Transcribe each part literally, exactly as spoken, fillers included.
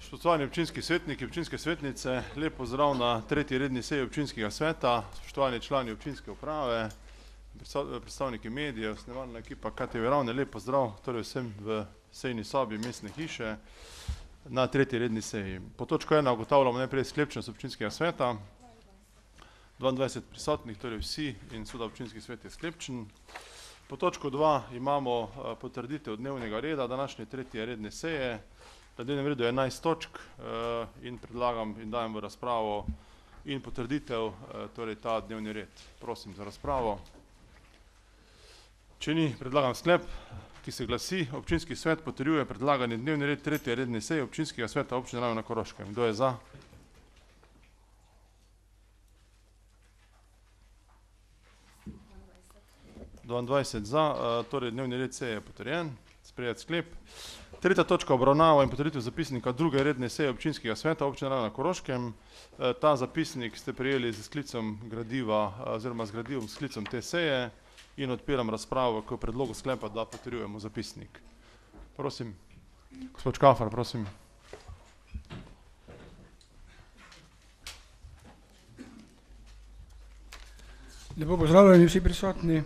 Spoštovani občinski svetniki, občinske svetnice, lep pozdrav na tretji redni seji občinskega sveta, spoštovani člani občinske uprave, predstavniki medijev, snemalna ekipa K T V Ravne, lep pozdrav torej vsem v sejni sobi mestne hiše na tretji redni seji. Po točko ena ugotavljamo najprej sklepčnost občinskega sveta, dvaindvajset prisotnih, torej vsi in seveda občinski svet je sklepčen. Po točko dva imamo potrditev dnevnega reda današnje tretje redne seje. Na dnevnem redu je enajst točk in predlagam in dajem v razpravo in potrditev torej ta dnevni red. Prosim za razpravo. Če ni, predlagam sklep, ki se glasi: občinski svet potrjuje predlagani dnevni red tretje redne seje občinskega sveta občine Ravne na Koroškem. Kdo je za? dvaindvajset za, torej dnevni red seje je potrjen, sprejet sklep. Tretja točka obravnava in potrditev zapisnika druge redne seje občinskega sveta občine Ravne na Koroškem. Ta zapisnik ste prejeli z sklicom gradiva oziroma z gradivom sklicom te seje in odpiram razpravo k predlogu sklepa, da potrjujemo zapisnik. Prosim, gospod Škafar, prosim. Lepo pozdravljeni vsi prisotni.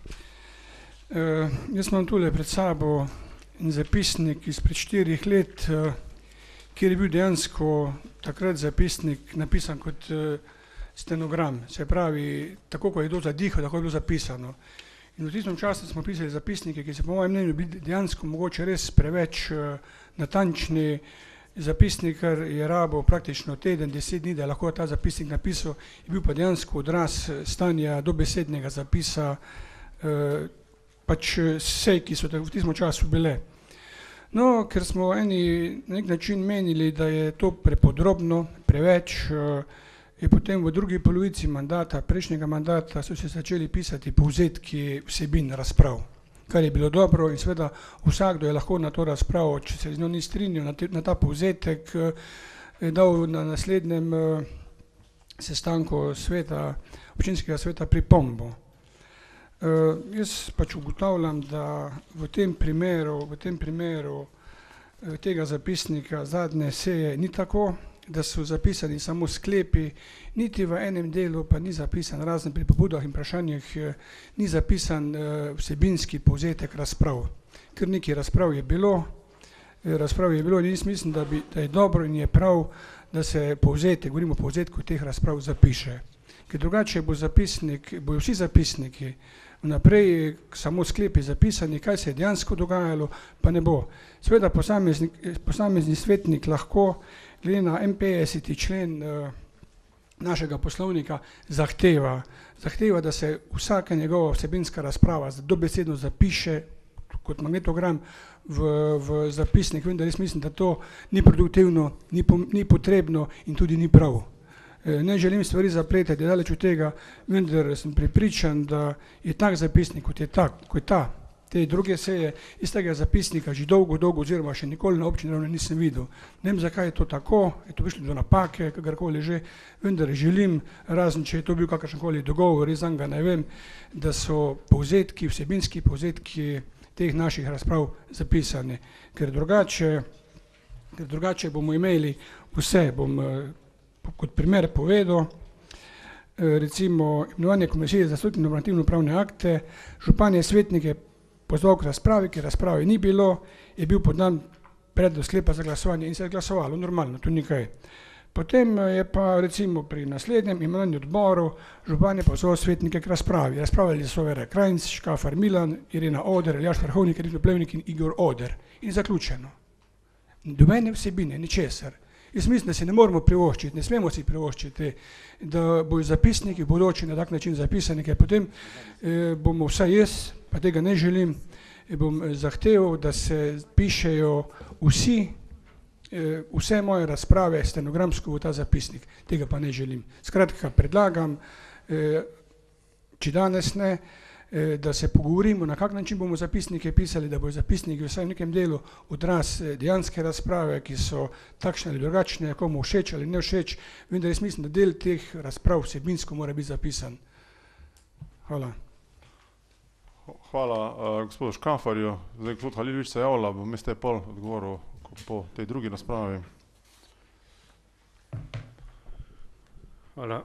Uh, jaz imam tule pred sabo zapisnik izpred štirih let, uh, kjer je bil dejansko takrat zapisnik napisan kot uh, stenogram. Se pravi, tako ko je to zadihal, tako je bilo zapisano. In v tistem času smo pisali zapisnike, ki se po mojem mnenju bili dejansko mogoče res preveč uh, natančni. Zapisnik, kar je rabo praktično teden, deset dni, da je lahko ta zapisnik napisal, je bil pa dejansko odraz stanja dobesednega zapisa uh, pač sej, ki so v tistem času bile. No, ker smo eni na nek način menili, da je to prepodrobno, preveč, je potem v drugi polovici mandata, prejšnjega mandata, so se začeli pisati povzetki vsebin razprav, kar je bilo dobro in seveda vsakdo je lahko na to razpravo, če se z njo ni strinjal, na, na ta povzetek je dal na naslednjem sestanku sveta, občinskega sveta pripombo. Uh, jaz pač ugotavljam, da v tem primeru, v tem primeru uh, tega zapisnika zadnje seje ni tako, da so zapisani samo sklepi, niti v enem delu pa ni zapisan, razen pri pobudah in vprašanjih, ni zapisan uh, vsebinski povzetek razprav. Ker nekaj razprav je bilo, razprav je bilo in jaz mislim, da, bi, da je dobro in je prav, da se povzetek, govorimo o povzetku teh razprav, zapiše. Ker drugače bo zapisnik, bojo vsi zapisniki vnaprej samo sklepi zapisani, kaj se je dejansko dogajalo, pa ne bo. Seveda posamezni, posamezni svetnik lahko, glede na enainpetdeseti člen uh, našega poslovnika, zahteva, zahteva, da se vsaka njegova vsebinska razprava dobesedno zapiše kot magnetogram v, v zapisnik. Vendar jaz mislim, da to ni produktivno, ni, po, ni potrebno in tudi ni prav. Ne želim stvari zapletati daleč od tega, vendar sem prepričan, da je tak zapisnik, kot je tak, kot je ta, te druge seje, iz tega zapisnika že dolgo, dolgo oziroma še nikoli na občini Ravne nisem videl. Ne vem, zakaj je to tako, je to prišlo do napake, kakorkoli že, vendar želim, razen če je to bil kakršenkoli dogovor, res ga ne vem, da so povzetki, vsebinski povzetki teh naših razprav zapisani, ker drugače, ker drugače bomo imeli vse, bom kot primer povedal, recimo imenovanje komisije za strukturne normativne upravne akte, župan je svetnike pozval k razpravi, ker razprave ni bilo, je bil podan predlog sklepa za glasovanje in se je glasovalo, normalno, tu nikaj. Potem je pa recimo pri naslednjem imenovanju odboru župan je pozval svetnike k razpravi. Razpravljali so Vera Krajnc, Škafar Milan, Irena Oder, Aljaž Vrhovnik, Rito Plevnik in Igor Oder. In zaključeno. Dobene vsebine, ničesar. Jaz mislim, da se ne moramo privoščiti, ne smemo si privoščiti, da bojo zapisniki v bodoči na tak način zapisani, ker potem eh, bomo vsaj jaz, pa tega ne želim, eh, bom zahteval, da se pišejo vsi, eh, vse moje razprave stenogramsko v ta zapisnik. Tega pa ne želim. Skratka, predlagam, eh, če danes ne, eh, da se pogovorimo, na kak način bomo zapisnike pisali, da bojo zapisniki vsaj v nekem delu odraz dejanske razprave, ki so takšne ali drugačne, komu všeč ali ne všeč, vendar jaz mislim, da del teh razprav vsebinsko mora biti zapisan. Hvala. Hvala uh, gospodu Škafarju. Zdaj, gospod Halilović se javlja, bom jaz te pol odgovoril po tej drugi razpravi. Hvala.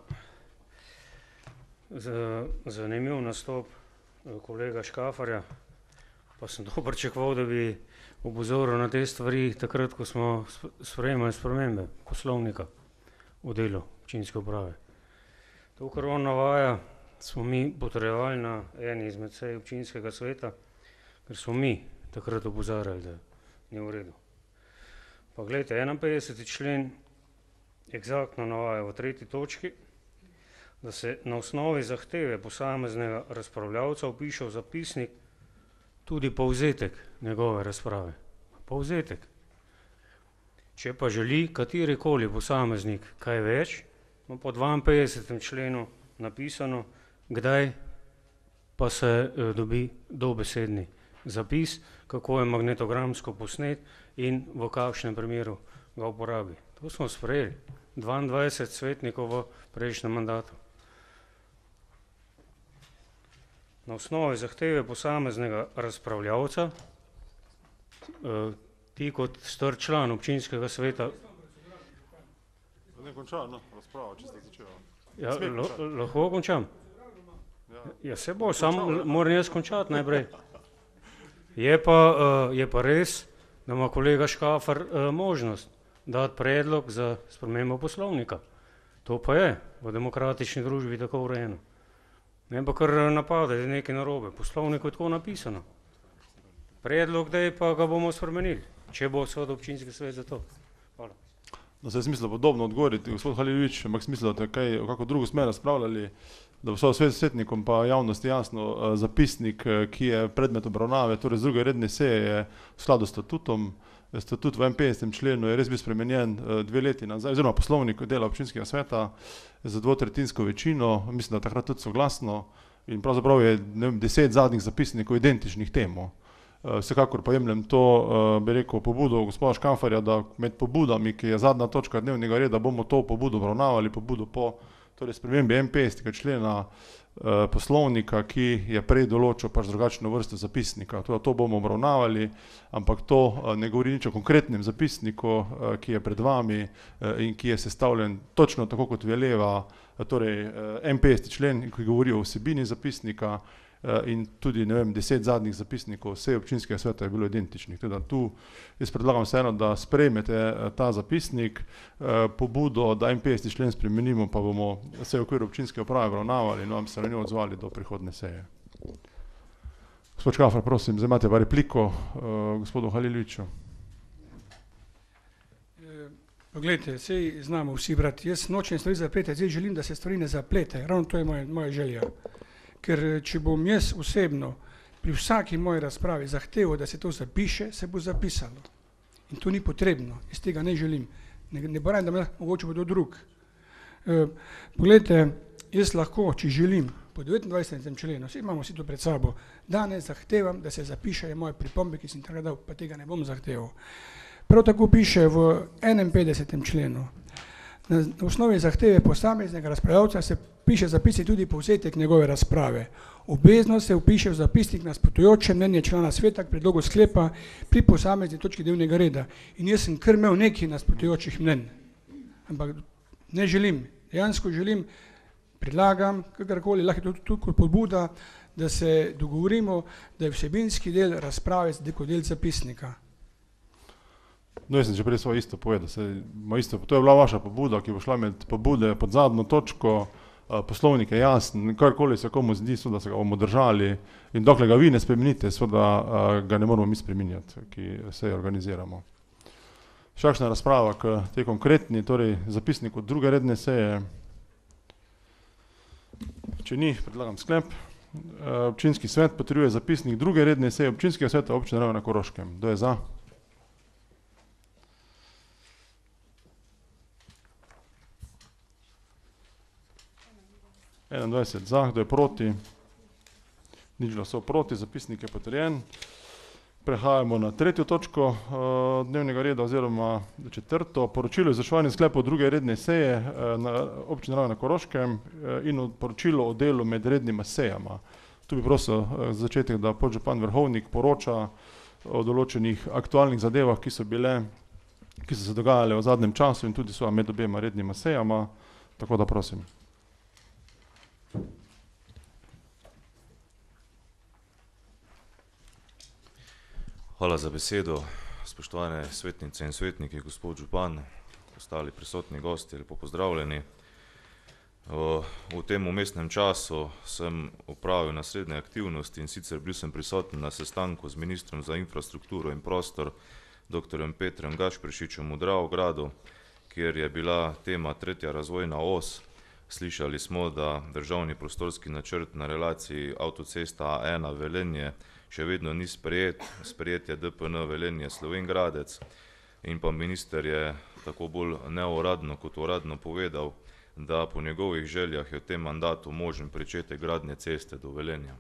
Zanimiv nastop kolega Škafarja, pa sem to pričakoval, da bi opozoril na te stvari takrat, ko smo sprejemali spremembe poslovnika v delu občinske uprave. To, kar on navaja, smo mi potrjevali na eni izmed sej občinskega sveta, ker smo mi takrat opozarjali, da ni v redu. Pa glejte, enainpetdeseti člen eksaktno navaja v tretji točki, da se na osnovi zahteve posameznega razpravljavca vpiše v zapisnik tudi povzetek njegove razprave. Povzetek. Če pa želi katerikoli posameznik kaj več, ima po dvainpetdesetem členu napisano, kdaj pa se eh, dobi dobesedni zapis, kako je magnetogramsko posnet in v kakšnem primeru ga uporabi. To smo sprejeli. dvaindvajset svetnikov v prejšnjem mandatu. Na osnovi zahteve posameznega razpravljavca, eh, ti kot star član občinskega sveta. Ne končam, no, razpravo, če ste začeli. Ja, lahko končam? Ja, se bo, samo moram jaz končati najprej. Je pa, uh, je pa res, da ima kolega Škafar uh, možnost dati predlog za spremembo poslovnika. To pa je v demokratični družbi tako urejeno. Ne pa kar napade, da je nekaj narobe. Poslovnik je tako napisano. Predlog, da je pa ga bomo spremenili, če bo seveda občinski svet za to. Hvala. No, se je smislo podobno odgovoriti, gospod Haliljović, ampak smislo, da kaj, v kako drugo smer razpravljali, da bo so svet svetnikom pa javnosti jasno zapisnik, ki je predmet obravnave, torej z druge redne seje je v skladu s statutom. Statut v enainpetdesetem členu je res bil spremenjen dve leti nazaj, oziroma poslovnik dela občinskega sveta za dvotretjinsko večino, mislim, da takrat tudi soglasno, in pravzaprav je ne vem, deset zadnjih zapisnikov identičnih temu. Vsekakor pa jemljem to, bi rekel, pobudo gospoda Škafarja, da med pobudami, ki je zadnja točka dnevnega reda, bomo to pobudo obravnavali, pobudo po torej spremembi enainpetdesetega člena poslovnika, ki je prej določil pač drugačno vrsto zapisnika. To, to bomo obravnavali, ampak to ne govori nič o konkretnem zapisniku, ki je pred vami in ki je sestavljen točno tako, kot veleva, torej enainpetdeseti člen, ki govori o vsebini zapisnika, in tudi, ne vem, deset zadnjih zapisnikov vse občinskega sveta je bilo identičnih. Teda tu jaz predlagam vseeno, da sprejmete ta zapisnik, pobudo, da enainpetdeseti člen spremenimo, pa bomo vse v okviru občinske uprave obravnavali in vam se na njo odzvali do prihodne seje. Gospod Škafar, prosim, zdaj imate pa repliko gospodu Haliljoviću. Poglejte, sej znamo vsi brati, jaz nočem stvari zapletati, zdaj želim, da se stvari ne zaplete, ravno to je moja, moja želja. Ker če bom jaz osebno pri vsaki moji razpravi zahteval, da se to zapiše, se bo zapisalo. In to ni potrebno, jaz tega ne želim. Ne, ne boram, da me mogoče bo to drug. E, poglejte, jaz lahko, če želim, po devetindvajsetem členu, vsi imamo vsi to pred sabo, danes zahtevam, da se zapišejo moje pripombe, ki sem takrat dal, pa tega ne bom zahteval. Prav tako piše v enainpetdesetem členu, na osnovi zahteve posameznega razpravljavca se piše zapisnik tudi povzetek njegove razprave. Obvezno se vpiše v zapisnik nasprotujoče mnenje člana sveta k predlogu sklepa pri posamezni točki dnevnega reda. In jaz sem kar imel nekaj nasprotujočih mnenj. Ampak ne želim, dejansko želim, predlagam, kakorkoli, lahko je tudi kot pobuda, da se dogovorimo, da je vsebinski del razprave kot del zapisnika. No, jaz sem že prej svoje isto povedal, se, isto, to je bila vaša pobuda, ki bo šla med pobude pod zadnjo točko, poslovnik je jasen, karkoli se komu zdi, so, da se ga bomo držali in dokler ga vi ne spremenite, so, da ga ne moramo mi spreminjati, ki se organiziramo. Še kakšna razprava k tej konkretni, torej zapisnik od druge redne seje. Če ni, predlagam sklep. Občinski svet potrjuje zapisnik druge redne seje občinskega sveta občine Raven na Koroškem. Kdo je za? enaindvajset za, kdo je proti? Nič glasov proti, zapisnik je potrjen. Prehajamo na tretjo točko dnevnega reda oziroma četrto. Poročilo o izvrševanju sklepov druge redne seje na občini Raven na Koroškem in poročilo o delu med rednima sejama. Tu bi prosil za začetek, da podžupan Vrhovnik poroča o določenih aktualnih zadevah, ki so bile, ki so se dogajale v zadnjem času in tudi so med obema rednima sejama. Tako da prosim. Hvala za besedo, spoštovane svetnice in svetniki, gospod župan, ostali prisotni gosti, lepo pozdravljeni. V tem umestnem času sem opravil naslednje aktivnosti in sicer bil sem prisoten na sestanku z ministrom za infrastrukturo in prostor, doktorjem Petrem Gašperšičem v Dravogradu, kjer je bila tema tretja razvojna os. Slišali smo, da državni prostorski načrt na relaciji avtocesta A ena Velenje še vedno ni sprejet, sprejet je D P N Velenje Slovenj Gradec in pa minister je tako bolj neuradno kot uradno povedal, da po njegovih željah je v tem mandatu možen pričetek gradnje ceste do Velenja.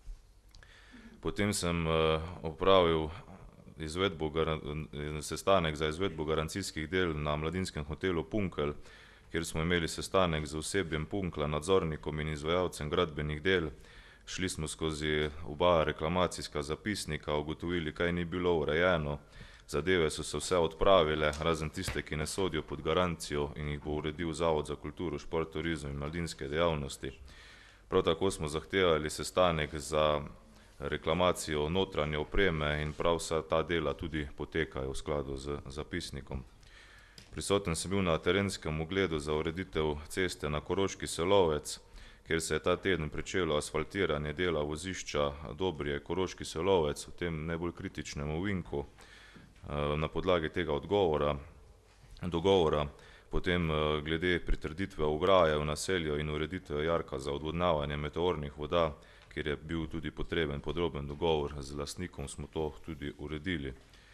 Potem sem opravil izvedbo, sestanek za izvedbo garancijskih del na mladinskem hotelu Punkelj, kjer smo imeli sestanek z osebjem Punkla, nadzornikom in izvajalcem gradbenih del. Šli smo skozi oba reklamacijska zapisnika, ugotovili, kaj ni bilo urejeno. Zadeve so se vse odpravile, razen tiste, ki ne sodijo pod garancijo in jih bo uredil Zavod za kulturo, šport, turizem in mladinske dejavnosti. Prav tako smo zahtevali sestanek za reklamacijo notranje opreme in prav vsa ta dela tudi potekajo v skladu z zapisnikom. Prisoten sem bil na terenskem ogledu za ureditev ceste na Koroški Selovec, kjer se je ta teden pričelo asfaltiranje dela vozišča Dobrije Koroški Selovec v tem najbolj kritičnem ovinku. Na podlagi tega odgovora, dogovora, potem glede pritrditve ograje v naselju in ureditve jarka za odvodnjavanje meteornih voda, kjer je bil tudi potreben podroben dogovor z lastnikom, smo to tudi uredili.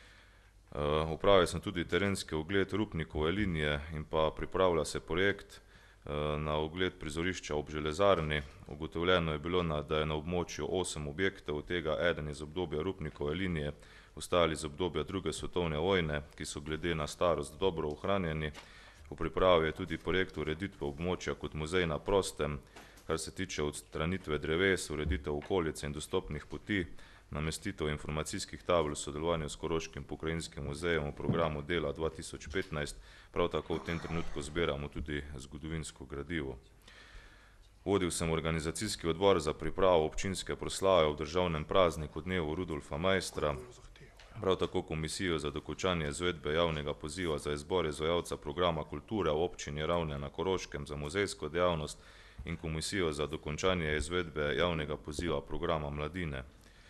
Opravil sem tudi terenski ogled Rupnikove linije in pa pripravlja se projekt na ogled prizorišča ob železarni. Ugotovljeno je bilo, da je na območju osem objektov, od tega eden iz obdobja Rupnikove linije, ostali iz obdobja druge svetovne vojne, ki so glede na starost dobro ohranjeni. V pripravi je tudi projekt ureditve območja kot muzej na prostem, kar se tiče odstranitve dreves, ureditev okolice in dostopnih poti, namestitev informacijskih tabel v sodelovanju s Koroškim pokrajinskim muzejem v programu dela dva tisoč petnajst, prav tako v tem trenutku zbiramo tudi zgodovinsko gradivo. Vodil sem organizacijski odbor za pripravo občinske proslave v državnem prazniku dnevu Rudolfa Maistra, prav tako komisijo za dokončanje izvedbe javnega poziva za izbor izvajalca programa kulture v občini Ravne na Koroškem za muzejsko dejavnost in komisijo za dokončanje izvedbe javnega poziva programa mladine.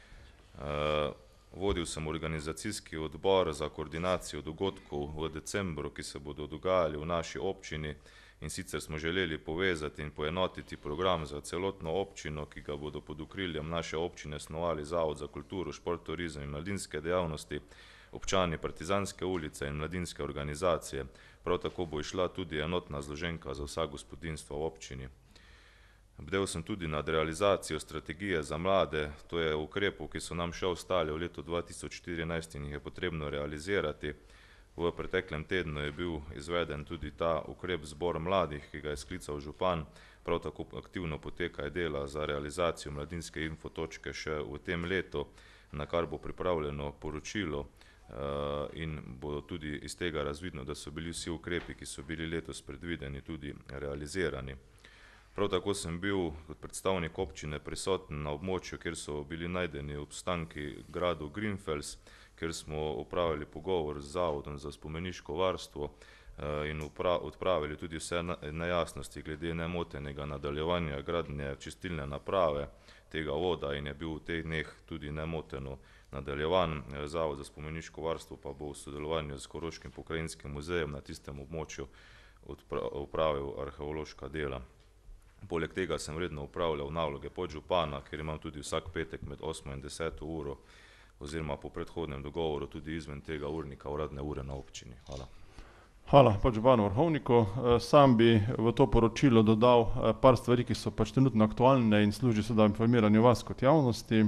Vodil sem organizacijski odbor za koordinacijo dogodkov v decembru, ki se bodo dogajali v naši občini, in sicer smo želeli povezati in poenotiti program za celotno občino, ki ga bodo pod okriljem naše občine snovali Zavod za kulturo, šport, turizem in mladinske dejavnosti, občani Partizanske ulice in mladinske organizacije. Prav tako bo išla tudi enotna zloženka za vsa gospodinjstva v občini. Bdel sem tudi nad realizacijo strategije za mlade, to je ukrepov, ki so nam še ostali v letu dva tisoč štirinajst in jih je potrebno realizirati. V preteklem tednu je bil izveden tudi ta ukrep Zbor mladih, ki ga je sklical župan, prav tako aktivno potekajo dela za realizacijo mladinske infotočke še v tem letu, na kar bo pripravljeno poročilo in bo tudi iz tega razvidno, da so bili vsi ukrepi, ki so bili letos predvideni, tudi realizirani. Prav tako sem bil kot predstavnik občine prisoten na območju, kjer so bili najdeni obstanki gradu Grimfels, kjer smo opravili pogovor z Zavodom za spomeniško varstvo in odpravili tudi vse nejasnosti glede nemotenega nadaljevanja gradnje čistilne naprave tega voda in je bil v teh dneh tudi nemoteno nadaljevan. Zavod za spomeniško varstvo pa bo v sodelovanju s Koroškim pokrajinskim muzejem na tistem območju opravil arheološka dela. Poleg tega sem redno upravljal naloge podžupana, ker imam tudi vsak petek med osmo in deseto uro oziroma po predhodnem dogovoru tudi izven tega urnika uradne ure na občini. Hvala. Hvala podžupanu Vrhovniku. Sam bi v to poročilo dodal par stvari, ki so pač trenutno aktualne in služi seveda informiranju vas kot javnosti.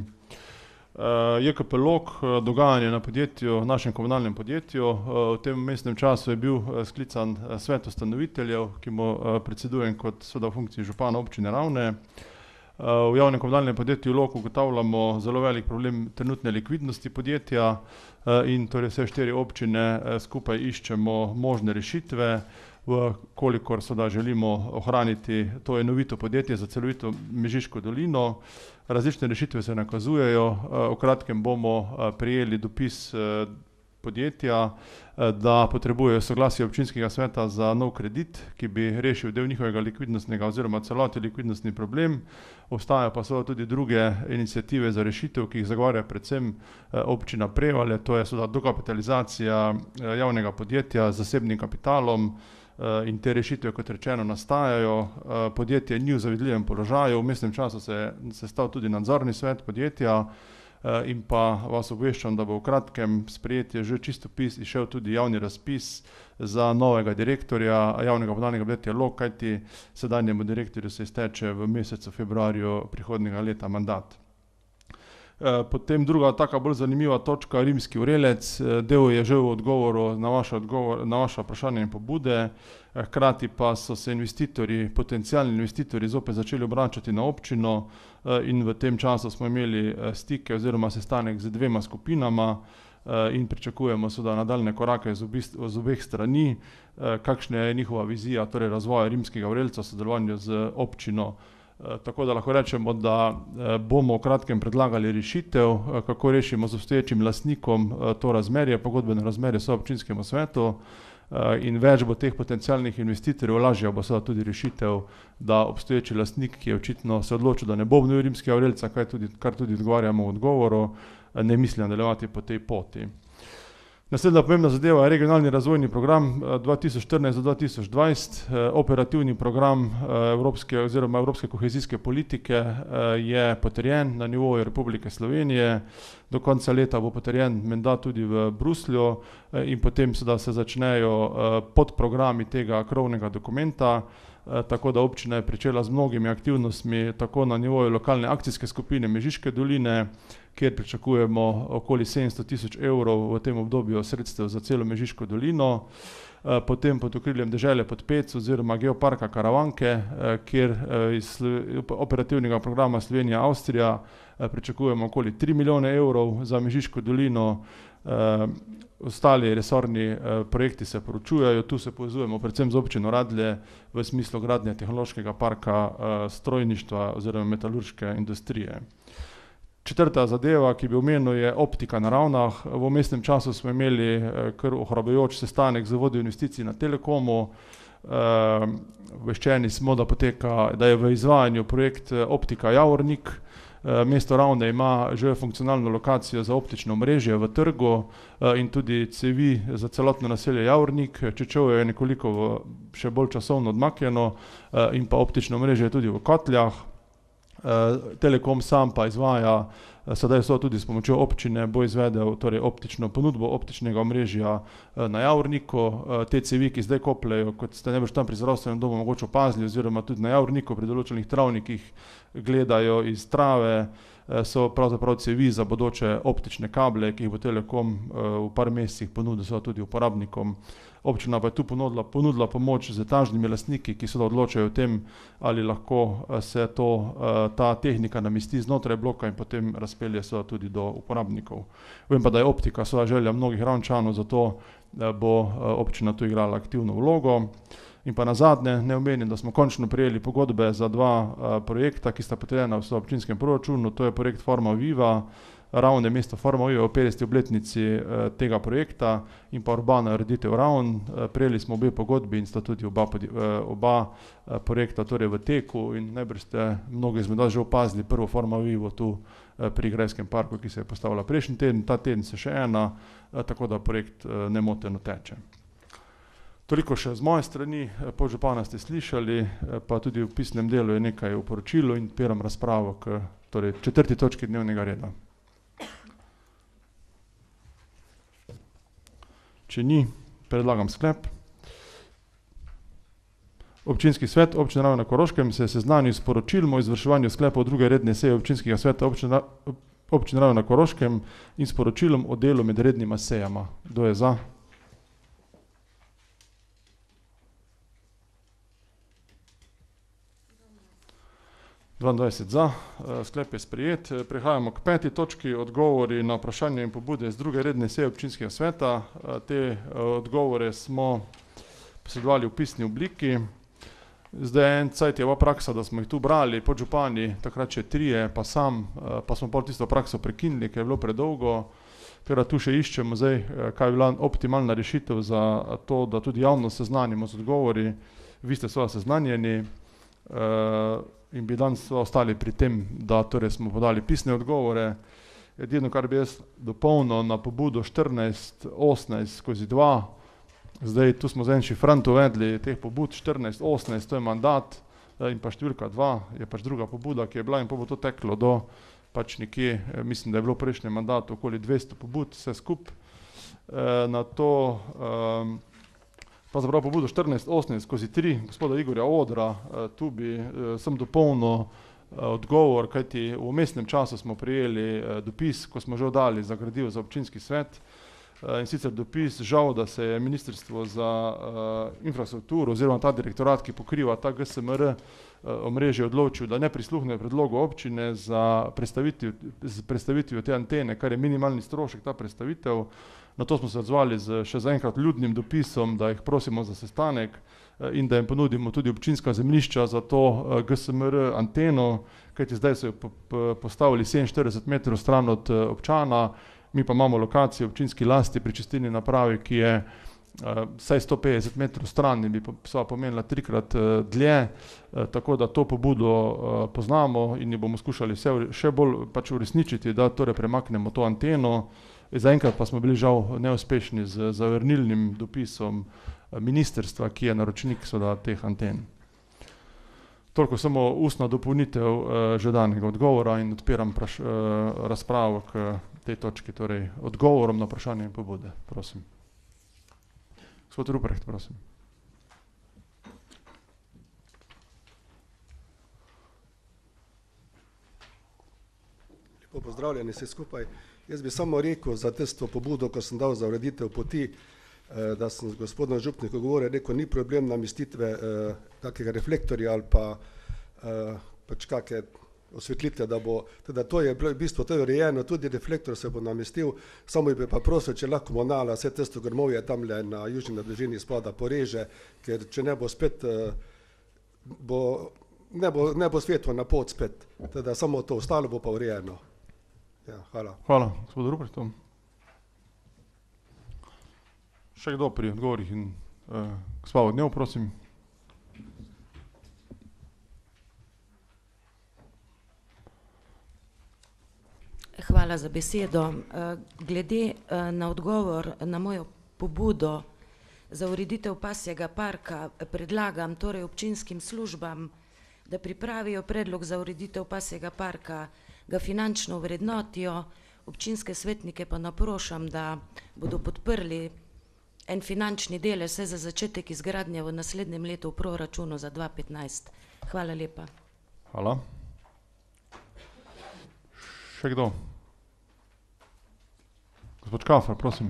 J K P Log, dogajanje na podjetju, našem komunalnem podjetju. V tem mestnem času je bil sklican svet ustanoviteljev, ki mu predsedujem kot seveda v funkciji župana občine Ravne. V javnem komunalnem podjetju Log ugotavljamo zelo velik problem trenutne likvidnosti podjetja in torej vse štiri občine skupaj iščemo možne rešitve. v kolikor seveda želimo ohraniti to enovito podjetje za celovito Mežiško dolino. Različne rešitve se nakazujejo. V kratkem bomo prejeli dopis podjetja, da potrebujejo soglasje občinskega sveta za nov kredit, ki bi rešil del njihovega likvidnostnega oziroma celoti likvidnostni problem. Obstajajo pa so tudi druge iniciative za rešitev, ki jih zagovarja predvsem občina Prevalje, to je seveda dokapitalizacija javnega podjetja z zasebnim kapitalom, in te rešitve, kot rečeno, nastajajo. Podjetje ni v zavidljivem položaju, v vmesnem času se je sestal tudi nadzorni svet podjetja, in pa vas obveščam, da bo v kratkem sprejetje že čistopis izšel tudi javni razpis za novega direktorja javnega podalnega podjetja Log, kajti sedanjemu direktorju se izteče v mesecu februarju prihodnjega leta mandat. Potem druga taka bolj zanimiva točka, Rimski vrelec, del je že v odgovoru na vaše, odgovor, na vaše vprašanje in pobude, hkrati pa so se investitorji, potencialni investitorji zopet začeli obračati na občino in v tem času smo imeli stike oziroma sestanek z dvema skupinama in pričakujemo seveda nadaljne korake z, obi, z obeh strani, kakšna je njihova vizija, torej razvoja Rimskega vrelca v sodelovanju z občino. Tako da lahko rečemo, da bomo v kratkem predlagali rešitev, kako rešimo z obstoječim lastnikom to razmerje, pogodbeno razmerje soobčinskemu svetu, in več bo teh potencialnih investitorjev, lažja bo seveda tudi rešitev, da obstoječi lastnik, ki je očitno se odločil, da ne bo obnovil Rimskega vrelca, kar tudi, kar tudi odgovarjamo v odgovoru, ne misli nadaljevati po tej poti. Naslednja pomembna zadeva je regionalni razvojni program dva tisoč štirinajst do dva tisoč dvajset. Operativni program evropske oziroma evropske kohezijske politike je potrjen na nivoju Republike Slovenije. Do konca leta bo potrjen menda tudi v Bruslju in potem seveda se začnejo podprogrami tega krovnega dokumenta. Tako da občina je pričela z mnogimi aktivnostmi, tako na nivoju lokalne akcijske skupine Mežiške doline, kjer pričakujemo okoli sedemsto tisoč evrov v tem obdobju sredstev za celo Mežiško dolino, potem pod okriljem Dežele pod Pec oziroma Geoparka Karavanke, kjer iz operativnega programa Slovenija-Avstrija pričakujemo okoli tri milijone evrov za Mežiško dolino. Ostali resorni projekti se poročujejo, tu se povezujemo predvsem z občino Radlje v smislu gradnje tehnološkega parka strojništva oziroma metalurške industrije. Četrta zadeva, ki bi omenil, je optika na Ravnah. V vmesnem času smo imeli kar ohrabljujoč sestanek z vodjo investicij na Telekomu. Obveščeni smo, da poteka, da je v izvajanju projekt Optika Javornik. Mesto Ravne ima že funkcionalno lokacijo za optično omrežje v trgu in tudi cevi za celotno naselje Javornik. Čečevje je nekoliko še bolj časovno odmaknjeno in pa optično omrežje tudi v Kotljah. Telekom sam pa izvaja, sedaj so tudi s pomočjo občine, bo izvedel torej optično ponudbo optičnega omrežja na Javorniku. Te cevi, ki zdaj kopljejo, kot ste najbrž tam pri zdravstvenem domu mogoče opazili, oziroma tudi na Javorniku pri določenih travnikih gledajo iz trave, so pravzaprav cevi za bodoče optične kable, ki jih bo Telekom v par mesecih ponudil tudi uporabnikom. Občina pa je tu ponudila, ponudila pomoč z etažnimi lastniki, ki se odločajo o tem, ali lahko se to, ta tehnika namesti znotraj bloka in potem razpelje se tudi do uporabnikov. Vem pa, da je optika svoja želja mnogih Ravnčanov, zato bo občina tu igrala aktivno vlogo. In pa nazadnje ne omenim, da smo končno prejeli pogodbe za dva projekta, ki sta potrjena v občinskem proračunu. To je projekt Forma Viva, Ravne mesto Forma Viva v petdeseti obletnici tega projekta, in pa Urbana ureditev Ravn. Prejeli smo obe pogodbi in sta tudi oba, oba projekta torej v teku in najbrž ste mnogi izmed vas že opazili prvo Forma Vivo tu pri Grajskem parku, ki se je postavila prejšnji teden, ta teden se še ena, tako da projekt nemoteno teče. Toliko še z moje strani, podžupana ste slišali, pa tudi v pisnem delu je nekaj v poročilu in odpiram razpravo k torej, četrti točki dnevnega reda. Če ni, predlagam sklep. Občinski svet Občine Ravne na Koroškem se je seznanil s poročilom o izvrševanju sklepov druge redne seje Občinskega sveta Občine, Občine Ravne na Koroškem in s poročilom o delu med rednima sejama. Kdo je za? dvaindvajset za, sklep je sprejet. Prehajamo k peti točki, odgovori na vprašanje in pobude z druge redne seje Občinskega sveta. Te odgovore smo posredovali v pisni obliki. Zdaj en cajt je bila praksa, da smo jih tu brali, podžupani, takrat še trije, pa sam, pa smo pol tisto prakso prekinili, ker je bilo predolgo. Teda tu še iščemo zdaj, kaj je bila optimalna rešitev za to, da tudi javno seznanimo z odgovori. Vi ste seveda seznanjeni in bi danes ostali pri tem, da torej smo podali pisne odgovore. Edino, kar bi jaz dopolnil na pobudo štirinajst osemnajst skozi dva, zdaj tu smo za en šifrant uvedli teh pobud štirinajst osemnajst, to je mandat, in pa številka dva je pač druga pobuda, ki je bila in pa bo to teklo do pač nekje, mislim, da je bilo v prejšnjem mandatu okoli dvesto pobud, vse skup. Na to pa zaprav pobudo štirinajst osemnajst skozi tri gospoda Igorja Odra, tu bi sem dopolnil odgovor, kajti v vmesnem času smo prejeli dopis, ko smo že oddali za gradivo za občinski svet, in sicer dopis, žal, da se je Ministrstvo za infrastrukturo oziroma ta direktorat, ki pokriva ta G S M R omrežje, odločil, da ne prisluhne predlogu občine za predstavitvijo te antene, kar je minimalni strošek ta predstavitev. Na to smo se odzvali z še zaenkrat ljudnim dopisom, da jih prosimo za sestanek in da jim ponudimo tudi občinska zemljišča za to G S M R anteno, kajti zdaj so jo postavili sedeminštirideset metrov stran od občana, mi pa imamo lokacijo v občinski lasti pri čistilni napravi, ki je vsaj sto petdeset metrov stran in bi pomenila trikrat dlje, tako da to pobudo poznamo in jo bomo skušali še bolj pač uresničiti, da torej premaknemo to anteno. Zaenkrat pa smo bili žal neuspešni z zavrnilnim dopisom ministrstva, ki je naročnik seveda teh anten. Toliko samo ustna dopolnitev že danega odgovora in odpiram razpravo k tej točki, torej odgovorom na vprašanje in pobude. Prosim. Gospod Ruprecht, prosim. Lepo pozdravljeni vsi skupaj. Jaz bi samo rekel za tisto pobudo, ko sem dal za ureditev poti, da sem z gospodom župnikom govoril, rekel, ni problem namestitve kakega reflektorja ali pa pač kakve osvetlitve, da bo, teda to je v bistvu to je urejeno, tudi reflektor se bo namestil, samo bi pa prosil, če lahko komunala vse tisto grmovje tamle na južni nadležini spoda poreže, ker če ne bo spet, bo, ne bo, ne bo svetlo na pot spet, teda samo to, ostalo bo pa urejeno. Ja, hvala. Hvala, gospod Ruprecht. Še kdo pri odgovorih in uh, gospa Vodnjev, prosim. Hvala za besedo. Glede na odgovor na mojo pobudo za ureditev pasjega parka predlagam torej občinskim službam, da pripravijo predlog za ureditev pasjega parka, ga finančno vrednotijo, občinske svetnike pa naprošam, da bodo podprli en finančni delež vse za začetek izgradnje v naslednjem letu v proračunu za dva petnajst. Hvala lepa. Hvala. Še kdo? Gospod Škafar, prosim.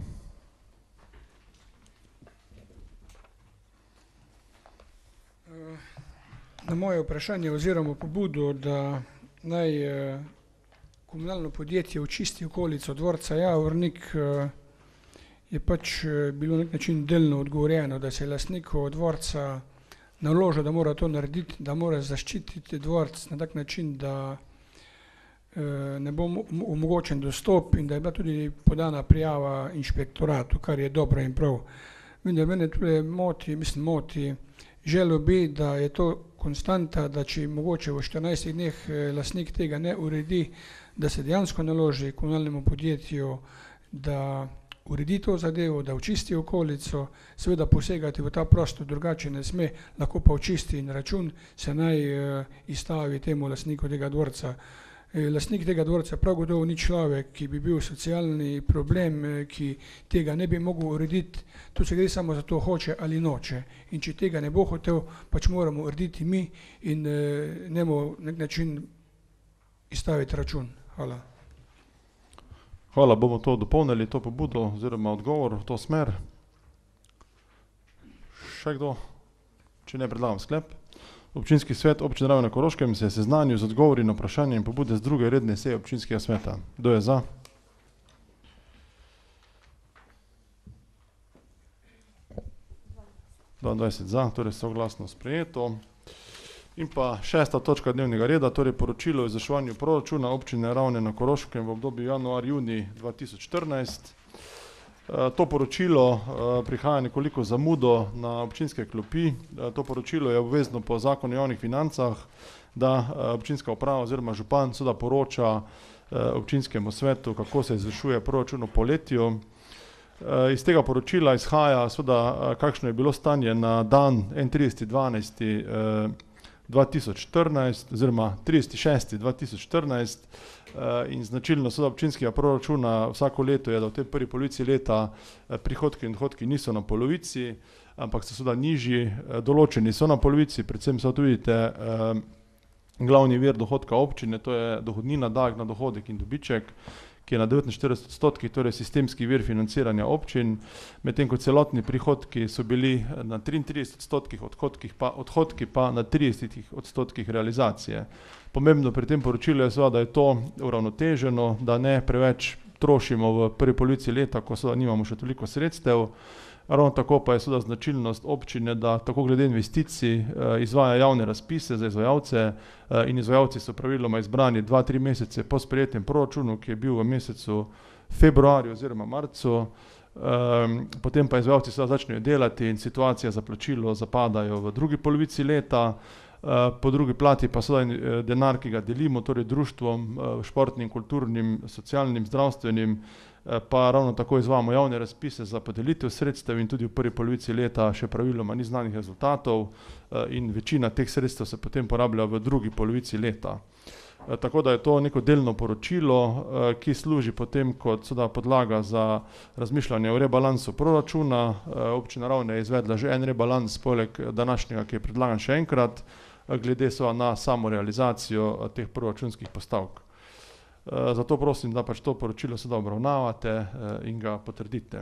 Na moje vprašanje oziroma pobudo, da naj komunalno podjetje očisti okolico dvorca Javornik, je pač bilo na nek način delno odgovorjeno, da se je lastniku dvorca naložil, da mora to narediti, da mora zaščititi dvorec na tak način, da ne bo omogočen dostop in da je bila tudi podana prijava inšpektoratu, kar je dobro in prav. Vendar mene tudi moti, mislim moti, želel bi, da je to konstanta, da če mogoče v štirinajstih dneh lastnik tega ne uredi, da se dejansko naloži komunalnemu podjetju, da uredi to zadevo, da očisti okolico, seveda posegati v ta prostor, drugače ne sme, lahko pa očisti in račun se naj izstavi temu lastniku tega dvorca. Lastnik tega dvorca prav gotovo ni človek, ki bi bil socialni problem, ki tega ne bi mogel urediti, tu se gre samo za to, hoče ali noče. In če tega ne bo hotel, pač moramo urediti mi in njemu na nek način izstaviti račun. Hvala. Hvala, bomo to dopolnili, to pobudo oziroma odgovor v to smer. Še kdo? Če ne, predlagam sklep. Občinski svet občine Raven na Koroškem se je seznanil z odgovori na vprašanje in pobude z druge redne seje občinskega sveta. Kdo je za? dvaindvajset za, torej soglasno sprejeto. In pa šesta točka dnevnega reda, torej poročilo o izvrševanju proračuna občine Ravne na Koroškem v obdobju januar-junij dva tisoč štirinajst. To poročilo prihaja nekoliko zamudo na občinske klopi. To poročilo je obvezno po zakonu o javnih financah, da občinska uprava oziroma župan seveda poroča občinskemu svetu, kako se izvršuje proračun v poletju. Iz tega poročila izhaja seveda, kakšno je bilo stanje na dan enaintrideseti dvanajsti dva tisoč štirinajst oziroma trideseti šesti dva tisoč štirinajst in značilno seveda občinskega proračuna vsako leto je, da v tej prvi polovici leta prihodki in odhodki niso na polovici, ampak so seveda nižji, določeni so na polovici, predvsem so tudi glavni vir dohodka občine, to je dohodnina, davek na dohodek in dobiček, ki je na devetinštirideset odstotkih, torej sistemski vir financiranja občin, medtem ko celotni prihodki so bili na triintrideset odstotkih, odhodki pa, odhodki pa na tridesetih odstotkih realizacije. Pomembno pri tem poročilu je seveda, da je to uravnoteženo, da ne preveč trošimo v prvi polovici leta, ko seveda nimamo še toliko sredstev. Ravno tako pa je seveda značilnost občine, da tako glede investicij izvaja javne razpise za izvajalce in izvajalci so praviloma izbrani dva, tri mesece po sprejetem proračunu, ki je bil v mesecu februarju oziroma marcu. Potem pa izvajalci seveda začnejo delati in situacija za plačilo zapadajo v drugi polovici leta. Po drugi plati pa seveda denar, ki ga delimo, torej društvom, športnim, kulturnim, socialnim, zdravstvenim, pa ravno tako izvajamo javne razpise za podelitev sredstev in tudi v prvi polovici leta še praviloma ni znanih rezultatov in večina teh sredstev se potem porablja v drugi polovici leta. Tako da je to neko delno poročilo, ki služi potem kot seveda podlaga za razmišljanje o rebalansu proračuna. Občina Ravne je izvedla že en rebalans, poleg današnjega, ki je predlagan še enkrat, glede seveda na samo realizacijo teh proračunskih postavk. Zato prosim, da pač to poročilo seveda obravnavate in ga potrdite.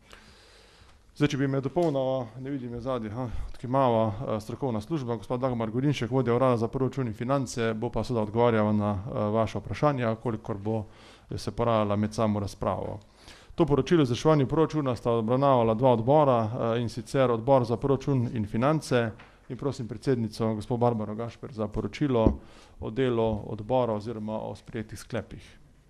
Zdaj, če bi me dopolnila, ne vidim je zadnji, odkimava strokovna služba, gospod Dagmar Gorinšek, vodja urada za proračun in finance, bo pa seveda odgovarjala na vaša vprašanja, kolikor bo se porajala med samo razpravo. To poročilo o izvrševanju proračuna sta obravnavala dva odbora, in sicer odbor za proračun in finance, in prosim predsednico, gospod Barbaro Gašper, za poročilo o delu odbora oziroma o sprejetih sklepih.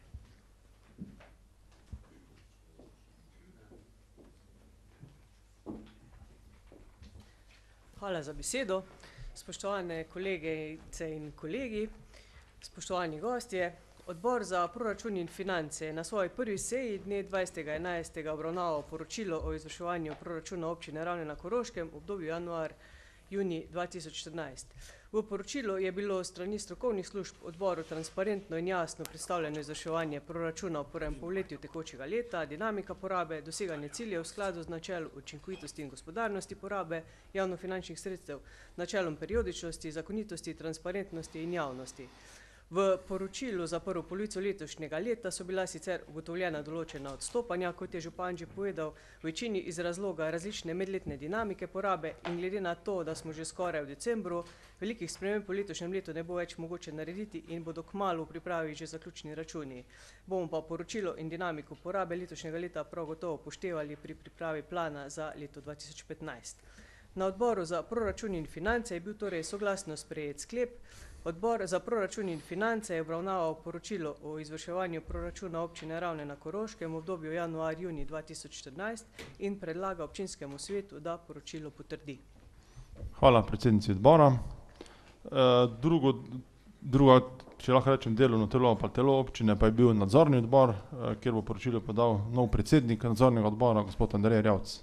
Hvala za besedo. Spoštovane kolegice in kolegi, spoštovani gostje. Odbor za proračun in finance je na svoji prvi seji dne dvajsetega enajstega obravnaval poročilo o izvrševanju proračuna občine Ravne na Koroškem v obdobju januar-junij dva tisoč štirinajst. V poročilu je bilo strani strokovnih služb odboru transparentno in jasno predstavljeno izvrševanje proračuna v prvem polletju tekočega leta, dinamika porabe, doseganje ciljev v skladu z načelom učinkovitosti in gospodarnosti porabe javnofinančnih sredstev, načelom periodičnosti, zakonitosti, transparentnosti in javnosti. V poročilu za prvo polovico letošnjega leta so bila sicer ugotovljena določena odstopanja, kot je župan že povedal, v večini iz razloga različne medletne dinamike porabe in glede na to, da smo že skoraj v decembru, velikih sprememb po letošnjem letu ne bo več mogoče narediti in bodo kmalu v pripravi že zaključni računi. Bomo pa poročilo in dinamiko porabe letošnjega leta prav gotovo upoštevali pri pripravi plana za leto dva tisoč petnajst. Na odboru za proračun in finance je bil torej soglasno sprejet sklep. Odbor za proračun in finance je obravnaval poročilo o izvrševanju proračuna občine Ravne na Koroškem v obdobju januar-junij dva tisoč štirinajst in predlaga občinskemu svetu, da poročilo potrdi. Hvala predsednici odbora. Drugo, druga, če lahko rečem, delovno telo pa telo občine pa je bil nadzorni odbor, kjer bo poročilo podal nov predsednik nadzornega odbora, gospod Andrej Erjavec.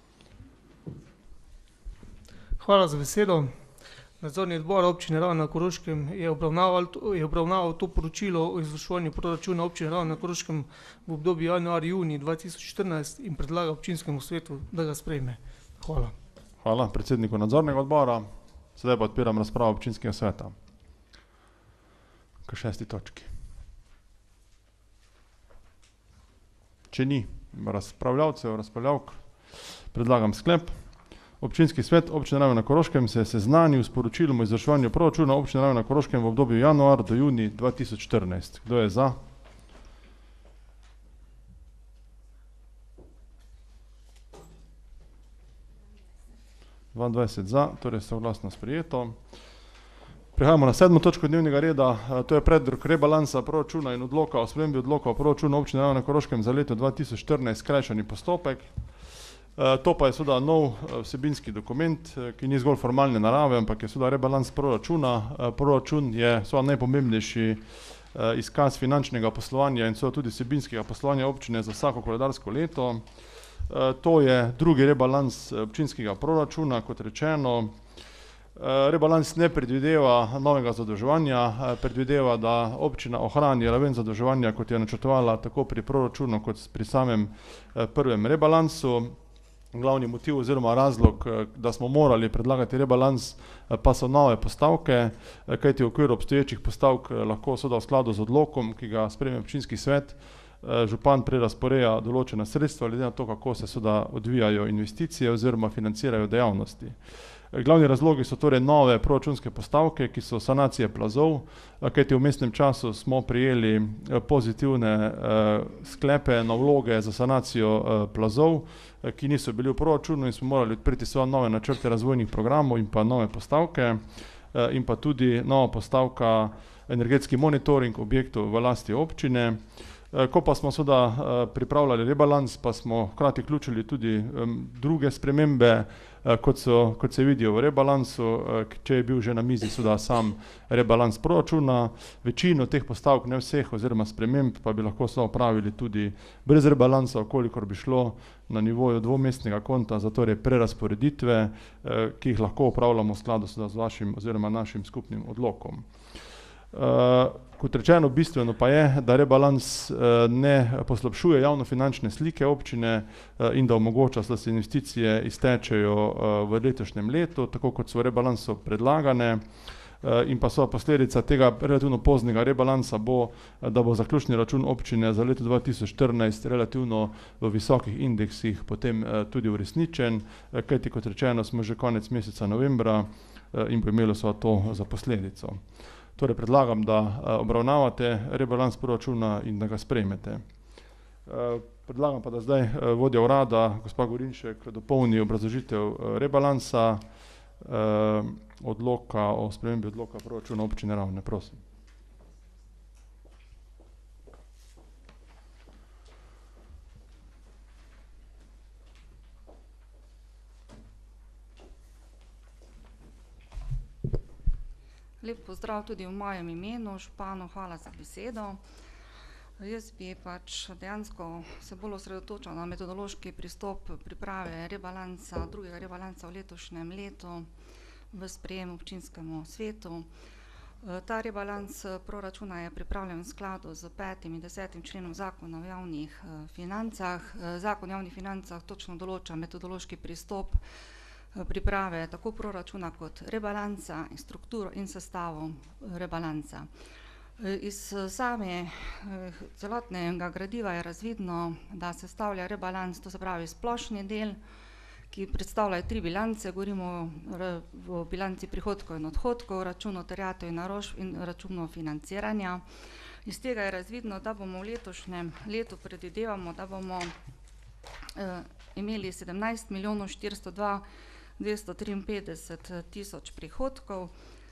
Hvala za besedo. Nadzorni odbor občine Ravne na Koroškem je obravnaval, je obravnaval to poročilo o izvrševanju proračuna občine Ravne na Koroškem v obdobju januar-junij dva tisoč štirinajst in predlaga občinskemu svetu, da ga sprejme. Hvala. Hvala predsedniku nadzornega odbora. Sedaj pa odpiram razpravo občinskega sveta. K šesti točki. Če ni razpravljavcev, razpravljavk, predlagam sklep. Občinski svet občine Ravne na Koroškem se je seznanil s poročilom o izvrševanju proračuna občine Ravne na Koroškem v obdobju januar do junij dva tisoč štirinajst. Kdo je za? dvaindvajset za, torej soglasno sprejeto. Prehajamo na sedmo točko dnevnega reda, to je predlog rebalansa proračuna in odloka o spremembi odloka o proračunu občine Ravne na Koroškem za leto dva tisoč štirinajst, skrajšani postopek. To pa je seveda nov vsebinski dokument, ki ni zgolj formalne narave, ampak je seveda rebalans proračuna. Proračun je seveda najpomembnejši izkaz finančnega poslovanja in seveda tudi vsebinskega poslovanja občine za vsako koledarsko leto. To je drugi rebalans občinskega proračuna, kot rečeno. Rebalans ne predvideva novega zadolževanja, predvideva, da občina ohrani raven zadolževanja, kot je načrtovala tako pri proračunu, kot pri samem prvem rebalansu. Glavni motiv oziroma razlog, da smo morali predlagati rebalans, pa so nove postavke, kajti v okviru obstoječih postavk lahko seveda v skladu z odlokom, ki ga sprejme občinski svet, župan prerazporeja določena sredstva, glede na to, kako se seveda odvijajo investicije oziroma financirajo dejavnosti. Glavni razlogi so torej nove proračunske postavke, ki so sanacije plazov, kajti v vmesnem času smo prijeli pozitivne sklepe na vloge za sanacijo plazov, ki niso bili v proračunu in smo morali odpreti svoje nove načrte razvojnih programov in pa nove postavke in pa tudi nova postavka energetski monitoring objektov v lasti občine. Ko pa smo seveda pripravljali rebalans, pa smo hkrati vključili tudi druge spremembe, kot so, kot se vidijo v rebalansu, če je bil že na mizi seveda sam rebalans proračuna. Večino teh postavk, ne vseh oziroma sprememb, pa bi lahko seveda opravili tudi brez rebalansa, kolikor bi šlo na nivoju dvomestnega konta za torej prerazporeditve, ki jih lahko opravljamo v skladu seveda z vašim oziroma našim skupnim odlokom. Kot rečeno, bistveno pa je, da rebalans ne poslabšuje javnofinančne slike občine in da omogoča, da se investicije iztečejo v letošnjem letu, tako kot so v rebalansu predlagane. In pa so posledica tega relativno poznega rebalansa bo, da bo zaključni račun občine za leto dva tisoč štirinajst relativno v visokih indeksih potem tudi uresničen, kajti kot rečeno smo že konec meseca novembra in bo imelo so to za posledico. Torej predlagam, da obravnavate rebalans proračuna in da ga sprejmete. Predlagam pa, da zdaj vodja urada, gospa Gorinšek, dopolni obrazložitev rebalansa odloka o spremembi odloka proračuna občine Ravne. Prosim. Lep pozdrav tudi v mojem imenu, županu, hvala za besedo. Jaz bi pač dejansko se bolj osredotočal na metodološki pristop priprave rebalansa, drugega rebalansa v letošnjem letu v sprejem občinskemu svetu. Ta rebalans proračuna je pripravljen v skladu z petim in desetim členom zakona o javnih financah. Zakon o javnih financah točno določa metodološki pristop priprave tako proračuna kot rebalansa, strukturo in sestavo rebalansa. Iz same celotnega gradiva je razvidno, da sestavlja rebalans, to se pravi splošni del, ki predstavljajo tri bilance, govorimo o bilanci prihodkov in odhodkov, računu terjatev in naložb in računu financiranja. Iz tega je razvidno, da bomo v letošnjem letu predvidevamo, da bomo imeli sedemnajst milijonov štiristo dva tisoč dvesto triinpetdeset tisoč prihodkov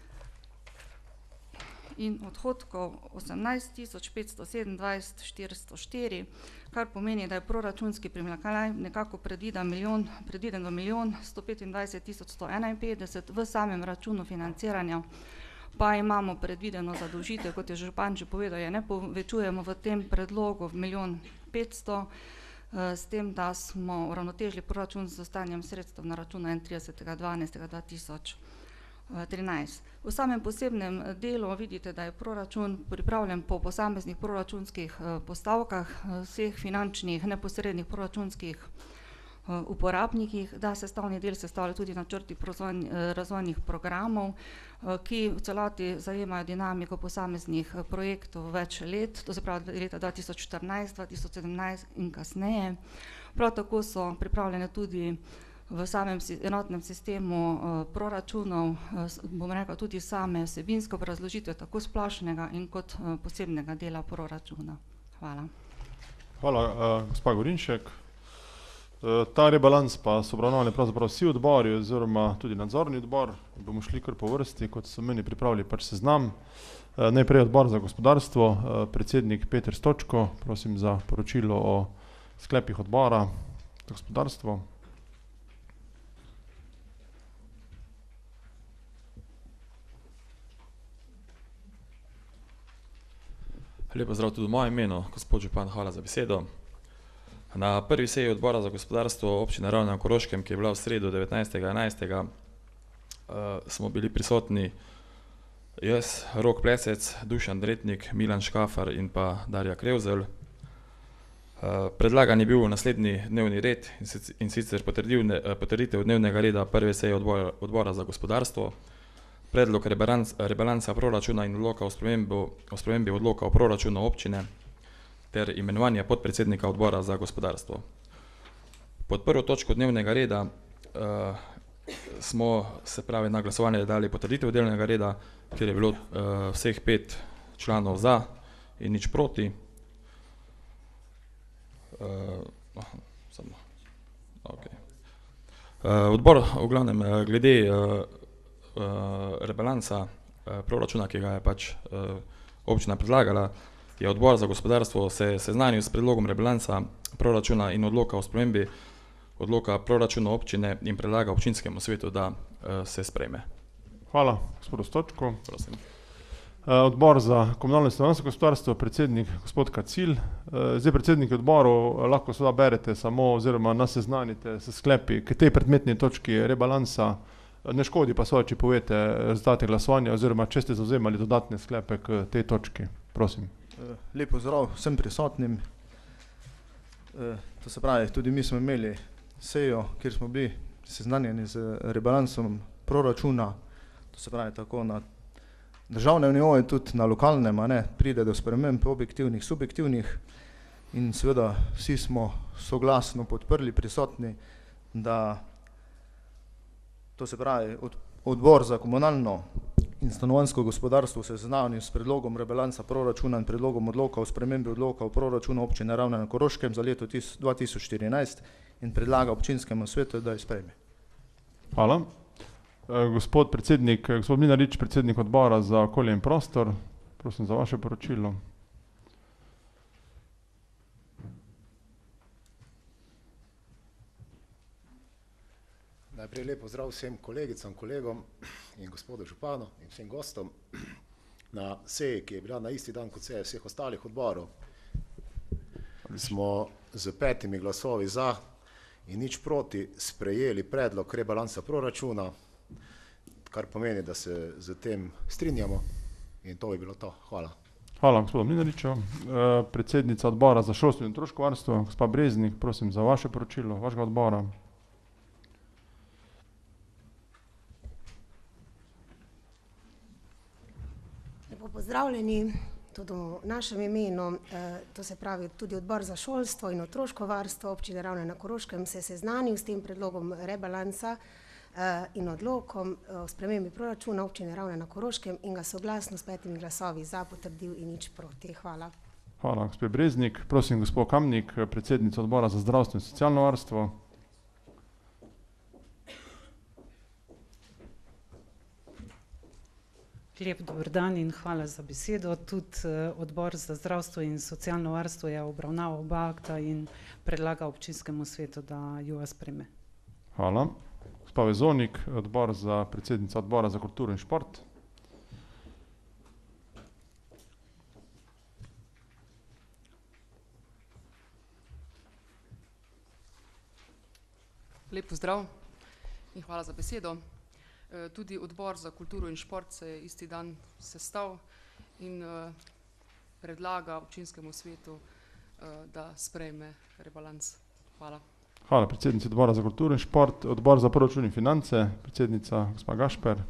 in odhodkov osemnajst tisoč petsto sedemindvajset tisoč štiristo štiri, kar pomeni, da je proračunski primanjkljaj nekako predviden milijon, predviden v milijon sto petindvajset tisoč sto enainpetdeset, v samem računu financiranja pa imamo predvideno zadolžitev, kot je župan že povedal, je ne povečujemo v tem predlogu v milijon petsto, s tem, da smo uravnotežili proračun z ostanjem sredstev na računu enaintridesetega dvanajstega dva tisoč trinajst. V samem posebnem delu vidite, da je proračun pripravljen po posameznih proračunskih postavkah, vseh finančnih neposrednih proračunskih uporabnikih, da sestavni del sestavlja tudi načrti razvojnih programov, ki v celoti zajemajo dinamiko posameznih projektov več let, to se pravi leta dva tisoč štirinajst, dva tisoč sedemnajst in kasneje. Prav tako so pripravljene tudi v samem enotnem sistemu proračunov, bom rekla tudi same vsebinske obrazložitve, tako splošnega in kot posebnega dela proračuna. Hvala. Hvala, gospa Gorinšek. Ta rebalans pa so obravnavali pravzaprav vsi odbori oziroma tudi nadzorni odbor. Bomo šli kar po vrsti, kot so meni pripravili pač seznam. Najprej odbor za gospodarstvo, predsednik Peter Stočko, prosim za poročilo o sklepih odbora za gospodarstvo. Lep pozdrav tudi v mojem imenu, gospod župan, hvala za besedo. Na prvi seji odbora za gospodarstvo občine Ravne na Koroškem, ki je bila v sredo devetnajstega enajstega, smo bili prisotni jaz, Rok Plesec, Dušan Dretnik, Milan Škafar in pa Darja Krevzelj. Predlagan je bil naslednji dnevni red in sicer potrditev dnevnega reda prve seje odbora za gospodarstvo, predlog rebalansa proračuna in odloka o spremembi odloka o proračunu občine ter imenovanje podpredsednika odbora za gospodarstvo. Pod prvo točko dnevnega reda smo se pravi na glasovanje dali potrditev dnevnega reda, kjer je bilo vseh pet članov za in nič proti. Odbor v glavnem glede rebalansa proračuna, ki ga je pač občina predlagala, je odbor za gospodarstvo se seznanil s predlogom rebalansa proračuna in odloka o spremembi odloka proračuna občine in predlaga občinskemu svetu, da se sprejme. Hvala, gospod Stočko. Prosim. Odbor za komunalno in stanovanjsko gospodarstvo, predsednik gospod Kacil. Zdaj predsedniki odborov lahko seveda berete samo oziroma nas seznanite s sklepi k tej predmetni točki rebalansa. Ne škodi pa seveda, če povete rezultate glasovanja oziroma če ste zavzemali dodatne sklepe k tej točki. Prosim. Lep pozdrav vsem prisotnim. To se pravi, tudi mi smo imeli sejo, kjer smo bili seznanjeni z rebalansom proračuna. To se pravi, tako na državnem nivoju, tudi na lokalnem, a ne, pride do sprememb objektivnih, subjektivnih in seveda vsi smo soglasno podprli prisotni, da to se pravi, odbor za komunalno in stanovanjsko gospodarstvo se seznanil s predlogom rebalansa proračuna in predlogom odloka o spremembi odloka o proračunu občine Ravne na Koroškem za leto dva tisoč štirinajst in predlaga občinskemu svetu, da jo sprejme. Hvala. Gospod predsednik, gospod Mlinarič, predsednik odbora za okolje in prostor, prosim za vaše poročilo. Najprej lep pozdrav vsem kolegicam, kolegom in gospodu županu in vsem gostom na seji, ki je bila na isti dan kot seje vseh ostalih odborov. Smo z petimi glasovi za in nič proti sprejeli predlog rebalansa proračuna, kar pomeni, da se z tem strinjamo in to bi bilo to. Hvala. Hvala, gospodu Mlinariču. Predsednica odbora za šolstvo in otroško varstvo, gospa Breznik, prosim za vaše poročilo, vašega odbora. Pozdravljeni tudi v našem imenu, to se pravi tudi odbor za šolstvo in otroško varstvo občine Ravne na Koroškem se je seznanil s tem predlogom rebalansa in odlokom o spremembi proračuna občine Ravne na Koroškem in ga soglasno s petimi glasovi za potrdil in nič proti. Hvala. Hvala, gospod Breznik. Prosim, gospod Kamnik, predsednica odbora za zdravstvo in socialno varstvo. Lep dober dan in hvala za besedo. Tudi odbor za zdravstvo in socialno varstvo je obravnaval oba akta in predlaga občinskemu svetu, da jo sprejme. Hvala. Gospa Vezonik, odbor za predsednica odbora za kulturo in šport. Lep pozdrav in hvala za besedo. Tudi odbor za kulturo in šport se je isti dan sestal in predlaga občinskemu svetu, da sprejme rebalans. Hvala. Hvala, predsednici odbora za kulturo in šport. Odbor za proračun in finance, predsednica gospa Gašper.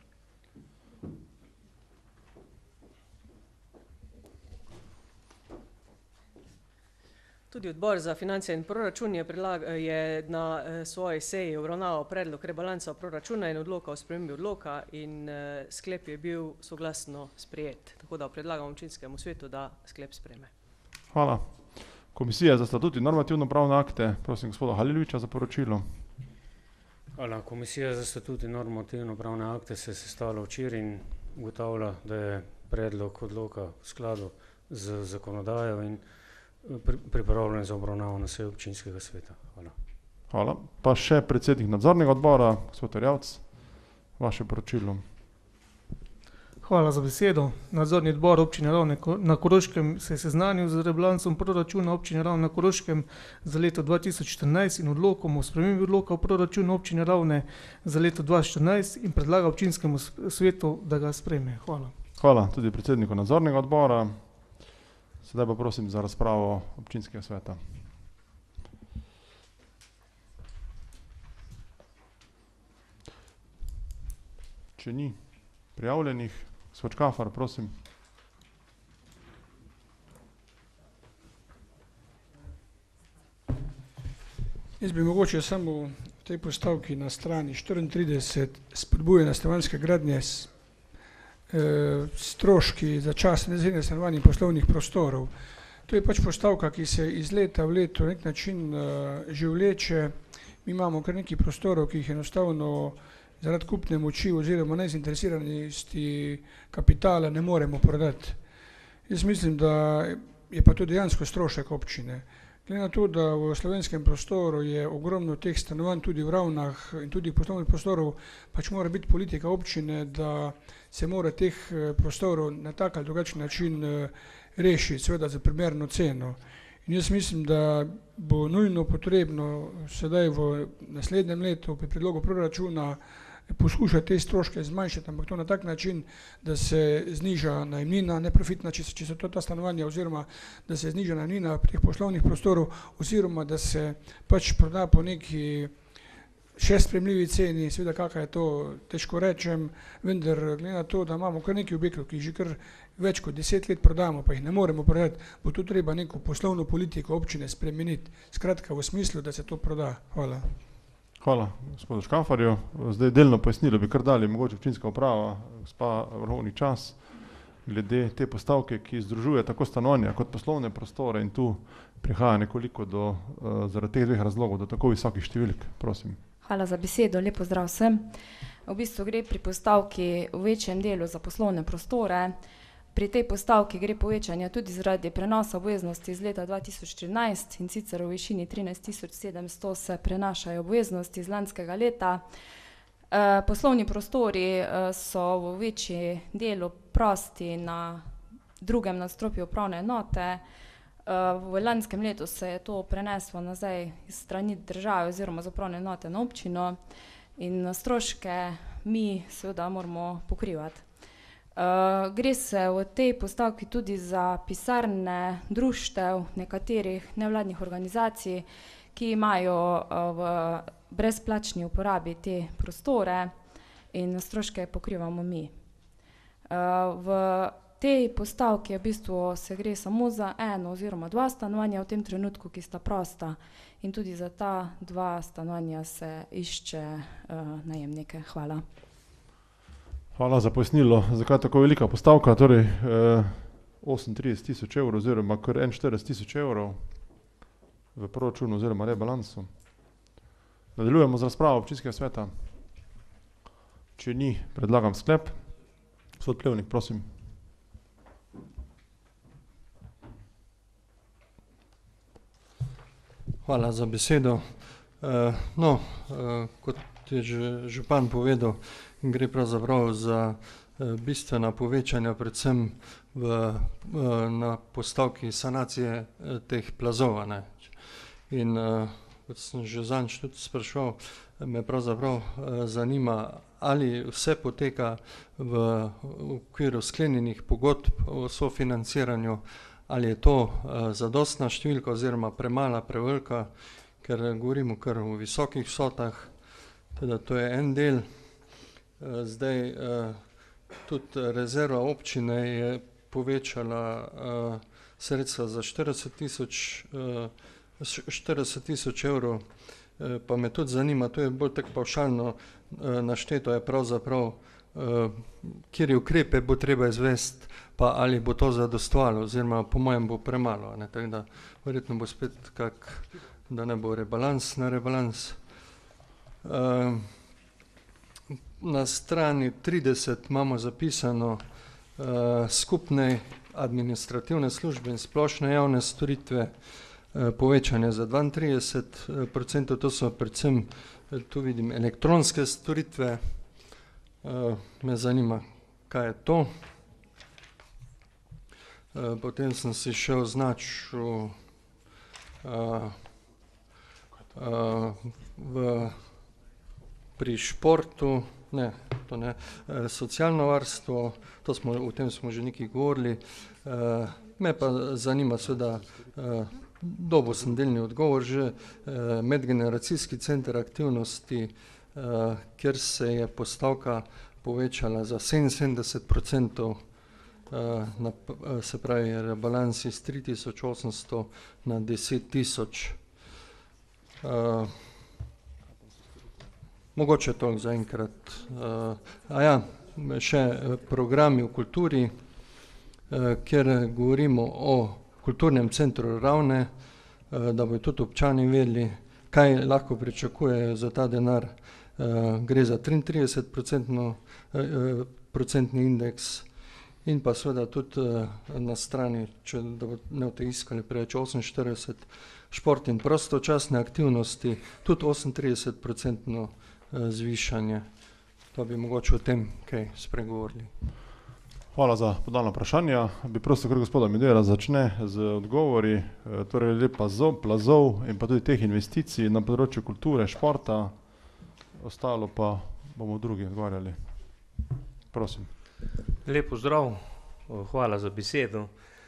Tudi odbor za finance in proračun je, je na svoji seji obravnaval predlog rebalansa proračuna in odloka o spremembi odloka in sklep je bil soglasno sprejet. Tako da predlagam občinskemu svetu, da sklep sprejme. Hvala. Komisija za statut in normativno pravne akte, prosim gospoda Halilovića za poročilo. Hvala. Komisija za statut in normativno pravne akte se je sestala včeraj in ugotavlja, da je predlog odloka v skladu z zakonodajo in pri, pripravljen za obravnavo na seji občinskega sveta. Hvala. Hvala. Pa še predsednik nadzornega odbora, gospod Erjavc, vaše poročilo. Hvala za besedo. Nadzorni odbor občine Ravne na Koroškem se je seznanil z rebalansom proračuna občine Ravne na Koroškem za leto dva tisoč štirinajst in odlokom o spremembi odloka o proračunu občine Ravne za leto dva tisoč štirinajst in predlaga občinskemu svetu, da ga sprejme. Hvala. Hvala tudi predsedniku nadzornega odbora. Sedaj pa prosim za razpravo občinskega sveta. Če ni prijavljenih, gospod Škafar, prosim. Jaz bi mogoče samo v tej postavki na strani štiriintrideset spodbujanja stanovanjske gradnje s e, stroški za čas nezajemnih stanovanj in poslovnih prostorov. To je pač postavka, ki se iz leta v leto na nek način e, že vleče. Mi imamo kar nekaj prostorov, ki jih enostavno zaradi kupne moči oziroma nezainteresiranosti kapitala ne moremo prodati. Jaz mislim, da je pa to dejansko strošek občine. Glede na to, da v slovenskem prostoru je ogromno teh stanovanj tudi v Ravnah in tudi poslovnih prostorov, pač mora biti politika občine, da se mora teh prostorov na tak ali drugačen način rešiti, seveda za primerno ceno. In jaz mislim, da bo nujno potrebno sedaj v naslednjem letu pri predlogu proračuna poskušati te stroške zmanjšati, ampak to na tak način, da se zniža najemnina neprofitna, če, če so to ta stanovanja, oziroma da se zniža najemnina teh poslovnih prostorov, oziroma da se pač proda po neki še sprejemljivi ceni, seveda kakšna je to, težko rečem, vendar glede na to, da imamo kar nekaj objektov, ki že kar več kot deset let prodamo, pa jih ne moremo prodati, bo tu treba neko poslovno politiko občine spremeniti, skratka v smislu, da se to proda. Hvala. Hvala gospodu Škafarju. Zdaj delno pojasnilo bi kar dali mogoče občinska uprava, gospa Vrhovni čas, glede te postavke, ki združuje tako stanovanja kot poslovne prostore in tu prihaja nekoliko do, uh, zaradi teh dveh razlogov, do tako visokih številk. Prosim. Hvala za besedo, lepo zdrav vsem. V bistvu gre pri postavki v večjem delu za poslovne prostore. Pri tej postavki gre povečanje tudi zaradi prenosa obveznosti iz leta dva tisoč trinajst in sicer v višini trinajst tisoč sedemsto se prenašajo obveznosti iz lanskega leta. E, poslovni prostori e, so v večji delu prosti na drugem nadstropju upravne enote. E, v lanskem letu se je to preneslo nazaj iz strani države oziroma z upravne enote na občino in stroške mi seveda moramo pokrivati. Uh, gre se v tej postavki tudi za pisarne društev nekaterih nevladnih organizacij, ki imajo uh, v brezplačni uporabi te prostore in stroške pokrivamo mi. Uh, v tej postavki v bistvu se gre samo za eno oziroma dva stanovanja v tem trenutku, ki sta prosta in tudi za ta dva stanovanja se išče uh, najemnike. Hvala. Hvala za pojasnilo. Zakaj tako velika postavka, torej eh, osemintrideset tisoč evrov oziroma kar enainštirideset tisoč evrov v proračunu oziroma rebalansu. Nadaljujemo z razpravo občinskega sveta. Če ni, predlagam sklep. Gospod Plevnik, prosim. Hvala za besedo. Uh, no, uh, kot je že župan povedal, gre pravzaprav za uh, bistvena povečanja, predvsem v, uh, na postavki sanacije uh, teh plazov. Ne. In uh, kot sem že zadnjič tudi spraševal, me pravzaprav uh, zanima, ali vse poteka v okviru sklenjenih pogodb o sofinanciranju, ali je to uh, zadostna številka oziroma premala, prevelika, ker govorimo kar o visokih vsotah, teda to je en del. Zdaj tudi rezerva občine je povečala sredstva za štirideset tisoč evrov, pa me tudi zanima, to je bolj tako pavšalno našteto, je pravzaprav kjer ukrepe bo treba izvesti, pa ali bo to zadostovalo, oziroma po mojem bo premalo, ne, tako da verjetno bo spet kak, da ne bo rebalans na rebalans. Na strani trideset imamo zapisano skupne administrativne službe in splošne javne storitve, povečanje za dvaintrideset procentov, to so predvsem, tu vidim, elektronske storitve. Me zanima, kaj je to. Potem sem si še označil v, pri športu, ne, to ne, socialno varstvo, to smo, o tem smo že nekaj govorili. Me pa zanima seveda, dobil sem delni odgovor že, medgeneracijski center aktivnosti, kjer se je postavka povečala za sedeminsedemdeset procentov, na, se pravi rebalans iz tri tisoč osemsto na deset tisoč. Mogoče toliko zaenkrat. Aja, še programi v kulturi, kjer govorimo o kulturnem centru Ravne, da bodo tudi občani vedeli, kaj lahko pričakujejo za ta denar. Gre za triintrideset procentno, procentni indeks in pa seveda tudi na strani, če da bo ne boste iskali preveč, oseminštirideset, šport in prostočasne aktivnosti, tudi osemintrideset procentno zvišanje. To bi mogoče o tem kaj spregovorili. Hvala za podana vprašanja. Bi prosil kar gospoda Medveda začne z odgovori, torej lepa plazov in pa tudi teh investicij na področju kulture, športa, ostalo pa bomo drugi odgovarjali. Prosim. Lep pozdrav, hvala za besedo.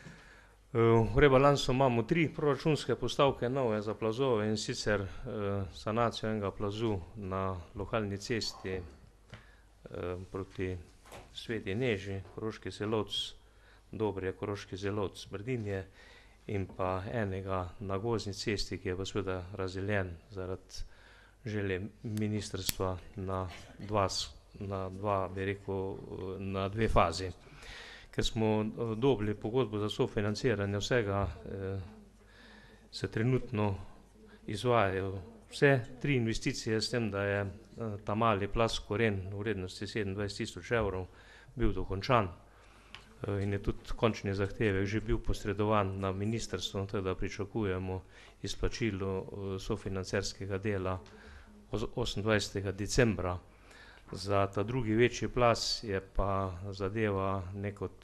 V rebalansu imamo tri proračunske postavke nove za plazove, in sicer sanacijo enega plazu na lokalni cesti proti Sveti Neži, Koroški Selovc, Dobrje, Koroški Selovc, Brdinje, in pa enega na gozdni cesti, ki je pa seveda razdeljen zaradi želje ministrstva na dva, na dva, bi rekel, na dve fazi. Ker smo dobili pogodbo za sofinanciranje vsega, se trenutno izvajajo vse tri investicije, s tem, da je ta mali plaz Koren v vrednosti sedemindvajset tisoč evrov bil dokončan in je tudi končni zahtevek že bil posredovan na ministrstvo, tako da pričakujemo izplačilo sofinancerskega dela osemindvajsetega decembra. Za ta drugi večji plaz je pa zadeva nekot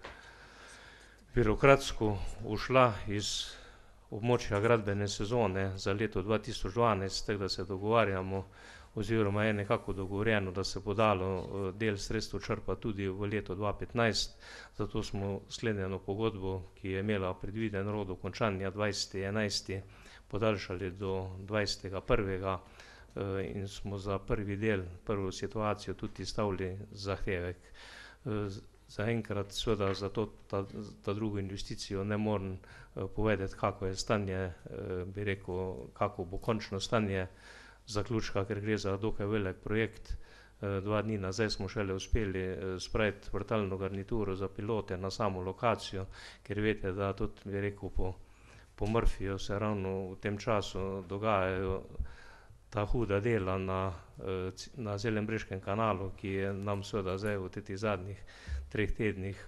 birokratsko ušla iz območja gradbene sezone za leto dva tisoč dvanajst, tako da se dogovarjamo oziroma je nekako dogovorjeno, da se bo dalo del sredstev črpati tudi v leto dva petnajst, zato smo sklenjeno pogodbo, ki je imela predviden rok dokončanja dvajseti enajsti, podaljšali do dvajsetega prvega in smo za prvi del, prvo situacijo tudi stavili zahtevek. Zaenkrat seveda za to, ta, ta drugo investicijo ne morem povedati, kako je stanje, bi rekel, kako bo končno stanje zaključka, ker gre za dokaj velik projekt. Dva dni nazaj smo šele uspeli spraviti vrtalno garnituro za pilote na samo lokacijo, ker veste, da tudi, bi rekel, po, po Murphyju se ravno v tem času dogajajo ta huda dela na, na Zelenbreškem kanalu, ki je nam seveda zdaj v teh zadnjih treh tednih,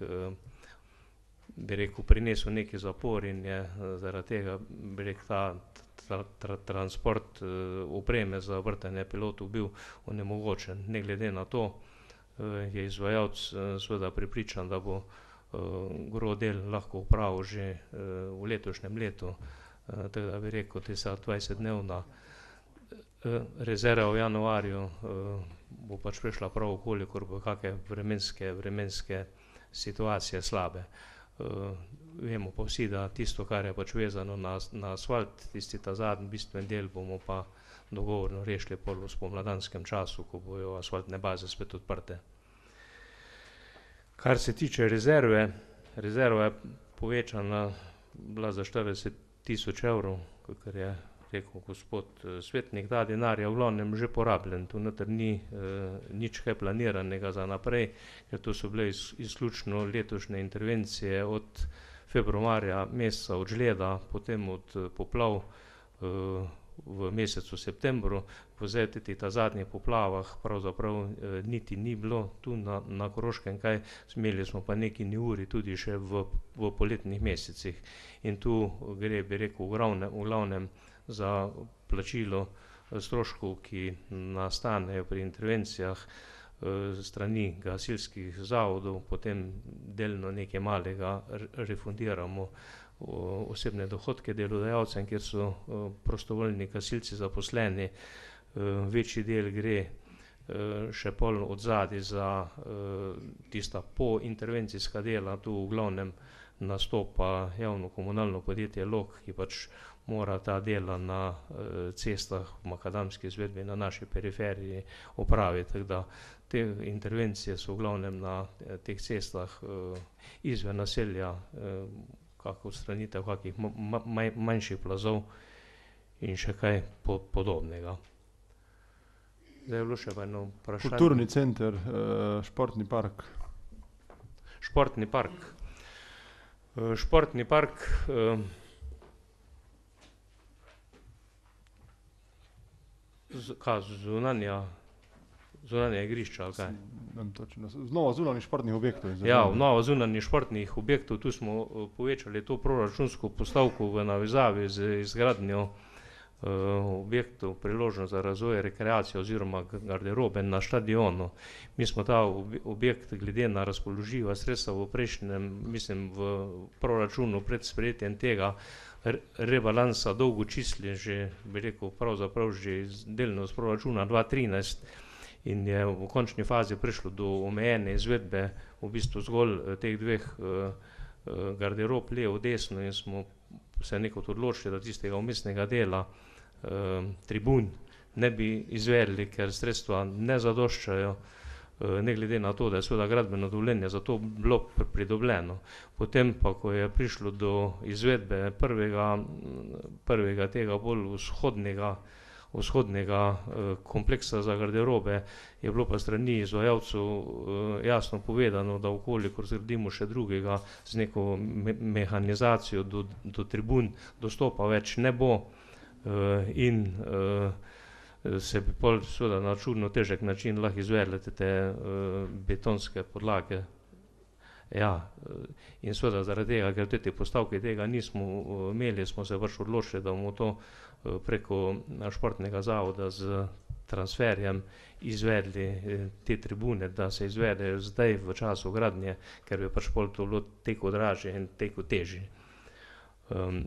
bi rekel, prinesel neki zapor in je zaradi tega, bi rekel, ta tra, tra, transport opreme za vrtanje pilotov bil onemogočen. Ne glede na to je izvajalec seveda prepričan, da bo gro del lahko opravil že v letošnjem letu, tako da bi rekel, tista dvajsetdnevna rezerva v januarju bo pač prišla prav, kolikor bo kakšne vremenske, vremenske situacije slabe. Vemo pa vsi, da tisto, kar je pač vezano na, na asfalt, tisti ta zadnji bistven del bomo pa dogovorno rešili pol v spomladanskem času, ko bojo asfaltne baze spet odprte. Kar se tiče rezerve, rezerva je povečana bila za štirideset tisoč evrov, kakor je rekel gospod svetnik, ta denar je v glavnem že porabljen, tu noter ni nič kaj planiranega za naprej, ker to so bile izključno letošnje intervencije od februarja meseca od žleda, potem od poplav v mesecu septembru, v zdaj ta zadnjih poplavah pravzaprav niti ni bilo tu na, na Koroškem kaj, imeli smo pa neki neuri tudi še v, v poletnih mesecih. In tu gre, bi rekel, v glavnem, v glavnem za plačilo stroškov, ki nastanejo pri intervencijah strani gasilskih zavodov, potem delno nekaj malega refundiramo osebne dohodke delodajalcem, kjer so prostovoljni gasilci zaposleni. Večji del gre še pol od zadaj za tista pointervencijska dela, tu v glavnem nastopa javno komunalno podjetje Log, ki pač mora ta dela na cestah v makadamski izvedbi na naši periferiji opraviti, tako da te intervencije so v glavnem na teh cestah izven naselja, kako odstranitev kakih manjših plazov in še kaj podobnega. Zdaj je bilo še eno vprašanje. Kulturni center, športni park. Športni park. Športni park kaj, zunanja zunanje igrišča, ali kaj? Znova zunanjih športnih objektov. Ja, znova zunanjih športnih objektov, tu smo povečali to proračunsko postavko v navezavi z izgradnjo objektov, priložnost za razvoj rekreacije oziroma garderobe na štadionu. Mi smo ta objekt glede na razpoložljiva sredstva v prejšnjem, mislim v proračunu pred sprejetjem tega rebalansa dolgo čistili, že bi rekel pravzaprav že delno z proračuna dva trinajst, in je v končni fazi prišlo do omejene izvedbe v bistvu zgolj teh dveh garderob levo desno, in smo se nekot odločili, da tistega umestnega dela tribun ne bi izvedli, ker sredstva ne zadoščajo, ne glede na to, da je seveda gradbeno dovoljenje za to bilo pridobljeno. Potem pa, ko je prišlo do izvedbe prvega, prvega tega bolj vzhodnega vzhodnega kompleksa za garderobe, je bilo pa strani izvajalcev jasno povedano, da vkolikor zgradimo še drugega z neko mehanizacijo do, do tribun, dostopa več ne bo in se bi pol seveda na čudno težek način lahko izvedle te betonske podlage. Ja, in seveda zaradi tega, ker v tej postavki tega nismo imeli, smo se pač odločili, da bomo to preko športnega zavoda z transferjem izvedli te tribune, da se izvedejo zdaj v času gradnje, ker bi pač pol to bilo teko dražje in teko težje. Um,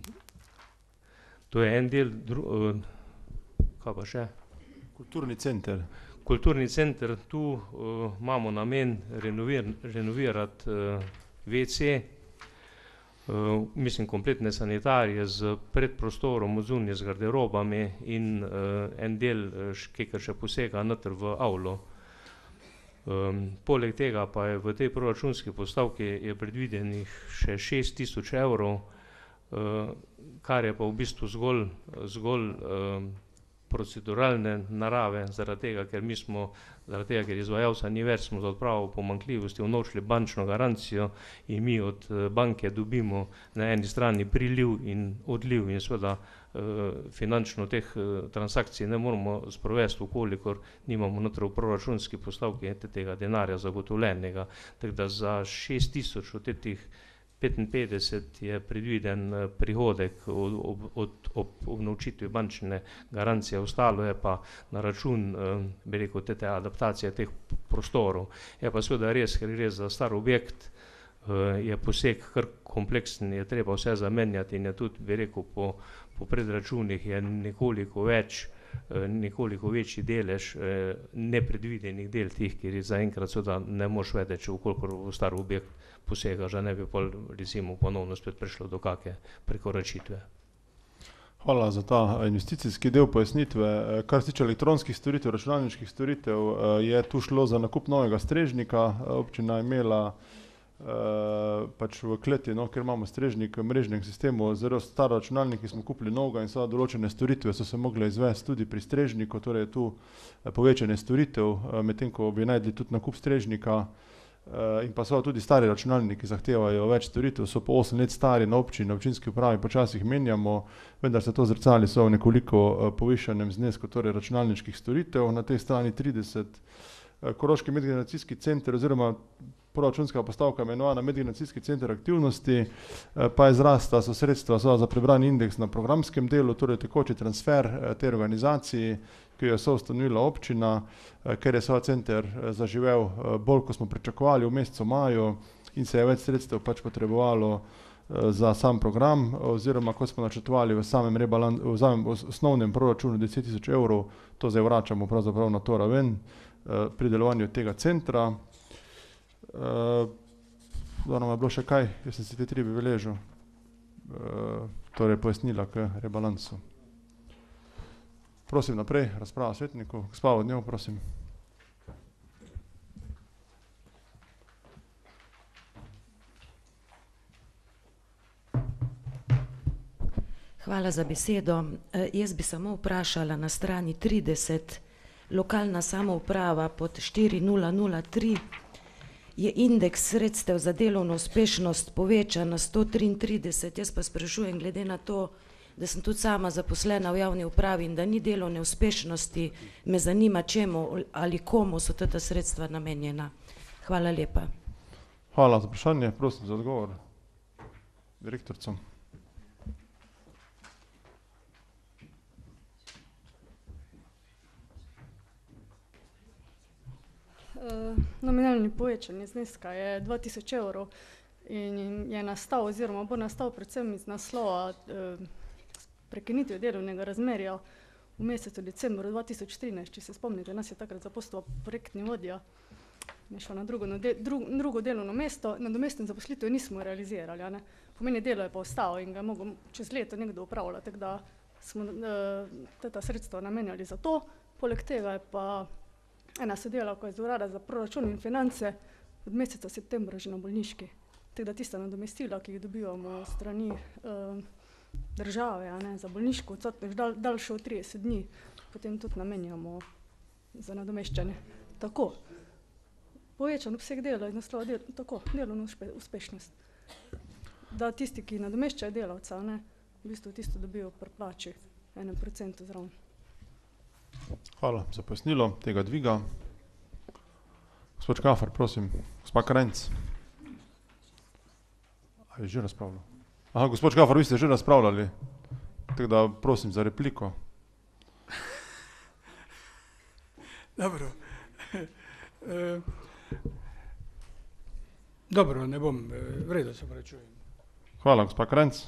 to je en del, dru, uh, kaj pa še? Kulturni center. Kulturni center, tu uh, imamo namen renovir, renovirati uh, ve ce, uh, mislim kompletne sanitarije z predprostorom odzunje z garderobami in uh, en del, uh, ki še posega noter v avlo. Um, poleg tega pa je v tej proračunski postavki je predvidenih še šest tisoč evrov, uh, kar je pa v bistvu zgolj, zgolj uh, proceduralne narave, zaradi tega, ker mi smo, zaradi tega, ker izvajalca ni več, smo za odpravo pomanjkljivosti vnovčili bančno garancijo in mi od banke dobimo na eni strani priliv in odliv in seveda finančno teh transakcij ne moramo sprovesti, vkolikor nimamo notri v proračunski postavki tega denarja zagotovljenega. Tako da za šest tisoč od teh petinpetdeset je predviden prihodek od, od, od obnovčitve bančne garancije, ostalo je pa na račun, bi rekel, te, te adaptacije teh prostorov. Je pa seveda res, ker gre za star objekt, je poseg kar kompleksen, je treba vse zamenjati in je tudi, bi rekel, po, po predračunih je nekoliko več, nekoliko večji delež nepredvidenih del tih, ker je zaenkrat seveda ne moš vedeti, če vkolikor v star objekt posega, že ne bi pol recimo ponovno spet prišlo do kakšne prekoračitve. Hvala za ta investicijski del pojasnitve. Kar se tiče elektronskih storitev, računalniških storitev, je tu šlo za nakup novega strežnika. Občina je imela pač v kleti, no, ker imamo strežnik v mrežnem sistemu, zelo star računalnik, ki smo kupili novega in so določene storitve so se mogle izvesti tudi pri strežniku, torej je tu povečanje storitev, medtem ko bi najdli tudi nakup strežnika, in pa so tudi stari računalniki zahtevajo več storitev, so po osem let stari na občini, na občinski upravi počasih menjamo, vendar se to zrcali so v nekoliko povišanem znesku, torej računalniških storitev, na tej strani trideset, Koroški medgeneracijski center oziroma proračunska postavka imenovana medgeneracijski center aktivnosti, pa je zrasta, so sredstva so za prebrani indeks na programskem delu, torej tekoči transfer te organizaciji, ki jo so ustanovila občina, ker je seveda center zaživel bolj, ko smo pričakovali v mesecu maju in se je več sredstev pač potrebovalo za sam program, oziroma ko smo načrtovali v samem rebalan, v samem osnovnem proračunu deset tisoč evrov, to zdaj vračamo pravzaprav na to raven pri delovanju tega centra. Zdaj je bilo še kaj, jaz sem si te tri beležil, torej pojasnila k rebalansu. Prosim naprej, razprava svetnikov, gospa Vodnjev, prosim. Hvala za besedo. Jaz bi samo vprašala na strani trideset, lokalna samouprava pod štiri nula nula tri, je indeks sredstev za delovno uspešnost povečan na sto triintrideset, jaz pa sprašujem glede na to, da sem tudi sama zaposlena v javni upravi in da ni delovne uspešnosti, me zanima čemu ali komu so ta sredstva namenjena. Hvala lepa. Hvala za vprašanje, prosim za odgovor. Direktorcom. Nominalni povečanje zneska je dva tisoč evrov in je nastal oziroma bo nastal predvsem iz naslova prekinitve delovnega razmerja v mesecu decembru dva tisoč trinajst, če se spomnite, nas je takrat zaposlil projektni vodja, je šel na drugo, drugo delovno mesto, nadomestne zaposlitve nismo realizirali, ne. Pomeni delo je pa ostalo in ga je mogel čez leto nekdo upravljati, tako da smo ta sredstva namenjali za to, poleg tega je pa ena sodelavka iz urada za proračun in finance od meseca septembra že na bolniški. Tako da tista nadomestila, ki jih dobivamo strani države, a ne, za bolniško odsotnost daljšo od trideset dni, potem tudi namenjamo za nadomeščanje. Tako, povečan obseg dela iz naslova tako, delovno uspešnost. Da tisti, ki nadomeščajo delavca, ne, v bistvu tisto dobijo pri plači enem procentu zraven. Hvala za pojasnilo tega dviga. Gospod Škafar, prosim. Gospa Karenc. A je že razpravljal? Aha, gospod Škafar, vi ste že razpravljali. Tako da prosim za repliko. Dobro. Dobro, ne bom, v redu se vračujem. Hvala, gospa Karenc.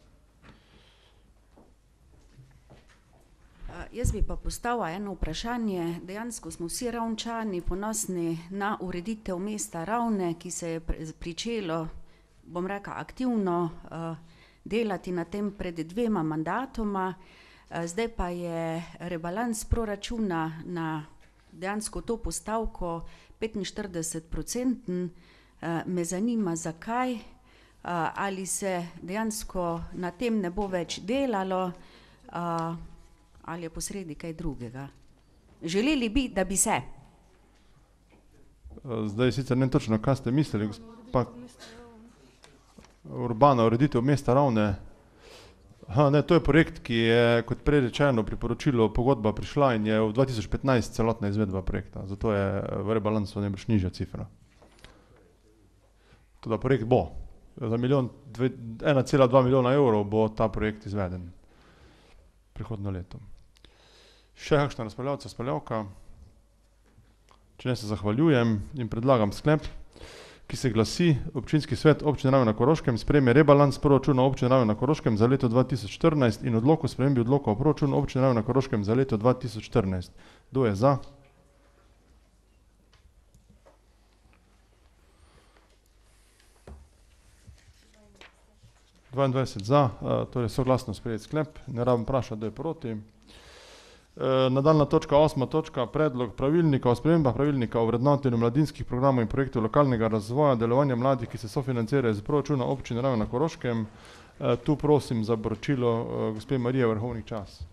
Jaz bi pa postavila eno vprašanje. Dejansko smo vsi Ravnčani ponosni na ureditev mesta Ravne, ki se je pričelo, bom rekla, aktivno delati na tem pred dvema mandatoma. Zdaj pa je rebalans proračuna na dejansko to postavko petinštirideset procentov. Me zanima, zakaj, ali se dejansko na tem ne bo več delalo, ali je posredi kaj drugega. Želeli bi, da bi se. Zdaj sicer ne točno, kaj ste mislili, gospa. Urbana ureditev mesta Ravne. Aha, ne, to je projekt, ki je, kot prej rečeno, priporočilo pogodba prišla in je v dva tisoč petnajst celotna izvedba projekta. Zato je v rebalansu najbrž nižja cifra. Toda projekt bo. Za milijon, ena cela dva milijona evrov bo ta projekt izveden prihodnje leto. Še kakšna razpravljavca, razpravljavka? Če ne, se zahvaljujem in predlagam sklep, ki se glasi: Občinski svet Občine Raven na Koroškem sprejme rebalans proračuna Občine Raven na Koroškem za leto dva tisoč štirinajst in odlok o spremembi odloka o proračunu Občine Raven na Koroškem za leto dva tisoč štirinajst. Kdo je za? dvaindvajset za, torej soglasno sprejet sklep, ne rabim vprašati, kdo je proti. Nadaljna točka, osma točka, predlog pravilnika o spremembah pravilnika o vrednotenju mladinskih programov in projektov lokalnega razvoja delovanja mladih, ki se sofinancirajo iz proračuna občine Raven na Koroškem. Tu prosim za poročilo gospe Marije Vrhovnik čas.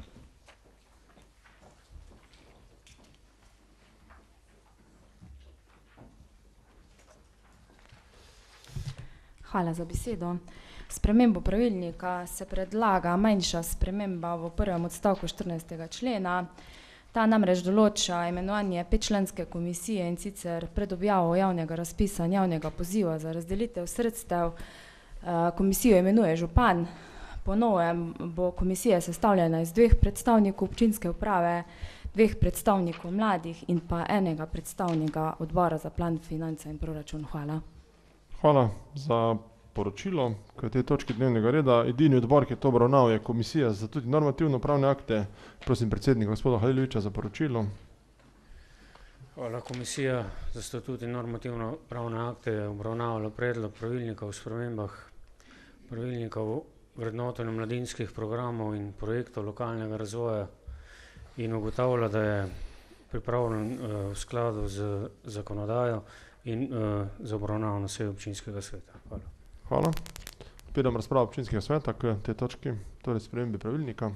Hvala za besedo. Spremembo pravilnika se predlaga manjša sprememba v prvem odstavku štirinajstega člena. Ta namreč določa imenovanje petčlanske komisije, in sicer pred objavo javnega razpisa in javnega poziva za razdelitev sredstev. Komisijo imenuje župan. Po novem bo komisija sestavljena iz dveh predstavnikov občinske uprave, dveh predstavnikov mladih in pa enega predstavnika odbora za plan, finance in proračun. Hvala. Hvala za poročilo k tej točki dnevnega reda. Edini odbor, ki je to obravnaval, je komisija za tudi normativno pravne akte. Prosim predsednika gospoda Halilovića za poročilo. Hvala. Komisija za statut in normativno pravne akte je obravnavala predlog pravilnika o spremembah pravilnika o vrednotenju mladinskih programov in projektov lokalnega razvoja in ugotavlja, da je pripravljen v skladu z zakonodajo in za obravnavo na seji občinskega sveta. Hvala. Hvala. Odpiram razpravo občinskega sveta k tej točki, torej spremembi pravilnika.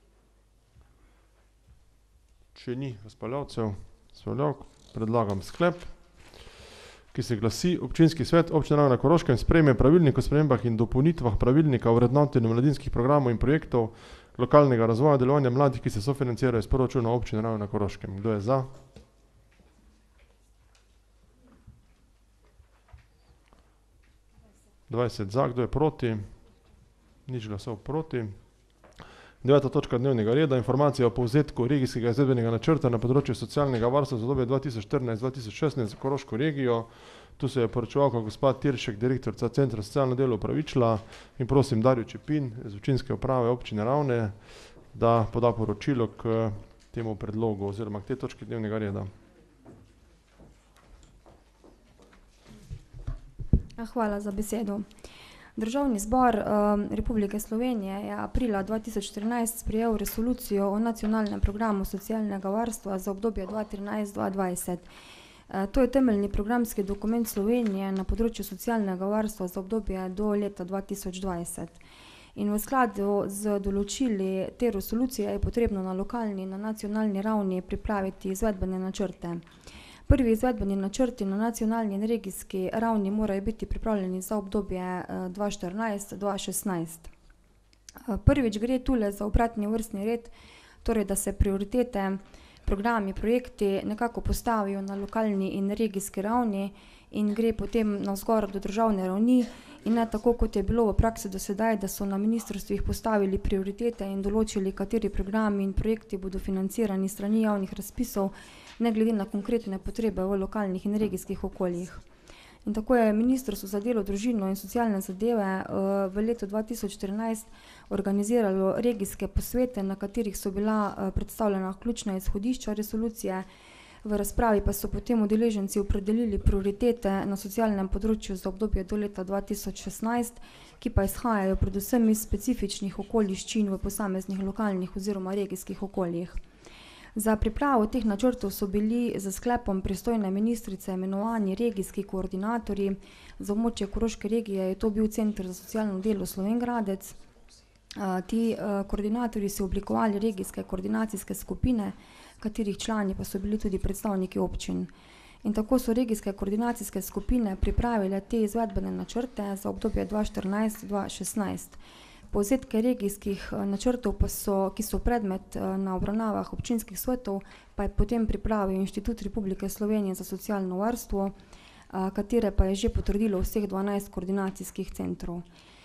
Če ni razpravljavcev, razpravljavk, predlagam sklep, ki se glasi: Občinski svet občine Raven na Koroškem sprejme pravilnik o spremembah in dopolnitvah pravilnika o vrednotenju mladinskih programov in projektov lokalnega razvoja delovanja mladih, ki se sofinancirajo iz proračuna občine Raven na Koroškem. Kdo je za? dvajset za, kdo je proti? Nič glasov proti. Deveta točka dnevnega reda, informacija o povzetku regijskega izvedbenega načrta na področju socialnega varstva za obdobje dva tisoč štirinajst do dva tisoč šestnajst za Koroško regijo. Tu se je poročevalka gospa Tiršek, direktorica Centra za socialno delo, opravičila, in prosim Darjo Čepin iz občinske uprave občine Ravne, da poda poročilo k temu predlogu oziroma k tej točki dnevnega reda. Hvala za besedo. Državni zbor Republike Slovenije je aprila dva tisoč štirinajst sprejel resolucijo o nacionalnem programu socialnega varstva za obdobje dva tisoč trinajst do dva tisoč dvajset. To je temeljni programski dokument Slovenije na področju socialnega varstva za obdobje do leta dva tisoč dvajset. In v skladu z določili te resolucije je potrebno na lokalni in na nacionalni ravni pripraviti izvedbene načrte. Prvi izvedbeni načrti na nacionalni in regijski ravni morajo biti pripravljeni za obdobje dva tisoč štirinajst do dva tisoč šestnajst. Prvič gre tule za obratni vrstni red, torej da se prioritete, programi, projekti nekako postavijo na lokalni in regijski ravni in gre potem navzgor do državne ravni, in ne tako, kot je bilo v praksi do sedaj, da so na ministrstvih postavili prioritete in določili, kateri programi in projekti bodo financirani strani javnih razpisov, ne glede na konkretne potrebe v lokalnih in regijskih okoljih. In tako je Ministrstvo za delo, družino in socialne zadeve v letu dva tisoč štirinajst organiziralo regijske posvete, na katerih so bila predstavljena ključna izhodišča resolucije. V razpravi pa so potem udeleženci opredelili prioritete na socialnem področju za obdobje do leta dva tisoč šestnajst, ki pa izhajajo predvsem iz specifičnih okoliščin v posameznih lokalnih oziroma regijskih okoljih. Za pripravo teh načrtov so bili za sklepom pristojne ministrice imenovani regijski koordinatorji. Za območje Koroške regije je to bil Center za socialno delo Slovenj Gradec. Ti koordinatorji so oblikovali regijske koordinacijske skupine, katerih člani pa so bili tudi predstavniki občin. In tako so regijske koordinacijske skupine pripravile te izvedbene načrte za obdobje dva tisoč štirinajst do dva tisoč šestnajst. Povzetke regijskih načrtov, pa so, ki so predmet na obravnavah občinskih svetov, pa je potem pripravil Inštitut Republike Slovenije za socialno varstvo, katere pa je že potrdilo vseh dvanajst koordinacijskih centrov.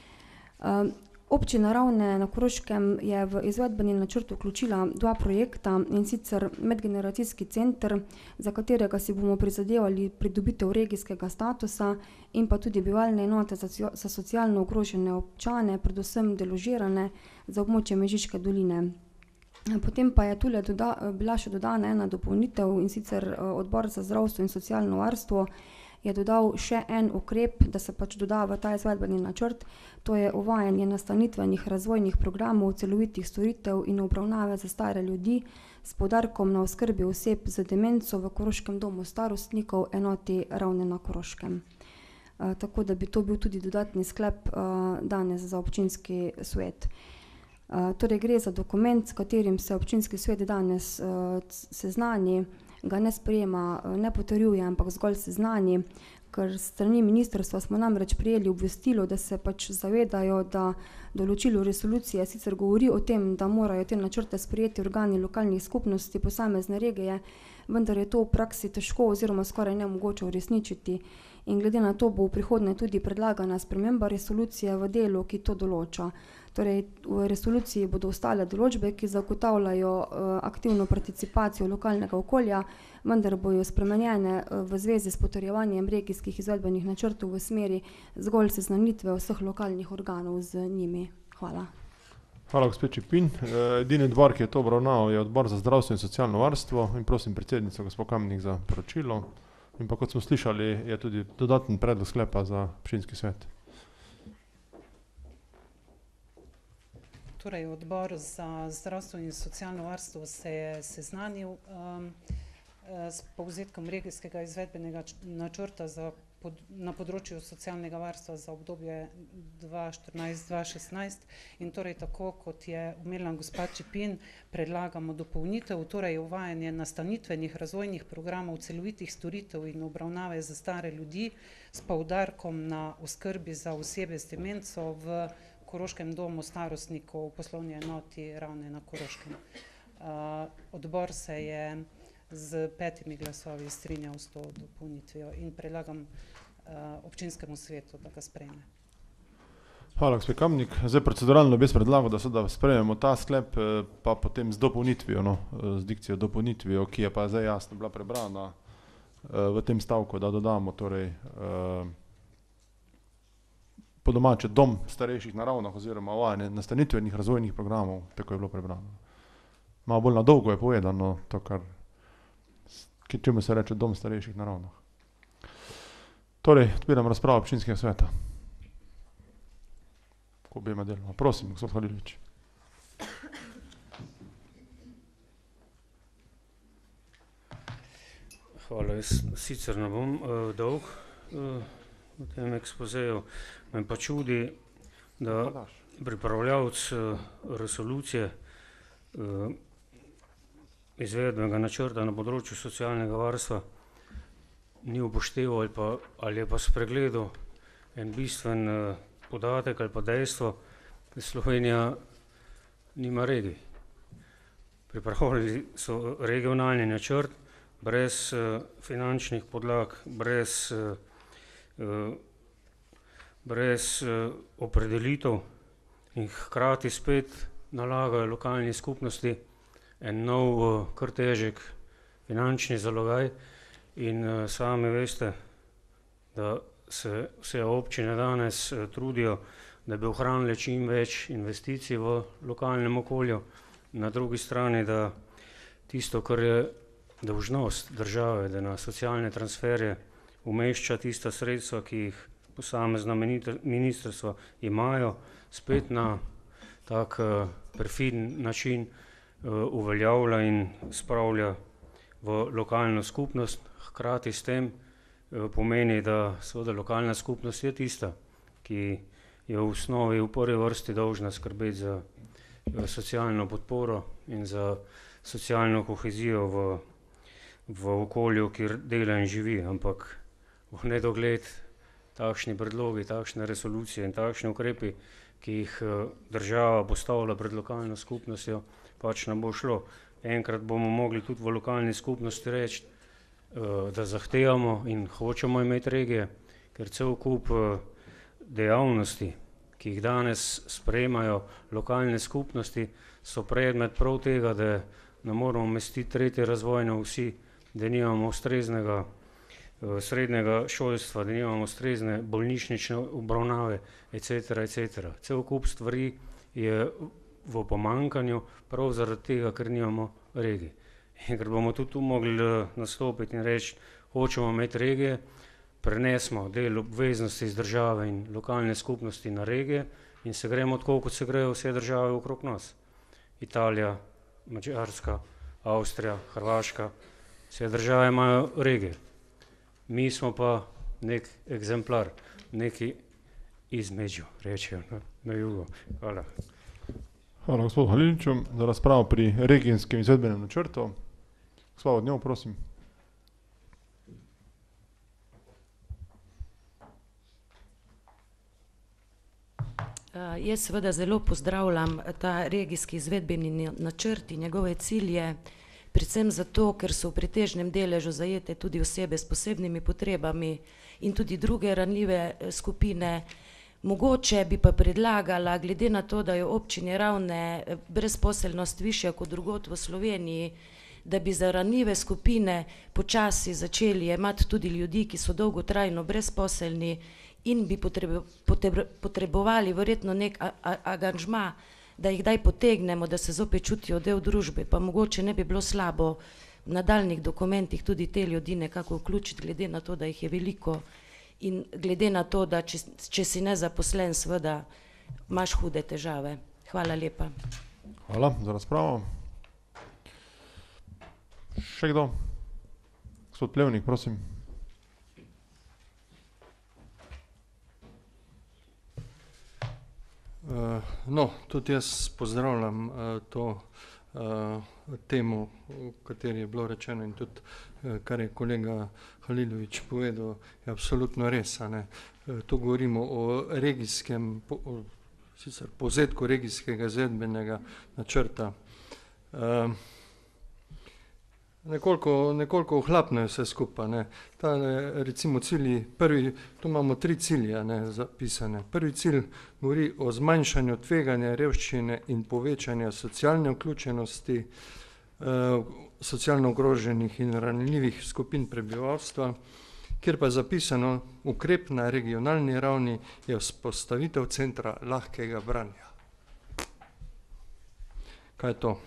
Občina Ravne na Koroškem je v izvedbeni načrt vključila dva projekta, in sicer medgeneracijski center, za katerega si bomo prizadevali pridobitev regijskega statusa, in pa tudi bivalne enote za socialno ogrožene občane, predvsem deložirane za območje Mežiške doline. Potem pa je tule bila še dodana ena dopolnitev, in sicer Odbor za zdravstvo in socialno varstvo je dodal še en ukrep, da se pač doda v ta izvedbeni načrt, to je uvajanje nastanitvenih razvojnih programov, celovitih storitev in obravnave za stare ljudi s poudarkom na oskrbi oseb z demenco v Koroškem domu starostnikov enoti Ravne na Koroškem. Uh, tako da bi to bil tudi dodatni sklep uh, danes za občinski svet. Uh, torej gre za dokument, s katerim se občinski svet danes uh, seznani, ga ne sprejema, uh, ne potrjuje, ampak zgolj seznani, ker strani ministrstva smo namreč prijeli obvestilo, da se pač zavedajo, da določilo resolucije sicer govori o tem, da morajo te načrte sprejeti organi lokalnih skupnosti, posamezne regije, vendar je to v praksi težko oziroma skoraj nemogoče uresničiti. In glede na to bo v prihodnje tudi predlagana sprememba resolucije v delu, ki to določa. Torej, v resoluciji bodo ostale določbe, ki zagotavljajo uh, aktivno participacijo lokalnega okolja, vendar bojo spremenjene uh, v zvezi s potrjevanjem regijskih izvedbenih načrtov v smeri zgolj seznanitve vseh lokalnih organov z njimi. Hvala. Hvala, gospod Čepin. Edini odbor, ki je to obravnaval, je odbor za zdravstvo in socialno varstvo in prosim predsednico, gospod Kamnik, za poročilo. In pa kot smo slišali, je tudi dodaten predlog sklepa za občinski svet. Torej, odbor za zdravstvo in socialno varstvo se je seznanil um, s povzetkom regijskega izvedbenega načrta za pod, na področju socialnega varstva za obdobje dva tisoč štirinajst do dva tisoč šestnajst in torej tako, kot je omenila gospa Čepin, predlagamo dopolnitev, torej uvajanje nastanitvenih razvojnih programov, celovitih storitev in obravnave za stare ljudi s poudarkom na oskrbi za osebe z demenco v Koroškem domu starostnikov v poslovni enoti Ravne na Koroškem. Uh, odbor se je z petimi glasovi strinjal s to dopolnitvijo in predlagam uh, občinskemu svetu, da ga sprejme. Hvala, gospod Kamnik. Zdaj proceduralno bi predlagal, da se da sprejmemo ta sklep, pa potem z dopolnitvijo, no, z dikcijo dopolnitvijo, ki je pa zdaj jasno bila prebrana uh, v tem stavku, da dodamo torej uh, po domače dom starejših na Ravnah oziroma uvajanje nastanitvenih razvojnih programov, tako je bilo prebrano. Malo bolj na dolgo je povedano to, kar, čemu se reče dom starejših na Ravnah. Torej, odpiram razpravo občinskega sveta. Ko obema deloma. Prosim, gospod Halilović. Hvala, jaz sicer ne bom uh, dolg uh, v tem ekspozeju. Me pa čudi, da pripravljavec uh, resolucije uh, izvedbenega načrta na področju socialnega varstva ni upošteval ali pa, ali je pa spregledal en bistven uh, podatek ali pa dejstvo, da Slovenija nima regij. Pripravili so regionalni načrt brez uh, finančnih podlag, brez uh, uh, brez uh, opredelitev in hkrati spet nalagajo lokalni skupnosti en nov uh, kar težek finančni zalogaj in uh, sami veste, da se vse občine danes uh, trudijo, da bi ohranili čim več investicij v lokalnem okolju, na drugi strani, da tisto, kar je dolžnost države, da na socialne transferje umešča tista sredstva, ki jih posamezna ministrstva imajo, spet na tak uh, perfiden način uh, uveljavlja in spravlja v lokalno skupnost. Hkrati s tem uh, pomeni, da seveda lokalna skupnost je tista, ki je v osnovi v prvi vrsti dolžna skrbeti za uh, socialno podporo in za socialno kohezijo v, v okolju, kjer dela in živi, ampak v nedogled takšni predlogi, takšne resolucije in takšni ukrepi, ki jih država postavlja pred lokalno skupnostjo, pač ne bo šlo. Enkrat bomo mogli tudi v lokalni skupnosti reči, da zahtevamo in hočemo imeti regije, ker cel kup dejavnosti, ki jih danes sprejemajo lokalne skupnosti, so predmet prav tega, da ne moramo umestiti tretje razvojne vsi, da nimamo ustreznega srednjega šolstva, da nimamo ustrezne bolnišnične obravnave, et cetera, et cetera. Cel kup stvari je v pomanjkanju prav zaradi tega, ker nimamo regij. In ker bomo tudi tu mogli nastopiti in reči, hočemo imeti regije, prenesemo del obveznosti iz države in lokalne skupnosti na regije in se gremo tako, kot se grejo vse države okrog nas. Italija, Madžarska, Avstrija, Hrvaška, vse države imajo regije. Mi smo pa nek egzemplar, neki između, rečejo na, na jugu. Hvala. Hvala gospod Haliliču za razpravo pri regijskem izvedbenem načrtu. Gospod Vodnjov, prosim. Uh, jaz seveda zelo pozdravljam ta regijski izvedbeni načrt in njegove cilje, predvsem zato, ker so v pretežnem deležu zajete tudi osebe s posebnimi potrebami in tudi druge ranljive skupine. Mogoče bi pa predlagala, glede na to, da je v občini Ravne brezposelnost višja kot drugod v Sloveniji, da bi za ranljive skupine počasi začeli jemati tudi ljudi, ki so dolgotrajno brezposelni in bi potrebovali verjetno nek aranžma, da jih daj potegnemo, da se zopet čutijo del družbe, pa mogoče ne bi bilo slabo v nadaljnih dokumentih tudi te ljudi nekako vključiti, glede na to, da jih je veliko in glede na to, da če, če si nezaposlen, seveda imaš hude težave. Hvala lepa. Hvala za razpravo. Še kdo? Gospod Plevnik, prosim. Uh, no, tudi jaz pozdravljam uh, to uh, temo, o kateri je bilo rečeno in tudi, uh, kar je kolega Halilović povedal, je absolutno res. A ne? Uh, to govorimo o regijskem, po, o, sicer povzetku regijskega izvedbenega načrta. Uh, Nekoliko, nekoliko ohlapno je vse skupaj. Ne. Ta, recimo cilji, prvi, tu imamo tri cilje ne, zapisane. Prvi cilj govori o zmanjšanju tveganja revščine in povečanja socialne vključenosti eh, socialno ogroženih in ranljivih skupin prebivalstva, kjer pa je zapisano ukrep na regionalni ravni je vzpostavitev centra lahkega branja. Kaj je to?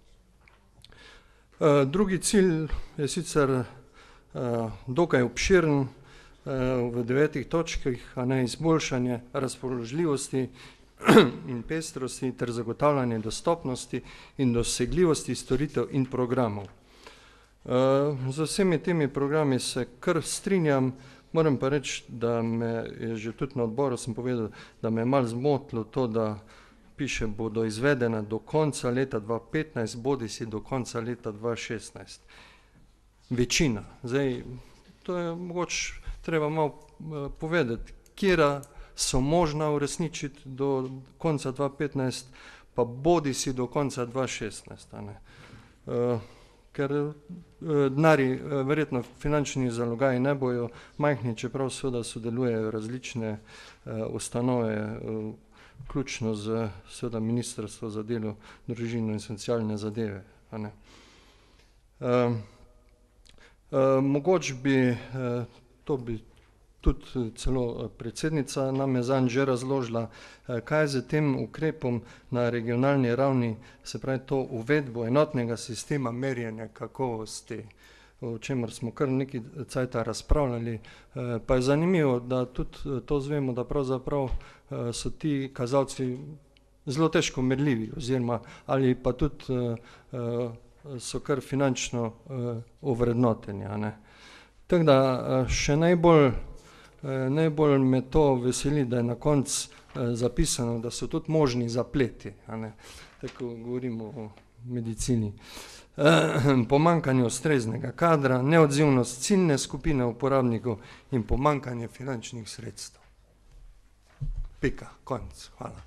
Uh, drugi cilj je sicer uh, dokaj obširen uh, v devetih točkah, a ne izboljšanje razpoložljivosti in pestrosti ter zagotavljanje dostopnosti in dosegljivosti storitev in programov. Uh, z vsemi temi programi se kar strinjam, moram pa reči, da me je že tudi na odboru sem povedal, da me je malo zmotilo to, da piše, bodo izvedena do konca leta dva petnajst, bodi si do konca leta dva šestnajst. Večina. Zdaj, to je mogoče treba malo uh, povedati, kjera so možna uresničiti do konca dva petnajst, pa bodi si do konca dva šestnajst. Uh, ker uh, denari, uh, verjetno finančni zalogaji ne bojo majhni, čeprav seveda sodelujejo različne uh, ustanove, uh, vključno z seveda Ministrstvo za delo, družino in socialne zadeve. A ne. Uh, uh, mogoče bi, uh, to bi tudi celo predsednica nam je zanj že razložila, uh, kaj je z tem ukrepom na regionalni ravni, se pravi to uvedbo enotnega sistema merjenja kakovosti, o čemer smo kar nekaj cajta razpravljali, pa je zanimivo, da tudi to zvemo, da pravzaprav so ti kazalci zelo težko merljivi, oziroma ali pa tudi so kar finančno ovrednoteni. Tako da še najbolj, najbolj me to veseli, da je na koncu zapisano, da so tudi možni zapleti, tako govorimo o medicini. Pomanjkanje ustreznega kadra, neodzivnost ciljne skupine uporabnikov in pomanjkanje finančnih sredstev. Pika, konec. Hvala.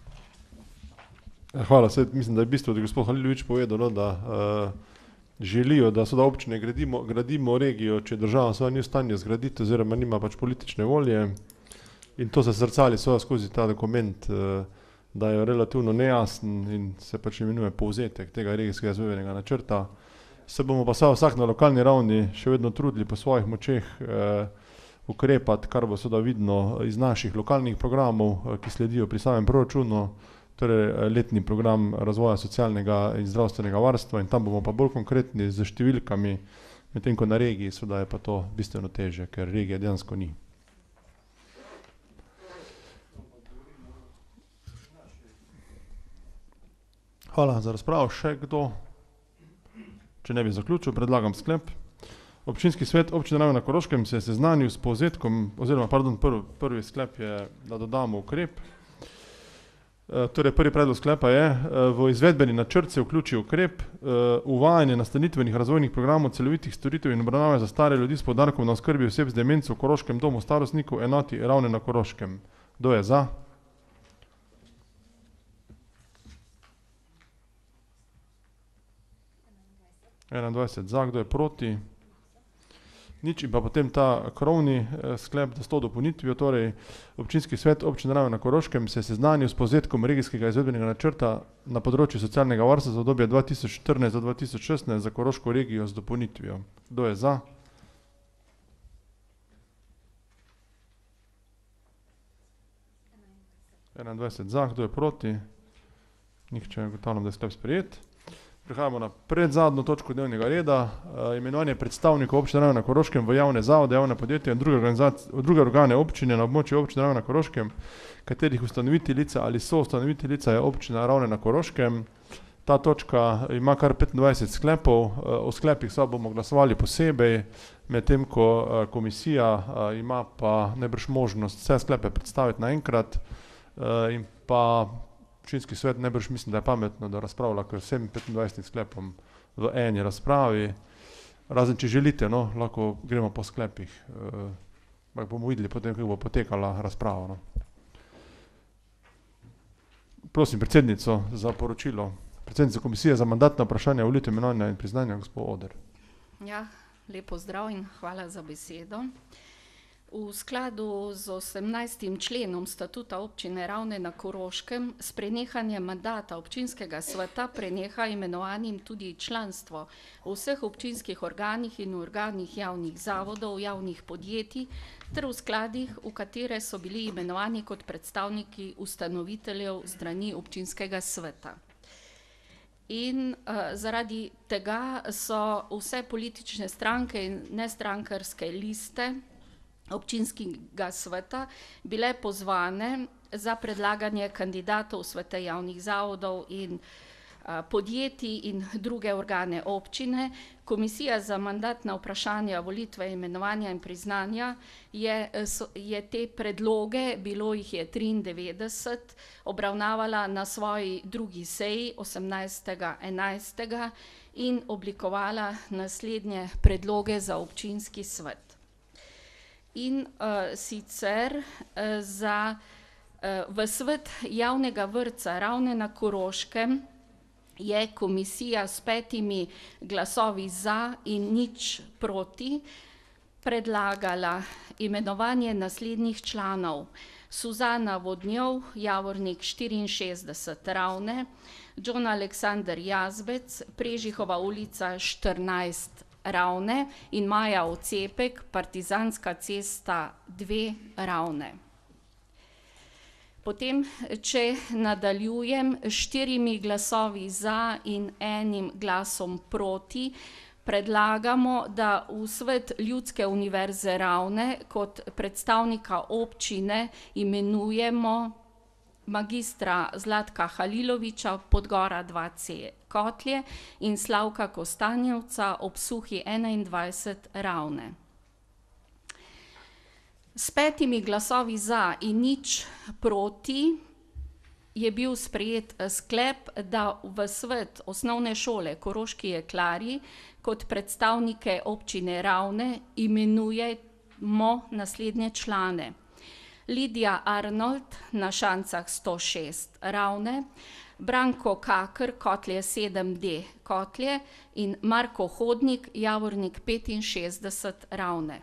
Hvala, se, mislim, da je bistvo, da je gospod Halilović povedal, no, da uh, želijo, da so da občine gradimo, gradimo regijo, če država svoja ni v stanju zgraditi, oziroma nima pač politične volje, in to se zrcali svoja skozi ta dokument, uh, da je relativno nejasen in se pač imenuje povzetek tega regijskega izvedbenega načrta. Se bomo pa vsak na lokalni ravni še vedno trudili po svojih močeh eh, ukrepati, kar bo seveda vidno iz naših lokalnih programov, eh, ki sledijo pri samem proračunu, torej letni program razvoja socialnega in zdravstvenega varstva, in tam bomo pa bolj konkretni z številkami, medtem ko na regiji seveda je pa to bistveno težje, ker regije dejansko ni. Hvala za razpravo. Še kdo? Če ne bi zaključil, predlagam sklep. Občinski svet Občine Raven na Koroškem se je seznanil s povzetkom, oziroma pardon, prvi, prvi sklep je, da dodamo ukrep. E, torej, prvi predlog sklepa je, v izvedbeni načrt se vključi ukrep e, uvajanje nastanitvenih razvojnih programov celovitih storitev in obravnave za stare ljudi s poudarkom na oskrbi oseb z demenco v Koroškem domu starostnikov enoti Ravne na Koroškem. Kdo je za? enaindvajset za, kdo je proti? Nič, in pa potem ta krovni sklep, da s to dopolnitvijo, torej Občinski svet Občine Raven na Koroškem se je seznanil s povzetkom regijskega izvedbenega načrta na področju socialnega varstva za obdobje dva tisoč štirinajst do dva tisoč šestnajst za Koroško regijo z dopolnitvijo. Kdo je za? enaindvajset za, kdo je proti? Nihče, ugotavljam, da je sklep sprejet. Prehajamo na predzadnjo točko dnevnega reda, uh, imenovanje predstavnikov Občine Raven na Koroškem v javne zavode, javne podjetja in druge, druge organe občine na območju Občine Raven na Koroškem, katerih ustanoviteljica ali soustanoviteljica je Občina Ravne na Koroškem. Ta točka ima kar petindvajset sklepov, uh, o sklepih sva bomo glasovali posebej, medtem ko uh, komisija uh, ima pa najbrž možnost vse sklepe predstaviti naenkrat uh, in pa Občinski svet najbrž mislim, da je pametno, da razpravlja kar vsem petindvajsetim sklepom v eni razpravi. Razen, če želite, no, lahko gremo po sklepih. E, bomo videli potem, kako bo potekala razprava. No. Prosim predsednico za poročilo. Predsednica komisije za mandatna vprašanja, volitev, imenovanja in priznanja, gospod Oder. Ja, lep pozdrav in hvala za besedo. V skladu z osemnajstim členom statuta Občine Ravne na Koroškem s prenehanjem mandata občinskega sveta preneha imenovanim tudi članstvo v vseh občinskih organih in organih javnih zavodov, javnih podjetij ter v skladih, v katere so bili imenovani kot predstavniki ustanoviteljev strani občinskega sveta. In uh, zaradi tega so vse politične stranke in nestrankarske liste občinskega sveta bile pozvane za predlaganje kandidatov sveta javnih zavodov in a, podjetij in druge organe občine. Komisija za mandatna vprašanja, volitve, imenovanja in priznanja je, je te predloge, bilo jih je triindevetdeset, obravnavala na svoji drugi seji osemnajstega enajstega in oblikovala naslednje predloge za občinski svet. In uh, sicer uh, za uh, v svet javnega vrtca Ravne na Koroškem je komisija s petimi glasovi za in nič proti predlagala imenovanje naslednjih članov. Suzana Vodnjov, Javornik štiriinšestdeset Ravne, John Aleksander Jazbec, Prežihova ulica štirinajst Ravne in Maja Ocepek, Partizanska cesta dve Ravne. Potem, če nadaljujem, štirimi glasovi za in enim glasom proti, predlagamo, da v svet Ljudske univerze Ravne kot predstavnika občine imenujemo magistra Zlatka Haliloviča, Podgora dva C Kotlje in Slavka Kostanjevca, ob Suhi enaindvajset Ravne. S petimi glasovi za in nič proti je bil sprejet sklep, da v svet osnovne šole Koroški jeklarji kot predstavnike občine Ravne imenujemo naslednje člane. Lidija Arnold na Šancah sto šest Ravne, Branko Kakr, Kotlje sedem D Kotlje in Marko Hodnik, Javornik petinšestdeset Ravne.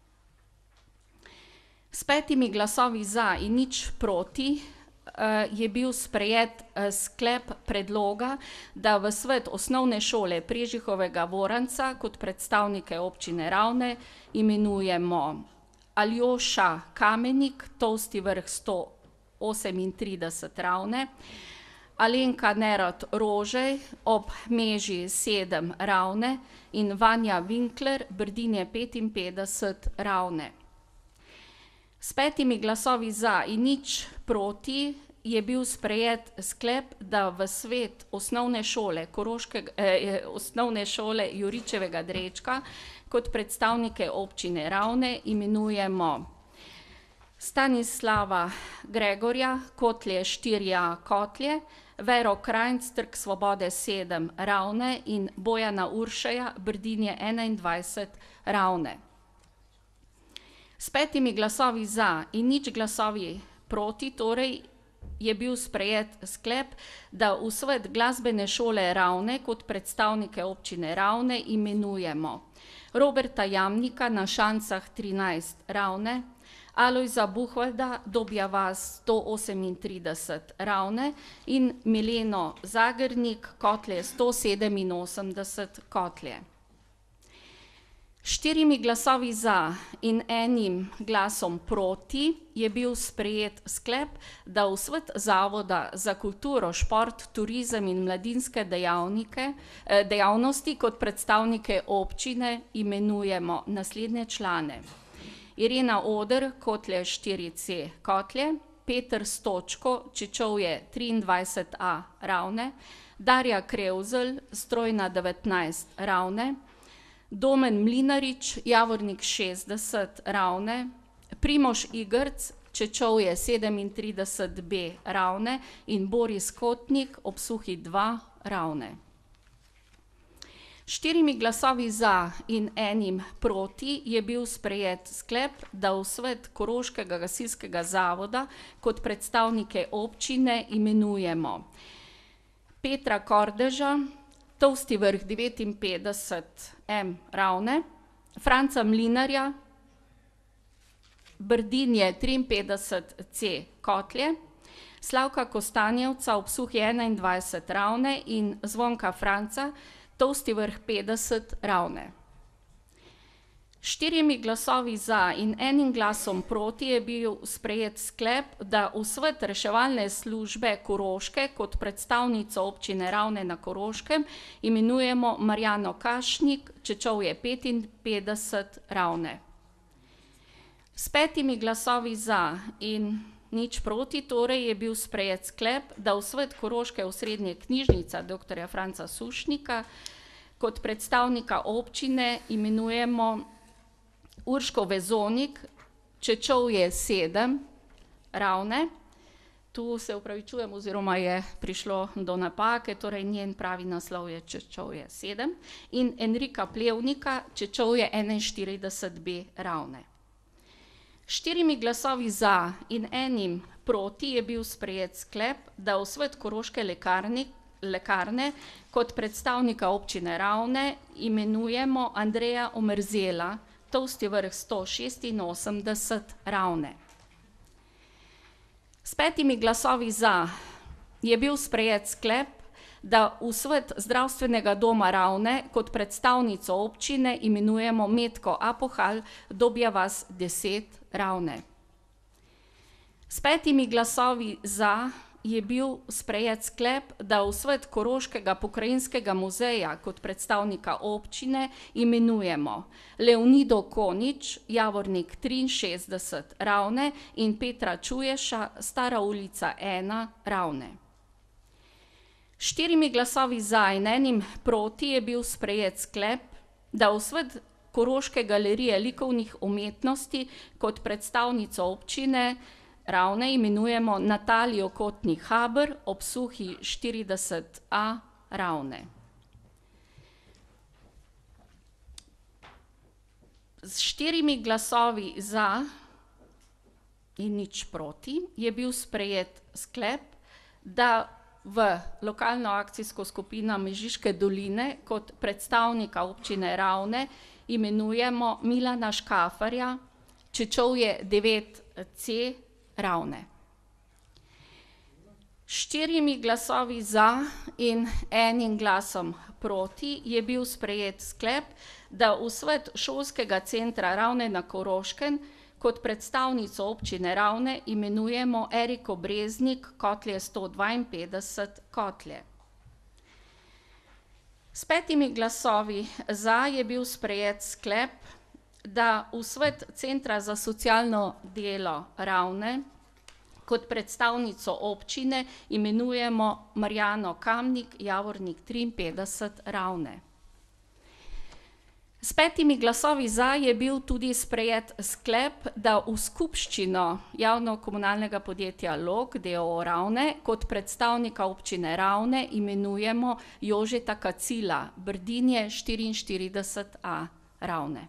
S petimi glasovi za in nič proti je bil sprejet sklep predloga, da v svet osnovne šole Prežihovega Voranca kot predstavnike občine Ravne imenujemo Aljoša Kamenik, Tolsti vrh sto osemintrideset Ravne, Alenka Nerad Rožej, ob Meži sedem Ravne in Vanja Winkler, Brdinje petinpetdeset Ravne. S petimi glasovi za in nič proti je bil sprejet sklep, da v svet osnovne šole, Koroškega, eh, osnovne šole Juričevega Drečka kot predstavnike občine Ravne imenujemo Stanislava Gregorja, Kotlje štirja Kotlje, Vero Krajnc, Trg Svobode sedem Ravne in Bojana Uršeja, Brdinje enaindvajset Ravne. S petimi glasovi za in nič glasovi proti, torej je bil sprejet sklep, da v svet glasbene šole Ravne kot predstavnike občine Ravne imenujemo Roberta Jamnika na Šancah trinajst Ravne, Alojza Buhvalda, Dobja vas sto osemintrideset Ravne in Mileno Zagernik, Kotlje sto sedeminosemdeset Kotlje. Štirimi glasovi za in enim glasom proti je bil sprejet sklep, da v svet Zavoda za kulturo, šport, turizem in mladinske dejavnike, dejavnosti kot predstavnike občine imenujemo naslednje člane. Irena Oder, Kotlje štiri C Kotlje, Peter Stočko, Čečovje triindvajset A Ravne, Darja Krevzelj, Strojna devetnajst Ravne, Domen Mlinarič, Javornik šestdeset Ravne, Primož Igrc, Čečovje sedemintrideset B Ravne in Boris Kotnik, Ob Suhi dva Ravne. Štirimi glasovi za in enim proti je bil sprejet sklep, da v svet Koroškega gasilskega zavoda kot predstavnike občine imenujemo Petra Kordeža, Tolsti vrh devetinpetdeset M Ravne, Franca Mlinarja, Brdinje triinpetdeset C Kotlje, Slavka Kostanjevca, Ob Suhi enaindvajset Ravne in Zvonka Franca, Tolsti vrh petdeset Ravne. Štirimi glasovi za in enim glasom proti je bil sprejet sklep, da v svet reševalne službe Koroške kot predstavnico občine Ravne na Koroškem imenujemo Marjano Kašnik, Čečovje petinpetdeset Ravne. S petimi glasovi za in nič proti torej je bil sprejet sklep, da v svet Koroške osrednje knjižnica doktorja Franca Sušnika kot predstavnika občine imenujemo Urško Vezonik, Čečovje sedem Ravne. Tu se opravičujem oziroma je prišlo do napake, torej njen pravi naslov je Čečovje sedem in Enrika Plevnika, Čečovje enainštirideset B Ravne. Štirimi glasovi za in enim proti je bil sprejet sklep, da v svet Koroške lekarni, lekarne kot predstavnika občine Ravne imenujemo Andreja Omerzela, Tolsti vrh sto šestinosemdeset Ravne. S petimi glasovi za je bil sprejet sklep, da v svet zdravstvenega doma Ravne kot predstavnico občine imenujemo Metko Apohal, Dobja vas deset Ravne. S petimi glasovi za je bil sprejet sklep, da v svet Koroškega pokrajinskega muzeja kot predstavnika občine imenujemo Leonido Konič, Javornik triinšestdeset Ravne in Petra Čuješa, Stara ulica ena Ravne. Štirimi glasovi za in enim proti je bil sprejet sklep, da v svet Koroške galerije likovnih umetnosti kot predstavnico občine Ravne imenujemo Natalijo Kotnik Haber, Ob Suhi štirideset A Ravne. S štirimi glasovi za in nič proti je bil sprejet sklep, da v lokalno akcijsko skupino Mežiške doline kot predstavnika občine Ravne imenujemo Milana Škafarja, Čečovje devet C Ravne. Štirimi glasovi za in enim glasom proti je bil sprejet sklep, da v svet šolskega centra Ravne na Koroškem kot predstavnico občine Ravne imenujemo Eriko Breznik, Kotlje sto dvainpetdeset, Kotlje. S petimi glasovi za je bil sprejet sklep, da v svet Centra za socialno delo Ravne kot predstavnico občine imenujemo Marjano Kamnik, Javornik triinpetdeset, Ravne. S petimi glasovi za je bil tudi sprejet sklep, da v skupščino javno-komunalnega podjetja Log, d. o. o. Ravne, kot predstavnika občine Ravne imenujemo Jožeta Kacila, Brdinje štiriinštirideset A, Ravne.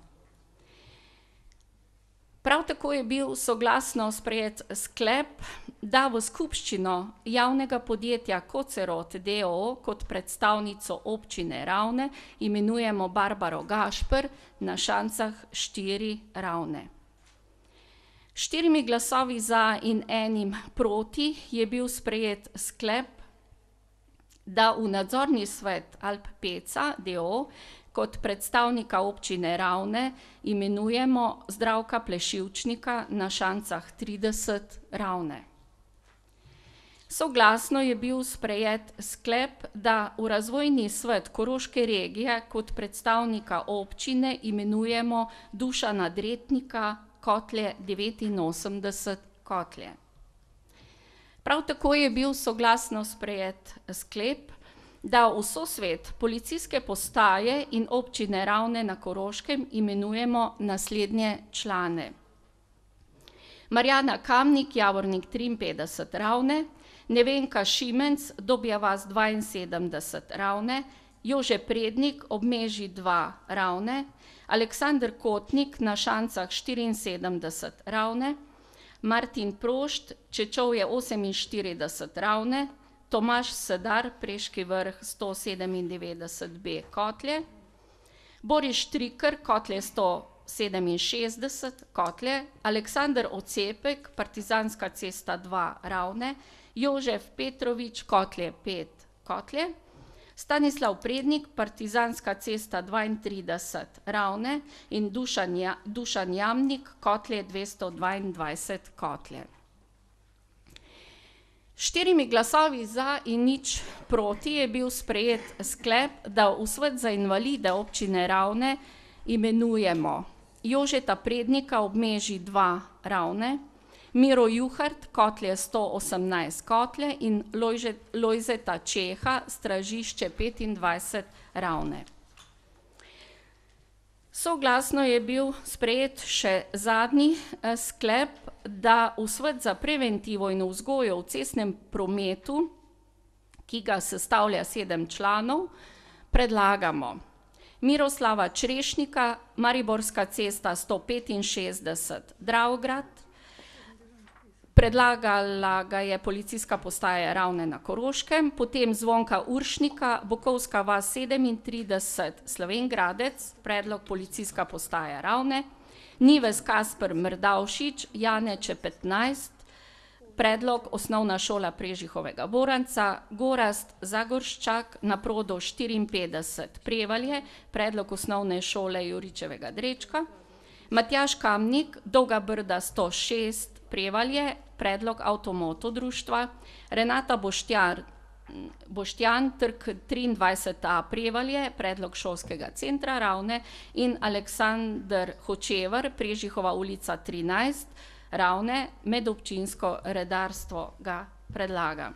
Prav tako je bil soglasno sprejet sklep, da v skupščino javnega podjetja Kocerot, d. o. o. kot predstavnico občine Ravne imenujemo Barbaro Gašper, na Šancah štiri, Ravne. S štirimi glasovi za in enim proti je bil sprejet sklep, da v nadzorni svet Alp Peca, d. o. o. kot predstavnika občine Ravne imenujemo Zdravka Plešivčnika, na Šancah trideset, Ravne. Soglasno je bil sprejet sklep, da v razvojni svet Koroške regije kot predstavnika občine imenujemo Dušana Dretnika, Kotlje devetinosemdeset, Kotlje. Prav tako je bil soglasno sprejet sklep, da v sosvet policijske postaje in občine Ravne na Koroškem imenujemo naslednje člane. Marjana Kamnik, Javornik triinpetdeset, Ravne, Nevenka Šimenc, Dobja vas dvainsedemdeset, Ravne, Jože Prednik, Obmeži dva, Ravne, Aleksander Kotnik, na Šancah štiriinsedemdeset, Ravne, Martin Prošt, Čečovje oseminštirideset, Ravne, Tomaž Sedar, Preški vrh sto sedemindevetdeset B, Kotlje, Boris Štriker, Kotlje sto sedeminšestdeset, Kotlje, Aleksander Ocepek, Partizanska cesta dva, Ravne, Jožef Petrovič, Kotlje pet, Kotlje, Stanislav Prednik, Partizanska cesta dvaintrideset, Ravne in Dušan, ja, Dušan Jamnik, Kotlje dvesto dvaindvajset, Kotlje. S štirimi glasovi za in nič proti je bil sprejet sklep, da v svet za invalide občine Ravne imenujemo Jožeta Prednika, Obmeži dva, Ravne, Miro Juhart, Kotlje sto osemnajst, Kotlje in Lojže, Lojzeta Čeha, Stražišče petindvajset, Ravne. Soglasno je bil sprejet še zadnji sklep, da v svet za preventivo in vzgojo v cestnem prometu, ki ga sestavlja sedem članov, predlagamo Miroslava Črešnika, Mariborska cesta sto petinšestdeset, Dravograd, predlagala ga je policijska postaja Ravne na Koroškem, potem Zvonka Uršnika, Bokovska vas sedemintrideset, Slovenj Gradec, predlog policijska postaja Ravne, Nives Kasper Mrdavšič, Janeče petnajst, predlog osnovna šola Prežihovega Boranca, Gorazd Zagorščak, na Prodo štiriinpetdeset, Prevalje, predlog osnovne šole Juričevega Drečka, Matjaž Kamnik, Dolga Brda sto šest, Prevalje, predlog Avtomoto društva, Renata Boštjar, Boštjan, Trg triindvajset A, Prevalje, predlog Šolskega centra Ravne in Aleksander Hočevar, Prežihova ulica trinajst, Ravne, medobčinsko redarstvo ga predlaga.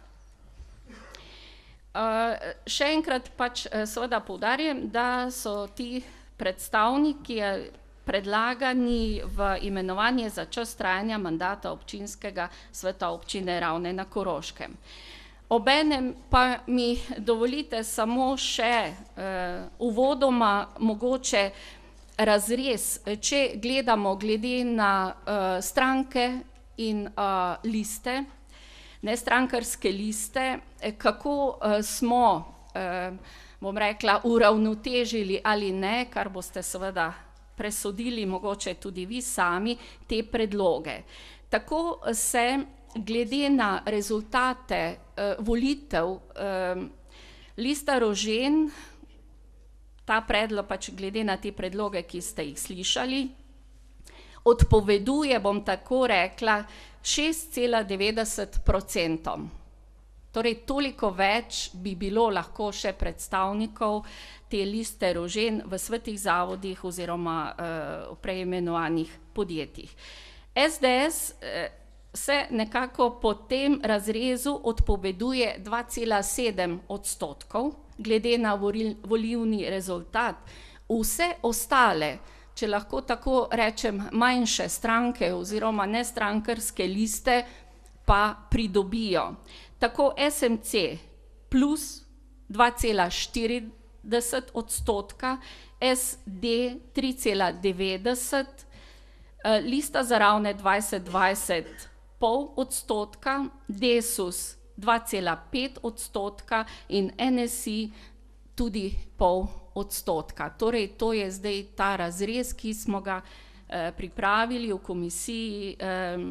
Še enkrat pač seveda poudarjam, da so ti predstavniki predlagani v imenovanje za čas trajanja mandata občinskega sveta občine Ravne na Koroškem. Obenem pa mi dovolite samo še uvodoma mogoče razrez, če gledamo glede na stranke in liste, nestrankarske liste, kako smo, bom rekla, uravnotežili ali ne, kar boste seveda presodili mogoče tudi vi sami, te predloge. Tako se glede na rezultate eh, volitev eh, lista Rožen, ta predlog pač glede na te predloge, ki ste jih slišali, odpoveduje, bom tako rekla, šest cela devetdeset procentov. Torej, toliko več bi bilo lahko še predstavnikov te liste Rožen v svetih zavodih oziroma uh, preimenovanih podjetjih. S D S uh, se nekako po tem razrezu odpoveduje dva cela sedem odstotkov, glede na volil, volilni rezultat. Vse ostale, če lahko tako rečem, manjše stranke oziroma nestrankarske liste pa pridobijo. Tako S M C plus dva cela štirideset odstotka, S D tri cela devetdeset, Lista za ravne dvajset dvajset pol odstotka, Desus dva cela pet odstotka in N S I tudi pol odstotka. Torej, to je zdaj ta razrez, ki smo ga eh, pripravili v komisiji eh,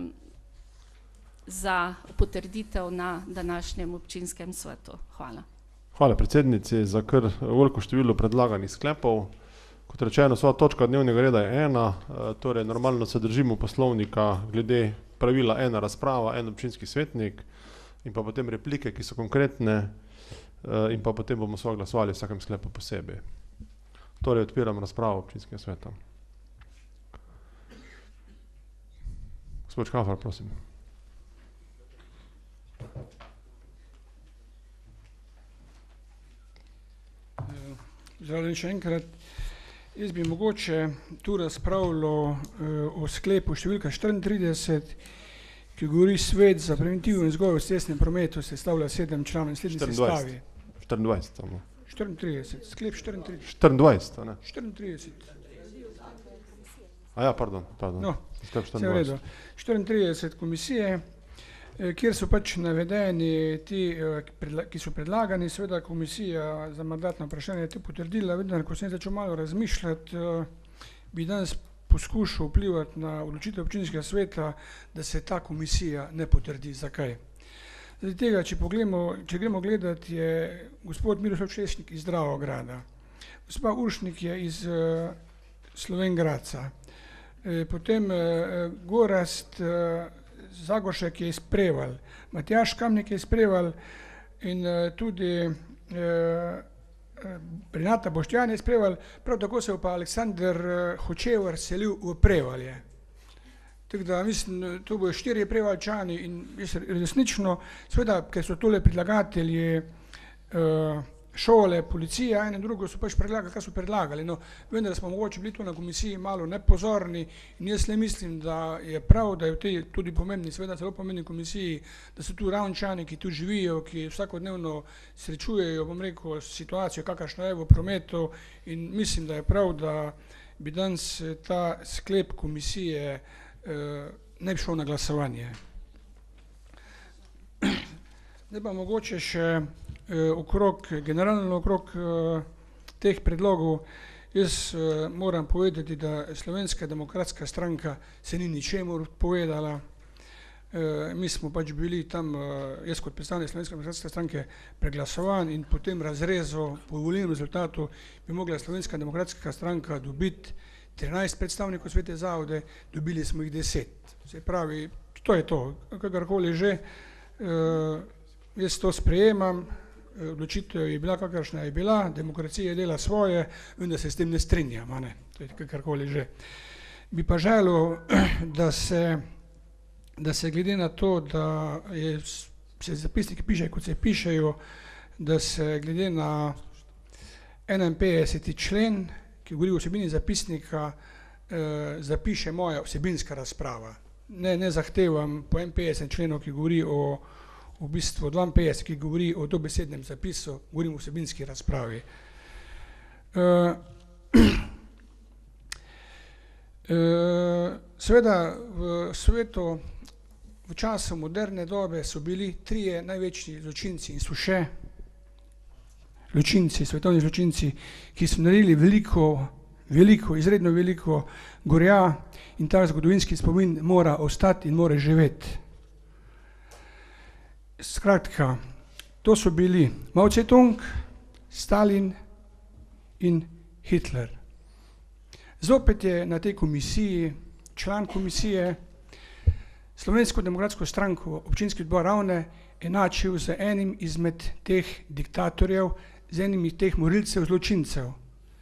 za potrditev na današnjem občinskem svetu. Hvala. Hvala predsednici za kar veliko število predlaganih sklepov. Kot rečeno, sva točka dnevnega reda je ena, torej normalno se držimo poslovnika glede pravila ena razprava, en občinski svetnik in pa potem replike, ki so konkretne in pa potem bomo sva glasovali vsakem sklepu posebej. Torej odpiram razpravo občinskega sveta. Gospod Škafar, prosim. Zdravljen še enkrat. Jaz bi mogoče tu razpravljal uh, o sklepu številka štiriintrideset, ki govori svet za preventivo in vzgojo v cestnem prometu, sestavlja sedem članov in slednji sestavi. štiriindvajset. štiriintrideset, sklep štiriintrideset. štiriindvajset, ne? štiriintrideset. A ja, pardon, pardon. No, vse v redu. štiriintrideset komisije, kjer so pač navedeni ti, ki so predlagani, seveda komisija za mandatno vprašanje je to potrdila, vendar, ko sem začel malo razmišljati, bi danes poskušal vplivati na odločitev občinskega sveta, da se ta komisija ne potrdi. Zakaj? Zaradi tega, če pogledamo, če gremo gledati, je gospod Miroslav Česnik iz Dravograda, gospa Uršnik je iz uh, Slovenj Gradca, e, potem uh, Gorast uh, Zagošek je iz Prevalj, Matjaž Kamnik je iz Prevalj in uh, tudi uh, Renata Boštjan je iz Prevalj, prav tako se je pa Aleksander uh, Hočevar selil v Prevalje. Tako da mislim, to bojo štiri Prevaljčani in resnično, seveda, ker so tole predlagatelji uh, šole, policija, eno drugo so pač predlagali, kaj so predlagali. No, vendar smo mogoče bili tu na komisiji malo nepozorni in jaz le mislim, da je prav, da je v tej tudi pomembni, seveda zelo pomembni komisiji, da so tu Ravnčani, ki tu živijo, ki vsakodnevno srečujejo, bom rekel, situacijo, kakršna je v prometu in mislim, da je prav, da bi danes ta sklep komisije eh, ne bi šel na glasovanje. Zdaj pa mogoče še okrog, generalno okrog uh, teh predlogov, jaz uh, moram povedati, da Slovenska demokratska stranka se ni ničemur povedala. Uh, mi smo pač bili tam, uh, jaz kot predstavnik Slovenske demokratske stranke preglasovan in po tem razrezu, po volilnem rezultatu bi mogla Slovenska demokratska stranka dobiti trinajst predstavnikov svete zavode, dobili smo jih deset. Se pravi, to je to, kakorkoli že, uh, jaz to sprejemam, odločitev je bila, kakršna je bila, demokracija dela svoje, vendar se s tem ne strinjam, ne, to je kakorkoli že. Bi pa želel, da se, da se glede na to, da je, se zapisniki pišejo, kot se pišejo, da se glede na enainpetdeseti člen, ki govori o vsebini zapisnika, eh, zapiše moja vsebinska razprava. Ne, ne zahtevam po enainpetdesetem členu, ki govori o v bistvu dvainpetdeset, ki govori o dobesednem zapisu, govorim o vsebinski razpravi. Uh, uh, seveda v svetu v času moderne dobe so bili trije največji zločinci in so še zločinci, svetovni zločinci, ki so naredili veliko, veliko, izredno veliko gorja in ta zgodovinski spomin mora ostati in mora živeti. Skratka, to so bili Mao Tse-tung, Stalin in Hitler. Zopet je na tej komisiji, član komisije Slovensko demokratsko stranko občinski odbor Ravne enačil z enim izmed teh diktatorjev, z enim iz teh morilcev, zločincev.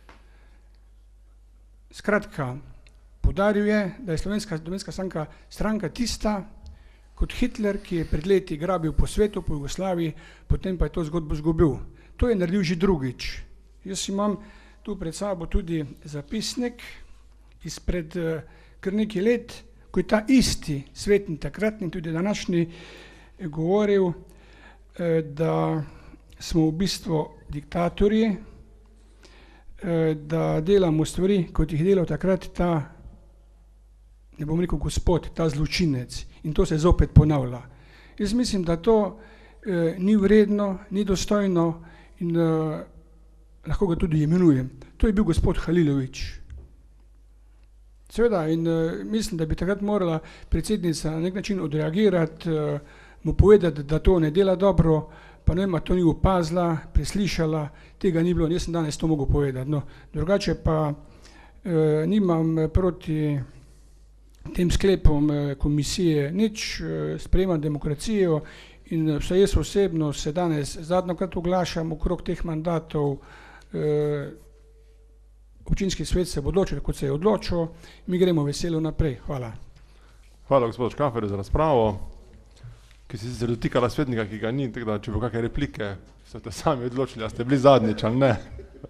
Skratka, poudaril je, da je Slovenska demokratska stranka, stranka tista, kot Hitler, ki je pred leti grabil po svetu, po Jugoslaviji, potem pa je to zgodbo izgubil. To je naredil že drugič. Jaz imam tu pred sabo tudi zapisnik izpred uh, kar nekaj let, ko je ta isti svetnik takratni, tudi današnji, govoril, uh, da smo v bistvu diktatorji, uh, da delamo stvari, kot jih delal takrat ta, ne bom rekel gospod, ta zločinec, in to se zopet ponavlja. Jaz mislim, da to uh, ni vredno, ni dostojno in uh, lahko ga tudi imenujem. To je bil gospod Halilović. Seveda, in uh, mislim, da bi takrat morala predsednica na nek način odreagirati, uh, mu povedati, da to ne dela dobro, pa ne vem, a to ni opazila, preslišala, tega ni bilo, jaz sem danes to mogel povedati. No, drugače pa uh, nimam proti tem sklepom uh, komisije nič, uh, sprejemam demokracijo in uh, vsaj jaz osebno se danes zadnjokrat oglašam okrog teh mandatov. Uh, občinski svet se bo odločil, kot se je odločil, mi gremo veselo naprej. Hvala. Hvala gospod Škafer za razpravo, ki si se dotikala svetnika, ki ga ni, tako da če bo kakšne replike, so te sami odločili, a ste bili zadnjič ali ne.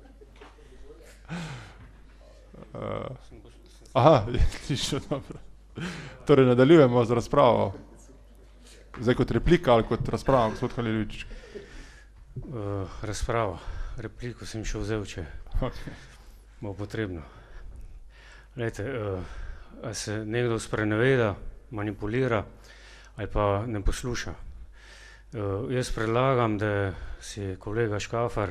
Uh, aha, je še dobro. Torej nadaljujemo z razpravo. Zdaj kot replika ali kot razprava, gospod Halilović? Uh, razprava. Repliko sem še vzel, če okay. bo potrebno. Glejte, uh, a se nekdo spreneveda, manipulira ali pa ne posluša. Uh, jaz predlagam, da si kolega Škafar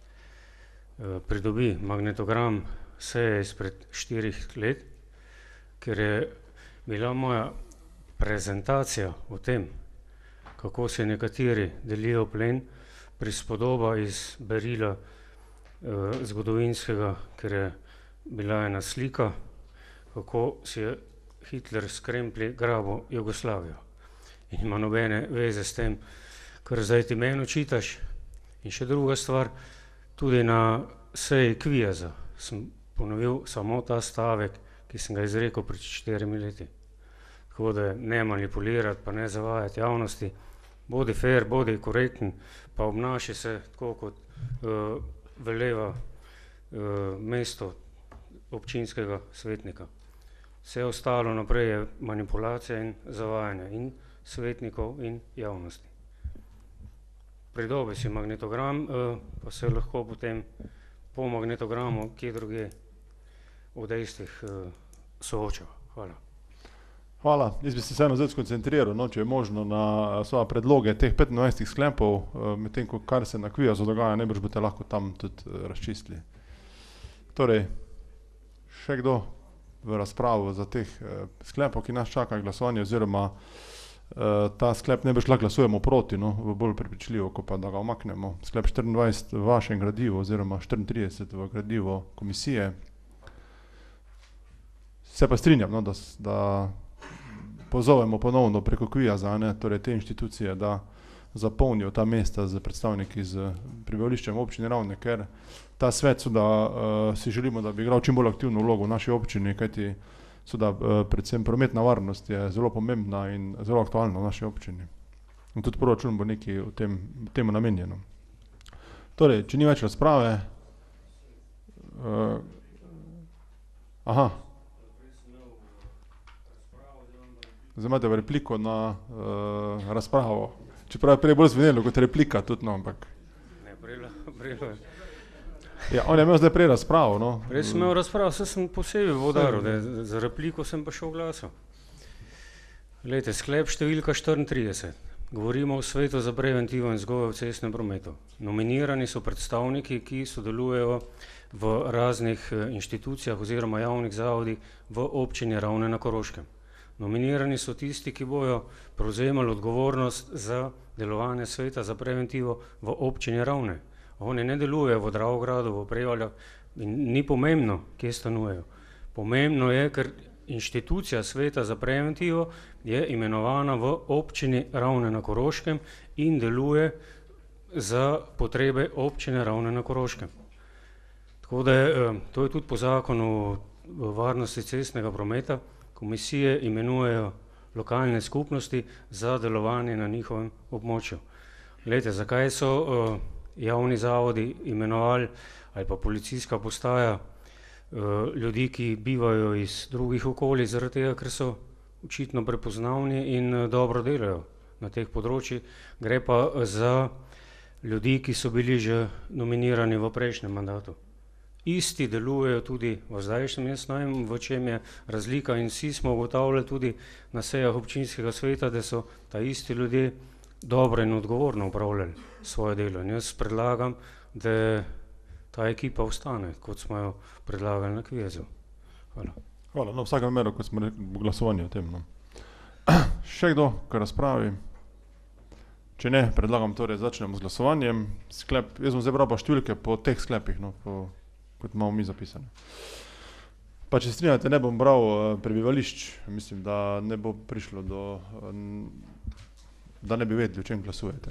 uh, pridobi magnetogram seje izpred štirih let, ker je bila moja prezentacija o tem, kako se nekateri delijo plen, prispodoba iz berila eh, zgodovinskega, ker je bila ena slika, kako si je Hitler s kremplji grabil Jugoslavijo. In ima nobene veze s tem, kar zdaj ti meni očitaš. In še druga stvar, tudi na seji Kviaza sem ponovil samo ta stavek, ki sem ga izrekel pred štirimi leti. Tako da ne manipulirati, pa ne zavajati javnosti, bodi fair, bodi korekten, pa obnaši se tako, kot uh, veleva uh, mesto občinskega svetnika. Vse ostalo naprej je manipulacija in zavajanje in svetnikov in javnosti. Pridobi si magnetogram, uh, pa se lahko potem po magnetogramu kje druge v dejstvih uh, sooča. Hvala. Hvala. Jaz bi se vseeno zdaj skoncentriral, no, če je možno, na svoje predloge teh petindvajsetih sklepov, medtem ko kar se na Kviazu dogaja, najbrž boste lahko tam tudi razčistili. Torej, še kdo v razpravo za teh sklepov, ki nas čaka glasovanje, oziroma ta sklep najbrž lahko glasujemo proti, no, bolj prepričljivo, ko pa da ga omaknemo. Sklep štiriindvajset v vašem gradivu, oziroma štiriintrideset v gradivu komisije. Se pa strinjam, no, da, da pozovemo ponovno preko Kviaza, ne, torej te inštitucije, da zapolnijo ta mesta z predstavniki z prebivališčem občine Ravne, ker ta svet so da uh, si želimo, da bi igral čim bolj aktivno vlogo v naši občini, kajti so da uh, predvsem prometna varnost je zelo pomembna in zelo aktualna v naši občini. In tudi proračun bo nekaj v tem, temu namenjeno. Torej, če ni več razprave, uh, aha, zdaj imate v repliko na uh, razpravo. Čeprav je prej bolj zvenelo kot replika tudi, no, ampak. Ne, prejlo, prejlo. Ja, on je imel zdaj prej razpravo, no. Prej sem imel razpravo, vse sem posebej vodaril, da za repliko sem pa šel glasil. Glejte, sklep številka štiriintrideset. Govorimo o svetu za preventivo in vzgojo v cestnem prometu. Nominirani so predstavniki, ki sodelujejo v raznih inštitucijah oziroma javnih zavodih v občini Ravne na Koroškem. Nominirani so tisti, ki bojo prevzemali odgovornost za delovanje sveta za preventivo v občini Ravne. Oni ne delujejo v Dravogradu, v Prevaljah in ni pomembno, kje stanujejo. Pomembno je, ker inštitucija sveta za preventivo je imenovana v občini Ravne na Koroškem in deluje za potrebe občine Ravne na Koroškem. Tako da je, to je tudi po zakonu o varnosti cestnega prometa, komisije imenujejo lokalne skupnosti za delovanje na njihovem območju. Glejte, zakaj so uh, javni zavodi imenovali ali pa policijska postaja uh, ljudi, ki bivajo iz drugih okolij, zaradi tega, ker so očitno prepoznavni in uh, dobro delajo na teh področjih. Gre pa za ljudi, ki so bili že nominirani v prejšnjem mandatu. Isti delujejo tudi v zdajšnjem, jaz ne vem, v čem je razlika, in vsi smo ugotavljali tudi na sejah občinskega sveta, da so ta isti ljudje dobro in odgovorno upravljali svoje delo. In jaz predlagam, da ta ekipa ostane, kot smo jo predlagali na kvizu. Hvala. Hvala. No, v vsakem primeru, ko smo rekli, bo glasovanje o tem. No. Še kdo, ki razpravi? Če ne, predlagam torej, začnemo z glasovanjem. Sklep, jaz bom zdaj bral pa številke po teh sklepih, no, po, kot imamo mi zapisane. Pa če strinjate, ne bom bral uh, prebivališč, mislim, da ne bo prišlo do, uh, da ne bi vedeli, o čem glasujete.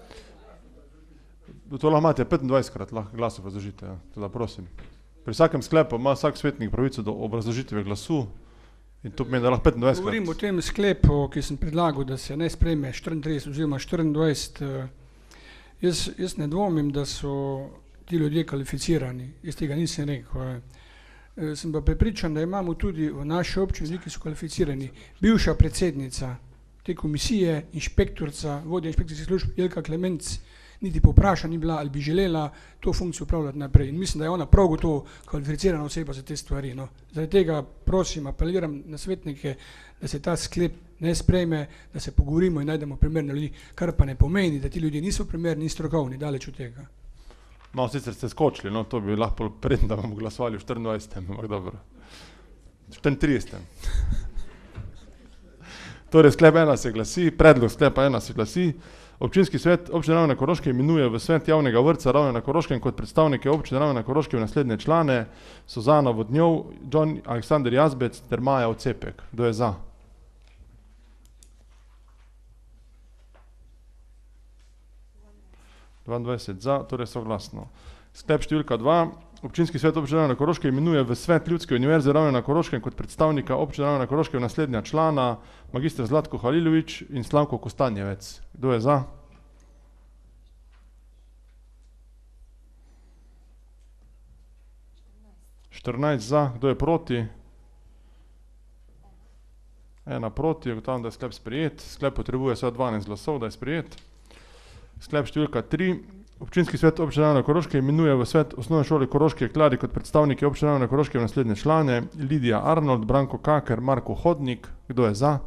To lahko imate petindvajsetkrat lahko glasov razložite, ja. Teda prosim. Pri vsakem sklepu ima vsak svetnik pravico do obrazložitve glasu in to pomeni, da lahko petindvajsetkrat. Govorim o tem sklepu, ki sem predlagal, da se ne sprejme štiriintrideset oziroma štiriindvajset. Jaz, jaz ne dvomim, da so ti ljudje kvalificirani. Jaz tega nisem rekel. Sem pa prepričan, da imamo tudi v naši občini ljudi, ki so kvalificirani. Bivša predsednica te komisije, inšpektorica, vodja inšpekcijskih služb Jelka Klemenc, niti povpraša ni bila, ali bi želela to funkcijo upravljati naprej. In mislim, da je ona prav gotovo kvalificirana oseba za te stvari. No. Zaradi tega prosim, apeliram na svetnike, da se ta sklep ne sprejme, da se pogovorimo in najdemo primerne ljudi, kar pa ne pomeni, da ti ljudje niso primerni in strokovni, daleč od tega. Malo sicer ste skočili, no, to bi lahko predtem, da bomo glasovali v štiriindvajsetem, ampak dobro. štiriintridesetem. Torej, sklep ena se glasi, predlog sklepa ena se glasi. Občinski svet občine Ravne na Koroškem imenuje v svet javnega vrtca Ravne na Koroškem kot predstavnike občine Ravne na Koroškem naslednje člane: Suzana Vodnjov, John Aleksander Jazbec ter Maja Ocepek. Kdo je za? dvaindvajset za, torej soglasno. Sklep številka dva. Občinski svet občine Ravne na Koroškem imenuje v svet Ljudske univerze Ravne na Koroškem kot predstavnika občine Ravne na Koroškem naslednja člana: magister Zlatko Halilović in Slavko Kostanjevec. Kdo je za? štirinajst za. Kdo je proti? Ena proti. Ugotavljam, da je sklep sprejet. Sklep potrebuje vsaj dvanajst glasov, da je sprejet. Sklep številka tri. Občinski svet občine Ravne na Koroškem imenuje v svet osnovne šole Koroške Klari kot predstavniki občine Ravne na Koroškem naslednje člane: Lidija Arnold, Branko Kaker, Marko Hodnik. Kdo je za?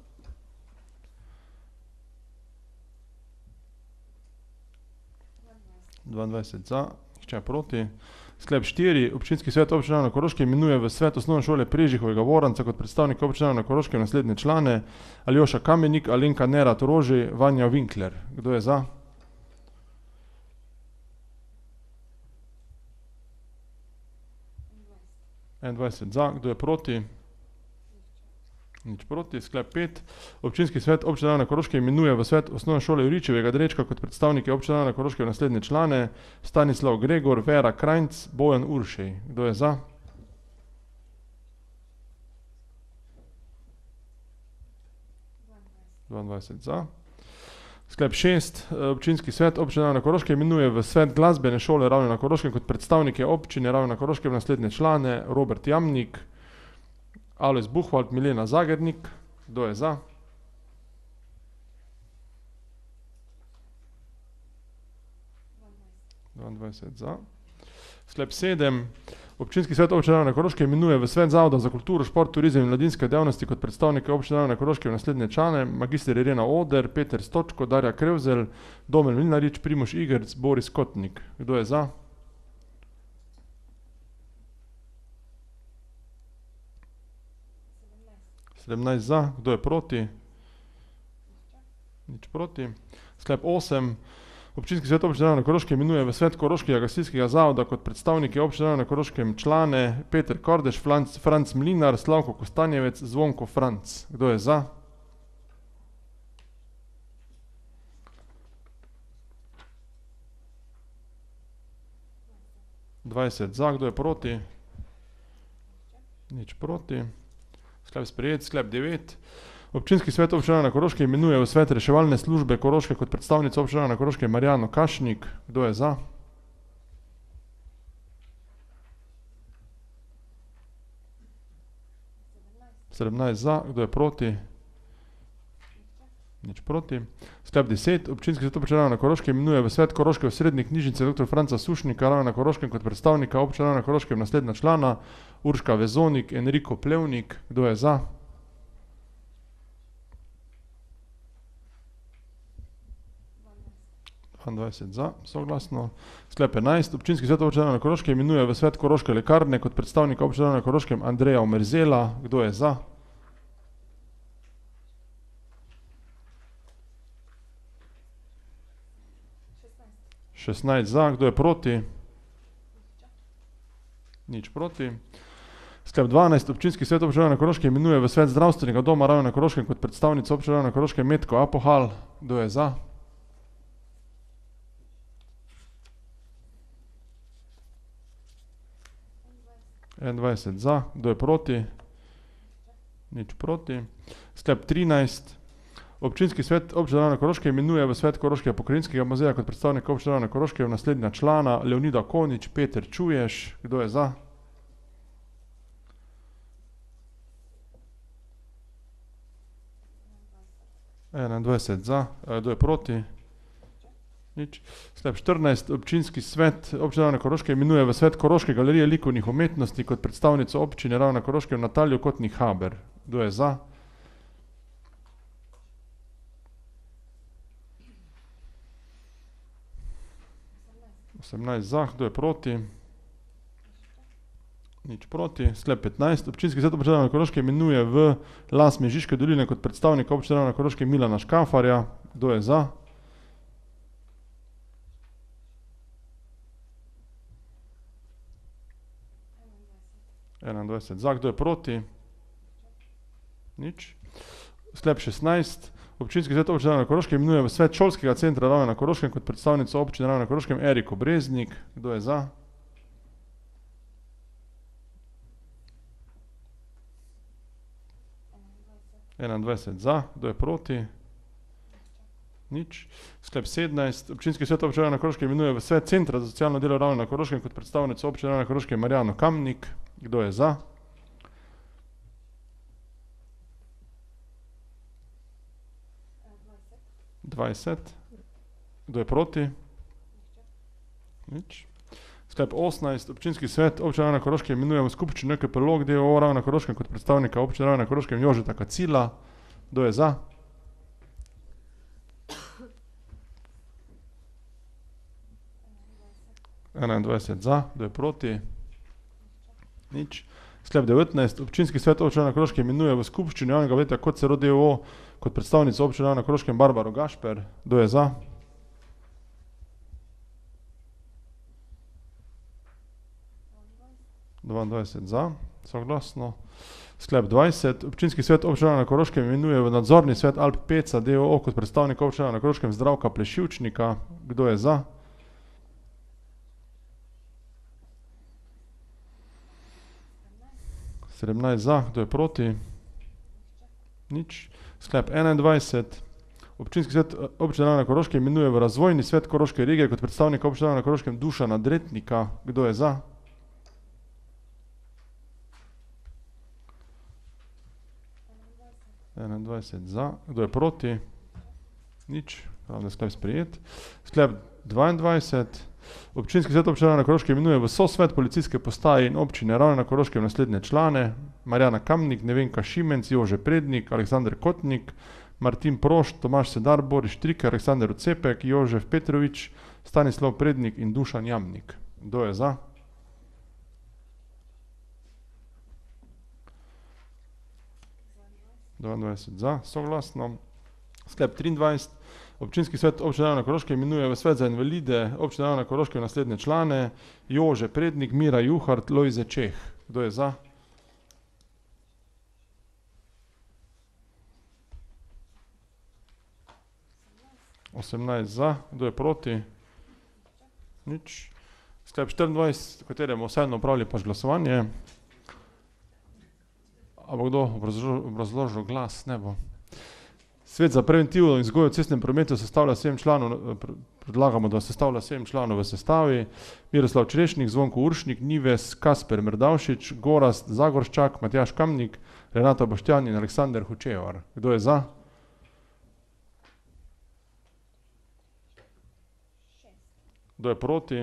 dvaindvajset za, nihče proti. Sklep štiri. Občinski svet občine Ravne na Koroškem imenuje v svet osnovne šole Prežihovega Voranca kot predstavniki občine Ravne na Koroškem naslednje člane: Aljoša Kamenik, Alenka Nerat Roži, Vanja Winkler. Kdo je za? enaindvajset za. Kdo je proti? Nič proti. Sklep pet. Občinski svet občine Ravne na Koroškem imenuje v svet osnovne šole Juričevega Drečka kot predstavniki občine Ravne na Koroškem naslednje člane: Stanislav Gregor, Vera Krajnc, Bojan Uršej. Kdo je za? dvaindvajset za. Sklep šest. Občinski svet občine Ravne na Koroškem imenuje v svet glasbene šole Ravne na Koroškem kot predstavnike občine Ravne na Koroškem naslednje člane: Robert Jamnik, Alojz Buhvald, Milena Zagernik. Kdo je za? dvaindvajset za. Sklep sedem. Občinski svet občine Ravne na Koroškem imenuje v svet Zavoda za kulturo, šport, turizem in mladinske dejavnosti kot predstavnike občine Ravne na Koroškem naslednje člane: magister Irena Oder, Peter Stočko, Darja Krevzel, Domen Mlinarič, Primož Igerc, Boris Kotnik. Kdo je za? sedemnajst za. Kdo je proti? Nič proti. Sklep osem. Občinski svet občine Ravne na Koroškem imenuje v svet Koroškega gasilskega zavoda kot predstavniki občine Ravne na Koroškem člane Peter Kordež, Franc, Franc Mlinar, Slavko Kostanjevec, Zvonko Franc. Kdo je za? dvajset za, kdo je proti? Nič proti. Sklep sprejet, sklep devet. Občinski svet občine na Koroškem imenuje v svet reševalne službe Koroške kot predstavnico občine na Koroškem Marjano Kašnik. Kdo je za? sedemnajst za, kdo je proti? Nič proti. Sklep deset. Občinski svet občine na Koroškem imenuje v svet Koroške osrednje knjižnice dr. Franca Sušnika Ravne na Koroškem kot predstavnika občine na Koroškem naslednja člana Urška Vezonik, Enriko Plevnik. Kdo je za? dvajset za, soglasno. Sklep enajst. Občinski svet občine na Koroškem imenuje v svet Koroške lekarne kot predstavnika občine na Koroškem Andreja Omerzela. Kdo je za? šestnajst za, kdo je proti? Nič proti. Sklep dvanajst. Občinski svet občine na Koroškem imenuje v svet zdravstvenega doma Ravne na Koroškem kot predstavnico občine na Koroškem Metko Apohal. Kdo je za? enaindvajset za, kdo je proti? Nič proti. Sklep trinajst. Občinski svet občine Ravne na Koroškem imenuje v svet Koroškega pokrajinskega muzeja kot predstavnika občine Ravne na Koroškem naslednja člana Leonida Konič, Peter Čuješ. Kdo je za? enaindvajset za, kdo je proti? Nič. Sklep štirinajst. Občinski svet občine Ravne na Koroškem imenuje v svet Koroške galerije likovnih umetnosti kot predstavnico občine Ravne na Koroškem Nataljo Kotnik Haber. Kdo je za? osemnajst za, kdo je proti? Nič proti. Sklep petnajst. Občinski svet občine Ravne na Koroškem imenuje v las Mežiške doline kot predstavnika občine Ravne na Koroškem Milana Škafarja. Kdo je za? enaindvajset za, kdo je proti? Nič. Sklep šestnajst. Občinski svet občine Ravne na Koroškem imenuje v svet šolskega centra Ravne na Koroškem kot predstavnico občine Ravne na Koroškem Eriko Breznik. Kdo je za? enaindvajset za, kdo je proti? Nič. Sklep sedemnajst. Občinski svet občine Ravne na Koroškem imenuje v svet centra za socialno delo Ravne na Koroškem kot predstavnico občine Ravne na Koroškem Marjano Kamnik. Kdo je za? dvajset. Kdo je proti? Nič. Sklep osemnajst. Občinski svet občine Ravne na Koroškem imenuje v skupščino N K P Log d. o. o. Ravne na Koroškem kot predstavnika občine Ravne na Koroškem Jožeta Kacila. Kdo je za? enaindvajset za. Kdo je proti? Nič. Sklep devetnajst. Občinski svet občine Ravne na Koroškem imenuje v skupščino javnega podjetja K C R O d. o. o. kot predstavnico občine Ravne na Koroškem Barbaro Gašper. Kdo je za? dvaindvajset za, soglasno. Sklep dvajset. Občinski svet občine Ravne na Koroškem imenuje v nadzorni svet Alp Peca d. o. o. kot predstavnika občine Ravne na Koroškem Zdravka Plešivčnika. Kdo je za? sedemnajst za, kdo je proti? Nič. Sklep enaindvajset. Občinski svet občine Ravne na Koroškem imenuje v razvojni svet Koroške regije kot predstavnika občine Ravne na Koroškem Dušana Dretnika. Kdo je za? enaindvajset za, kdo je proti? Nič. Ravno sklep sprejet. Sklep dvaindvajset. Občinski svet občine Ravne na Koroškem imenuje v sosvet policijske postaje in občine Ravne na Koroškem naslednje člane: Marjana Kamnik, Nevenka Šimenc, Jože Prednik, Aleksander Kotnik, Martin Prošt, Tomaž Sedar, Boris Štrik, Aleksander Ucepek, Jožef Petrovič, Stanislav Prednik in Dušan Jamnik. Kdo je za? dvaindvajset za, soglasno. Sklep triindvajset. Občinski svet občine Ravne na Koroškem imenuje v svet za invalide občine Ravne na Koroškem naslednje člane: Jože Prednik, Mira Juhart, Lojze Čeh. Kdo je za? osemnajst za. Kdo je proti? Nič. Sklep štiriindvajset, v katerem bomo vseeno opravili pač glasovanje. A bo kdo obrazložil glas? Ne bo. Svet za preventivo in vzgojo v cestnem prometu sestavlja sedem članov, predlagamo, da sestavlja sedem članov v sestavi: Miroslav Črešnik, Zvonko Uršnik, Nives, Kasper Merdavšič, Gorazd Zagorščak, Matjaž Kamnik, Renata Boštjan in Aleksander Hočevar. Kdo je za? Kdo je proti?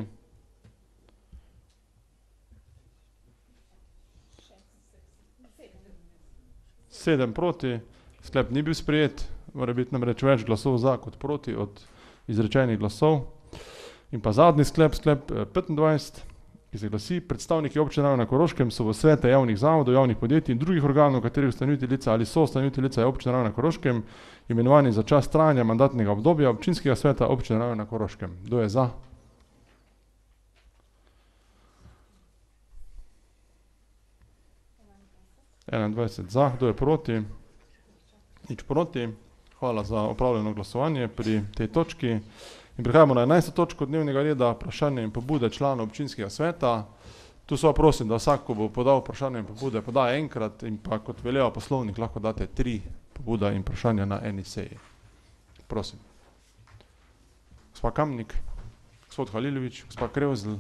Sedem proti. Sklep ni bil sprejet. Mora biti namreč več glasov za kot proti od izrečenih glasov. In pa zadnji sklep, sklep petindvajset, ki se glasi: predstavniki občine Ravne na Koroškem so v svete javnih zavodov, javnih podjetij in drugih organov, katerih ustanoviteljica ali soustanoviteljica je občina Ravne na Koroškem, imenovani za čas trajanja mandatnega obdobja občinskega sveta občine Ravne na Koroškem. Kdo je za? enaindvajset za. Kdo je proti? Nič proti. Hvala za opravljeno glasovanje pri tej točki. In prihajamo na enajsto točko dnevnega reda, vprašanje in pobude članov občinskega sveta. Tu so prosim, da vsak, ko bo podal vprašanje in pobude, poda enkrat, in pa kot veleva poslovnik lahko date tri pobude in vprašanja na eni seji. Prosim. Gospa Kamnik, gospod Halilović, gospa Krevzl.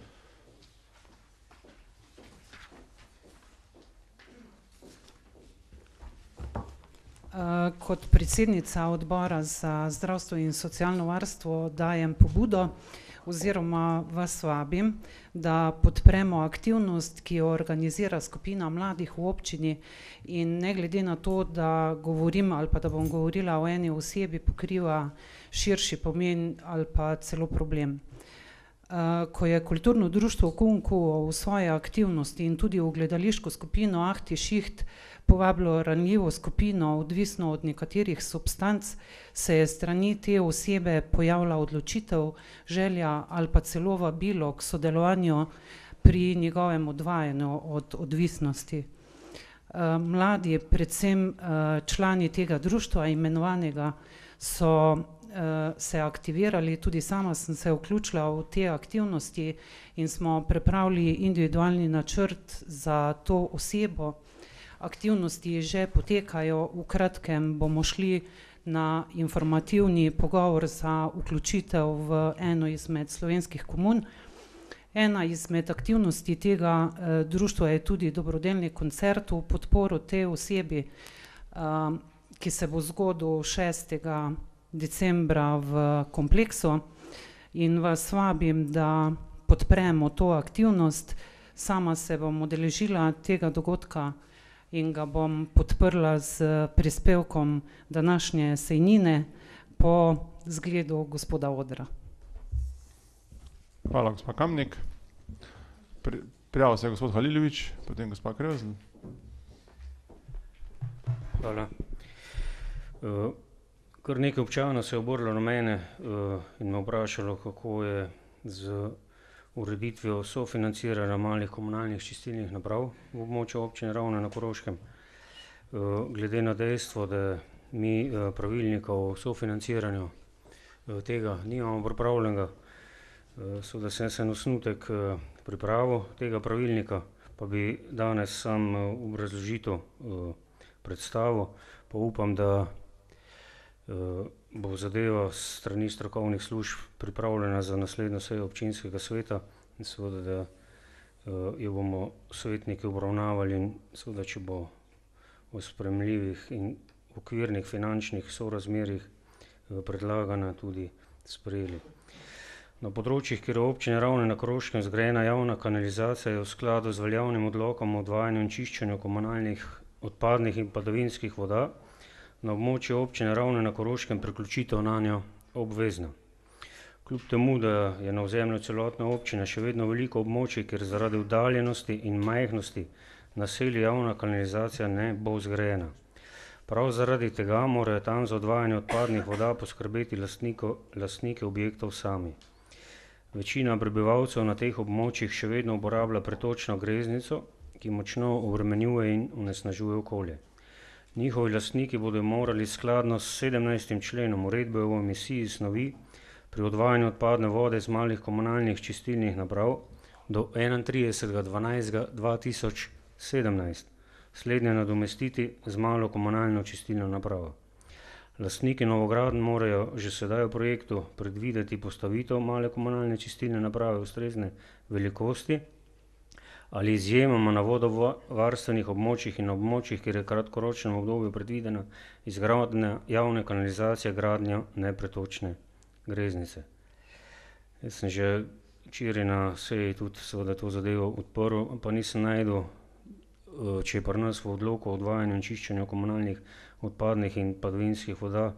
Kot predsednica odbora za zdravstvo in socialno varstvo dajem pobudo oziroma vas vabim, da podpremo aktivnost, ki jo organizira skupina mladih v občini, in ne glede na to, da govorim ali pa da bom govorila o eni osebi, pokriva širši pomen ali pa celo problem. Ko je kulturno društvo Kunku v svoje aktivnosti in tudi v gledališko skupino Ahti Šiht povabilo ranljivo skupino, odvisno od nekaterih substanc, se je strani te osebe pojavila odločitev, želja ali pa celo vabilo k sodelovanju pri njegovem odvajanju od odvisnosti. Mladi, predvsem člani tega društva imenovanega, so se aktivirali, tudi sama sem se vključila v te aktivnosti in smo pripravili individualni načrt za to osebo. Aktivnosti že potekajo, v kratkem bomo šli na informativni pogovor za vključitev v eno izmed slovenskih komun. Ena izmed aktivnosti tega eh, društva je tudi dobrodelni koncert v podporo tej osebi, eh, ki se bo zgodil šestega decembra v kompleksu, in vas vabim, da podpremo to aktivnost. Sama se bom udeležila tega dogodka in ga bom podprla z prispevkom današnje sejnine po zgledu gospoda Odra. Hvala, gospa Kamnik. Pri, prijavil se je gospod Halilović, potem gospa Krevzl. Hvala. Uh, kar nekaj občanov se je obrnilo na mene uh, in me vprašalo, kako je z ureditvijo sofinanciranja malih komunalnih čistilnih naprav v območju občine Ravne na Koroškem. Uh, glede na dejstvo, da mi uh, pravilnika o sofinanciranju uh, tega nimamo pripravljenega, uh, so da sem se en osnutek uh, pripravil tega pravilnika, pa bi danes sam uh, obrazložitev uh, predstavil, pa upam, da uh, bo zadeva strani strokovnih služb pripravljena za naslednjo sejo občinskega sveta in seveda, da uh, jo bomo svetniki obravnavali in seveda, če bo v spremljivih in okvirnih finančnih sorazmerjih uh, predlagana, tudi sprejeli. Na področjih, kjer je občine Ravne na Koroškem zgrajena javna kanalizacija, je v skladu z veljavnim odlokom o odvajanju in čiščenju komunalnih odpadnih in padavinskih voda na območju občine Ravne na Koroškem priključitev nanjo obvezna. Kljub temu, da je na ozemlju celotne občine še vedno veliko območij, kjer zaradi oddaljenosti in majhnosti naselij javna kanalizacija ne bo zgrajena. Prav zaradi tega morajo tam za odvajanje odpadnih voda poskrbeti lastniko, lastniki objektov sami. Večina prebivalcev na teh območjih še vedno uporablja pretočno greznico, ki močno obremenjuje in onesnažuje okolje. Njihovi lastniki bodo morali skladno s sedemnajstim členom uredbe o emisiji snovi pri odvajanju odpadne vode iz malih komunalnih čistilnih naprav do enaintridesetega dvanajstega dva tisoč sedemnajst slednje nadomestiti z malo komunalno čistilno napravo. Lastniki novogradenj morajo že sedaj v projektu predvideti postavitev male komunalne čistilne naprave ustrezne velikosti ali izjemoma na vodovarstvenih območjih in na območjih, kjer je kratkoročnem obdobju predvidena izgradnja javne kanalizacije, gradnja nepretočne greznice. Jaz sem že včeraj na seji tudi seveda to zadevo odprl, pa nisem najdel, če je pri nas v odloku o odvajanju in čiščenju komunalnih odpadnih in padavinskih voda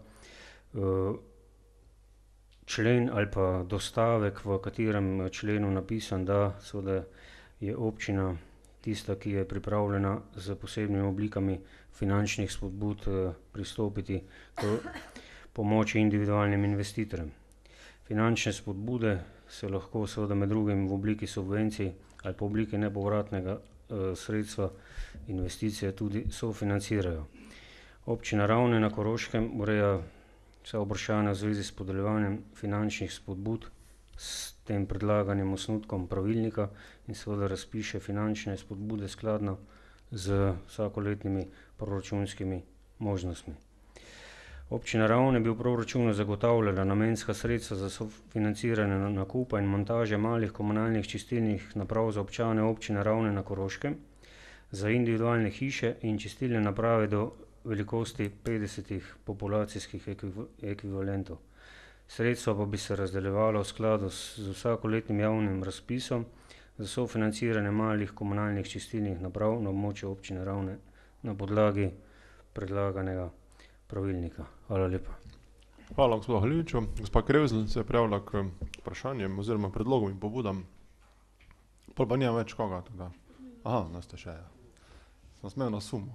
člen ali pa dostavek, v katerem členu napisan, da seveda je občina tista, ki je pripravljena z posebnimi oblikami finančnih spodbud pristopiti k pomoči individualnim investitorjem. Finančne spodbude se lahko seveda med drugim v obliki subvencij ali po obliki nepovratnega sredstva investicije tudi sofinancirajo. Občina Ravne na Koroškem ureja vsa vprašanja v zvezi s podeljevanjem finančnih spodbud s tem predlaganim osnutkom pravilnika in seveda razpiše finančne spodbude skladno z vsakoletnimi proračunskimi možnostmi. Občina Ravne bi v proračunu zagotavljala namenska sredstva za sofinanciranje nakupa in montaže malih komunalnih čistilnih naprav za občane občine Ravne na Koroškem, za individualne hiše in čistilne naprave do velikosti petdesetih populacijskih ekvivalentov. Sredstva pa bi se razdeljevala v skladu z vsakoletnim javnim razpisom za sofinanciranje malih komunalnih čistilnih naprav na območju občine Ravne na podlagi predlaganega pravilnika. Hvala lepa. Hvala, gospod Haliliču. Gospa Krevzel se je prijavila k vprašanjem oziroma predlogom in pobudam. Pol pa nima več koga. Tako. Aha, no ste še. Sem smel na sumu.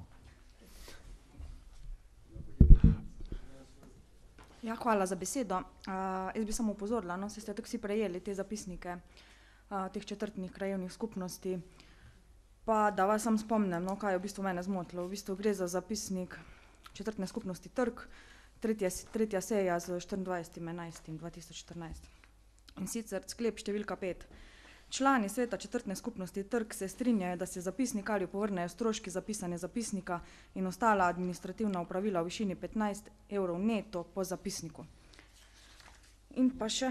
Ja, hvala za besedo. Uh, jaz bi samo upozorila, no, se ste tako vsi prejeli te zapisnike uh, teh četrtnih krajevnih skupnosti, pa da vas sam spomnem, no, kaj je v bistvu mene zmotilo. V bistvu gre za zapisnik četrtne skupnosti Trg, tretja, tretja seja z štiriindvajsetim enajstim dva tisoč štirinajst. In sicer sklep številka pet. Člani sveta četrtne skupnosti Trg se strinjajo, da se zapisnikarju povrnejo stroški zapisanja zapisnika in ostala administrativna opravila v višini petnajst evrov neto po zapisniku. In pa še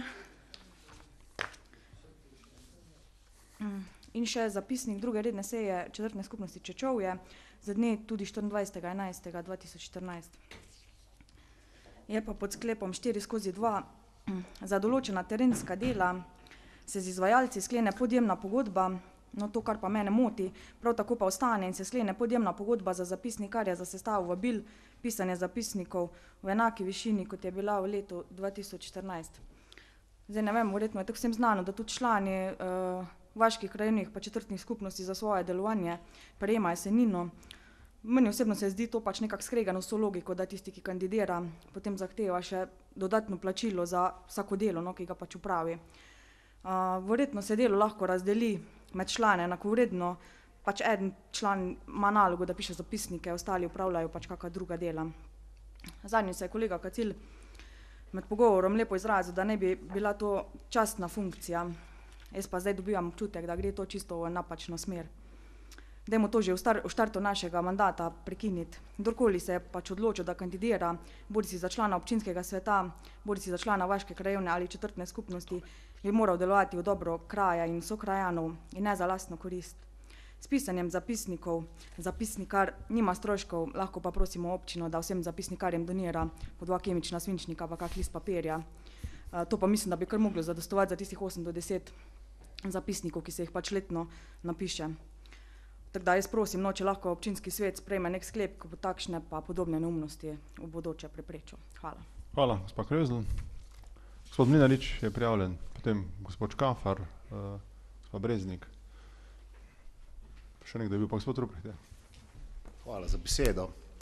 in še zapisnik druge redne seje četrtne skupnosti Čečovje za dne tudi štiriindvajsetega enajstega dva tisoč štirinajst. Je pa pod sklepom štiri skozi dva za določena terenska dela se z izvajalci sklene podjemna pogodba, no to, kar pa mene moti, prav tako pa ostane in se sklene podjemna pogodba za zapisnikarja za sestavo vabil, pisanje zapisnikov v enaki višini, kot je bila v letu dva tisoč štirinajst. Zdaj ne vem, verjetno je tako vsem znano, da tudi člani uh, vaških krajevnih pa četrtnih skupnosti za svoje delovanje prejemajo senino. Meni osebno se zdi to pač nekako skregano s to logiko, da tisti, ki kandidira, potem zahteva še dodatno plačilo za vsako delo, no, ki ga pač upravi. Uh, verjetno se delo lahko razdeli med člane enakovredno, pač eden član ima nalogo, da piše zapisnike, ostali upravljajo pač kakšna druga dela. Zadnji se je kolega Kacil med pogovorom lepo izrazil, da ne bi bila to častna funkcija. Jaz pa zdaj dobivam občutek, da gre to čisto v napačno smer. Dajmo to že v, star, v štartu našega mandata prekiniti. Kdorkoli se je pač odločil, da kandidira, bodi si za člana občinskega sveta, bodi si za člana vaške krajevne ali četrtne skupnosti, bi moral delovati v dobro kraja in sokrajanov in ne za lastno korist. S pisanjem zapisnikov zapisnikar nima stroškov, lahko pa prosimo občino, da vsem zapisnikarjem donira po dva kemična svinčnika pa kak list papirja. Uh, to pa mislim, da bi kar moglo zadostovati za tistih osem do deset zapisnikov, ki se jih pač letno napiše. Tako da jaz prosim, no, če lahko občinski svet sprejme nek sklep, ko bo takšne pa podobne neumnosti v bodoče preprečil. Hvala. Hvala, gospod Krevzel. Gospod Mlinarič je prijavljen, potem gospod Škafar, uh, gospod Breznik. Še nekdo je bil pa gospod Ruprecht. Hvala za besedo.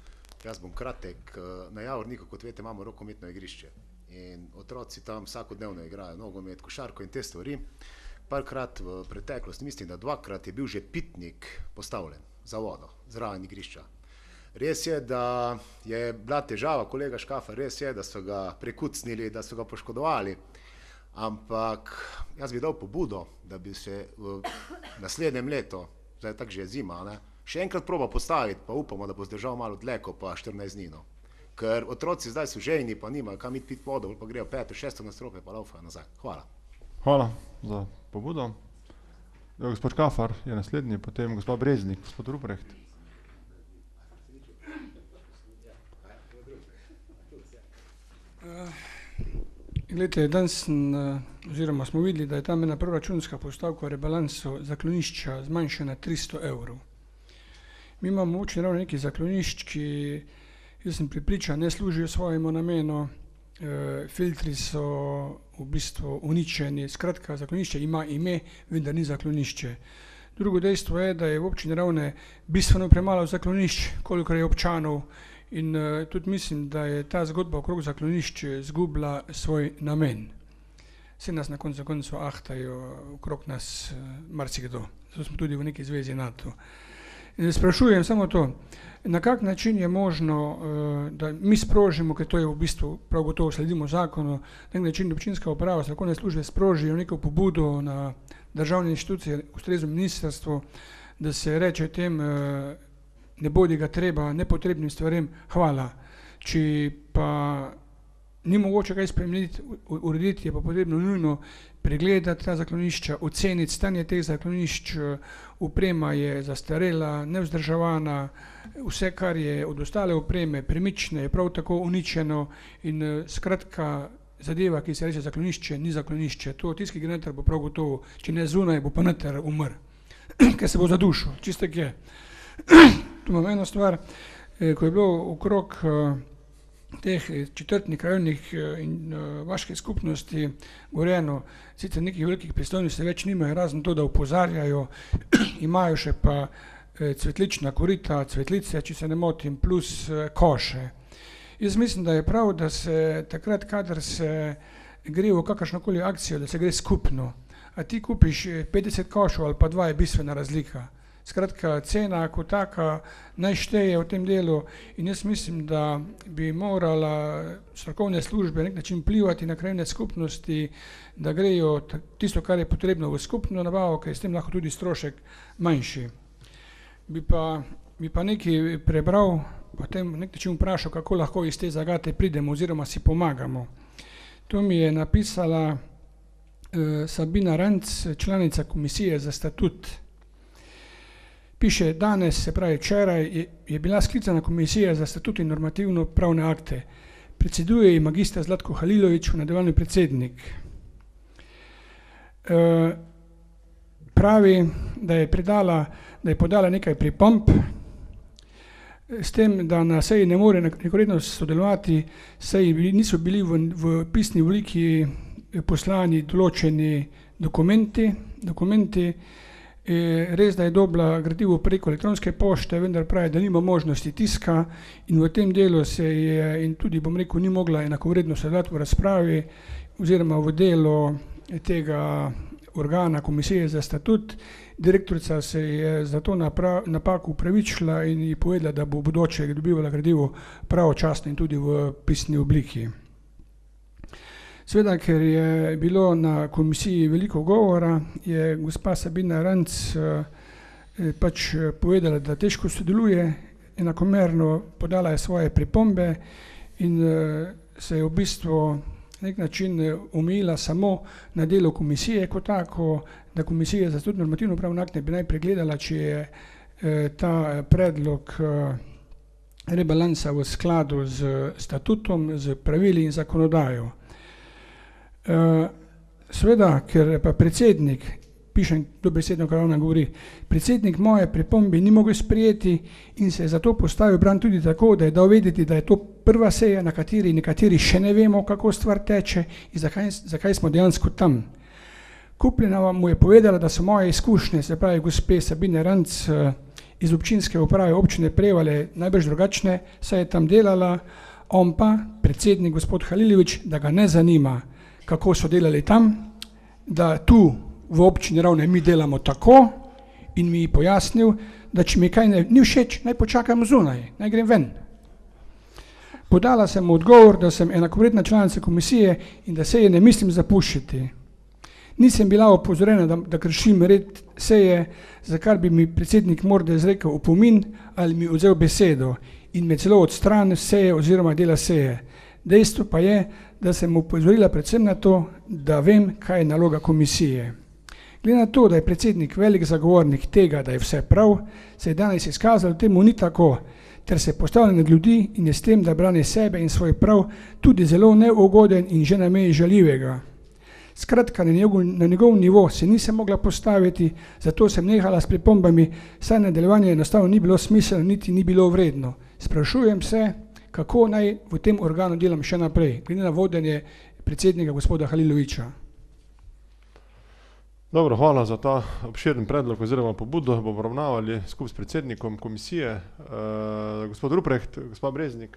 Jaz bom kratek. Na Javorniku, kot veste, imamo rokometno igrišče. In otroci tam vsakodnevno igrajo nogomet, košarko in te stvari. Parkrat v preteklosti, mislim, da dvakrat je bil že pitnik postavljen za vodo, zraven igrišča. Res je, da je bila težava, kolega Škafar, res je, da so ga prekucnili, da so ga poškodovali. Ampak jaz bi dal pobudo, da bi se v naslednjem letu, zdaj tako že je zima, ne, še enkrat proba postaviti, pa upamo, da bo zdržal malo dlje, kot pa štirinajst dni. No. Ker otroci zdaj so žejni, pa nimajo kam iti piti vodo, pa grejo peto, šesto nastrope, pa laufajo nazaj. Hvala. Hvala za pobudo. Gospod Škafar je naslednji, potem gospod Breznik, gospod Ruprecht. Glejte, danes sem, oziroma smo videli, da je tam ena proračunska postavka v rebalansu zaklonišča zmanjšana tristo evrov. Mi imamo v Občini Ravne nekaj zaklonišč, ki, jaz sem prepričan, ne služijo svojemu namenu, e, filtri so v bistvu uničeni, skratka, zaklonišče ima ime, vendar ni zaklonišče. Drugo dejstvo je, da je v Občini Ravne bistveno premalo zaklonišč, kolikor je občanov, in uh, tudi mislim, da je ta zgodba okrog zaklonišč zgubila svoj namen. Vse nas na koncu koncu ahtajo okrog nas uh, marsikdo. Zato smo tudi v neki zvezi NATO. In sprašujem samo to, na kak način je možno, uh, da mi sprožimo, ker to je v bistvu prav gotovo sledimo zakonu, na nek način občinska uprava, strokovne službe sprožijo neko pobudo na državne inštitucije, ustrezno ministrstvo, da se reče tem uh, ne bodi ga treba nepotrebnim stvarem, hvala. Če pa ni mogoče kaj spremeniti, urediti, je pa potrebno nujno pregledati ta zaklonišča, oceniti stanje teh zaklonišč, oprema je zastarela, nevzdrževana, vse, kar je od ostale opreme premične, je prav tako uničeno in skratka zadeva, ki se reče zaklonišče, ni zaklonišče. To tisti generator bo prav gotovo, če ne zunaj, bo pa noter umr, ker se bo zadušil, čisto tak je. Tu imam eno stvar, ko je bilo okrog teh četrtnih krajevnih in vaških skupnosti govorjeno, sicer nekih velikih pristojnosti več nimajo, razen to, da opozarjajo, imajo še pa cvetlična korita, cvetlice, če se ne motim, plus koše. Jaz mislim, da je prav, da se takrat, kadar se gre v kakršnokoli akcijo, da se gre skupno. A ti kupiš petdeset košov ali pa dva, je bistvena razlika. Skratka, cena kot taka naj šteje v tem delu in jaz mislim, da bi morala strokovne službe na nek način vplivati na krajevne skupnosti, da grejo tisto, kar je potrebno v skupno nabavo, ker je s tem lahko tudi strošek manjši. Bi pa, bi pa nekaj prebral, potem na nek način vprašal, kako lahko iz te zagate pridemo oziroma si pomagamo. To mi je napisala uh, Sabina Ranc, članica komisije za statut. Piše, danes, se pravi včeraj, je, je bila sklicana komisija za statut in normativno pravne akte. Predseduje ji magistra Zlatko Halilović, v nadaljevanju predsednik. E, pravi, da je, predala, da je podala nekaj pripomb, s tem, da na seji ne more nekorektno sodelovati, saj niso bili v, v pisni obliki poslani določeni dokumenti, dokumenti E, res, da je dobila gradivo preko elektronske pošte, vendar pravi, da nima možnosti tiska in v tem delu se je in tudi, bom rekel, ni mogla enakovredno sodelovati v razpravi oziroma v delu tega organa komisije za statut. Direktorica se je za to napako upravičila in ji povedala, da bo v bodoče dobivala gradivo pravočasno in tudi v pisni obliki. Sveda, ker je bilo na komisiji veliko govora, je gospa Sabina Ranc eh, pač povedala, da težko sodeluje, enakomerno podala je svoje pripombe in eh, se je v bistvu na nek način omejila samo na delo komisije kot tako, da komisija za statut normativno pravne akte bi naj pregledala, če je eh, ta predlog eh, rebalansa v skladu z statutom, z pravili in zakonodajo. Uh, Sveda, ker pa predsednik, pišem dobesedno, kar ona govori, predsednik moje pripombe ni mogel sprijeti in se je zato postavil bran tudi tako, da je dal vedeti, da je to prva seja, na kateri nekateri še ne vemo, kako stvar teče in zakaj, zakaj smo dejansko tam. Kupljena mu je povedala, da so moje izkušnje, se pravi gospe Sabine Ranc, iz občinske uprave občine Prevalje najbrž drugačne, saj je tam delala, on pa, predsednik gospod Halilović, da ga ne zanima, kako so delali tam, da tu v občini Ravne mi delamo tako in mi pojasnil, da če mi kaj ne, ni všeč, naj počakam zunaj, naj grem ven. Podala sem mu odgovor, da sem enakovredna članica komisije in da seje ne mislim zapuščati. Nisem bila opozorjena, da, da kršim red seje, za kar bi mi predsednik morda izrekel opomin ali mi vzel besedo in me celo odstranil seje oziroma dela seje. Dejstvo pa je, da sem opozorila predvsem na to, da vem, kaj je naloga komisije. Glede na to, da je predsednik velik zagovornik tega, da je vse prav, se je danes izkazalo, temu ni tako, ter se postavlja nad ljudi in je s tem, da brani sebe in svoj prav, tudi zelo neugoden in že na meji žaljivega. Skratka, na njegov, na njegov nivo se nisem mogla postaviti, zato sem nehala s pripombami, saj nadaljevanje enostavno ni bilo smiselno, niti ni bilo vredno. Sprašujem se, kako naj v tem organu delam še naprej, glede na vodenje predsednika gospoda Halilovića. Dobro, hvala za ta obširen predlog oziroma pobudo. Bomo obravnavali skupaj s predsednikom komisije. Uh, gospod Ruprecht, gospod Breznik.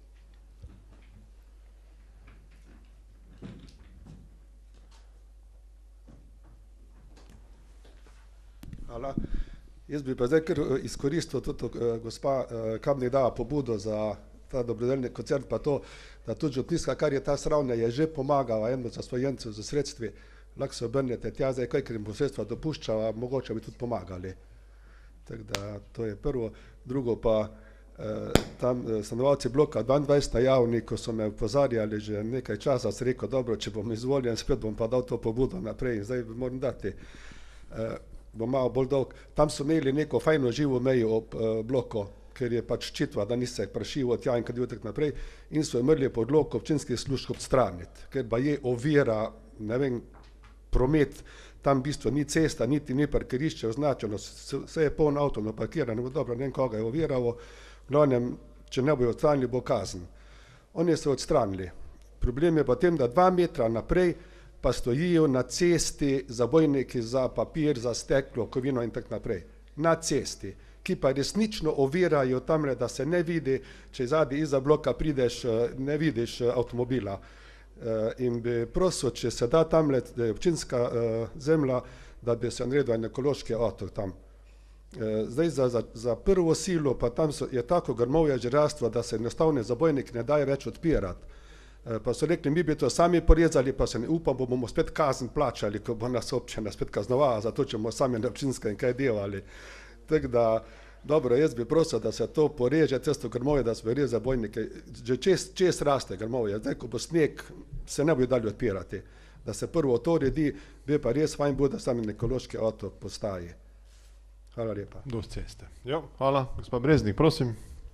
Hvala. Jaz bi pa zdaj kar izkoristil tudi uh, gospa uh, Kamnik dala pobudo za ta dobrodelni koncert, pa to, da tudi župnijska, kar je ta sravnja, je že pomagala eno zasvojencev z sredstvi. Lahko se obrnete tja, zdaj kaj, ker jim bo sredstva dopuščala, mogoče bi tudi pomagali. Tako da to je prvo. Drugo pa eh, tam eh, stanovalci bloka dvaindvajset na javni, ko so me upozarjali že nekaj časa, sem rekel, dobro, če bom izvoljen, spet bom pa dal to pobudo naprej in zdaj moram dati. Eh, bom malo bolj dolg. Tam so imeli neko fajno živo mejo ob eh, bloku, ker je pač čitva, da nisi prašil od tja in kad je tako naprej, in so imeli po odloku občinskih služb odstraniti, ker pa je ovira, ne vem, promet, tam v bistvu ni cesta, niti ni parkirišče označeno, vse je polno avto naparkirano, dobro, ne vem, koga je oviralo, v glavnem, če ne bojo odstranili, bo kazen. Oni so odstranili. Problem je pa tem, da dva metra naprej pa stojijo na cesti zabojniki za papir, za steklo, kovino in tako naprej. Na cesti, ki pa resnično ovirajo tamle, da se ne vidi, če zadnji iza bloka prideš, ne vidiš avtomobila. In bi prosil, če se da tamle, da je občinska uh, zemlja, da bi se naredil en ekološki otok tam. Uh, zdaj za, za, za prvo silo pa tam so, je tako grmovje žirarstva, da se enostavne zabojniki ne daje več odpirati. Uh, pa so rekli, mi bi to sami porezali, pa se ne upam, bo bomo spet kazen plačali, ko bo nas občina spet kaznovala, zato če bomo sami na občinska in kaj delali. Tako da, dobro, jaz bi prosil, da se to poreže, cesto grmovje, da se reza zabojnike, že čez, čez raste grmovje, zdaj ko bo sneg, se ne bojo dali odpirati. Da se prvo to redi, bi pa res fajn bo, da sami ekološki otok postaji. Hvala lepa. Do ceste. Jo, hvala. Gospod Breznik, prosim.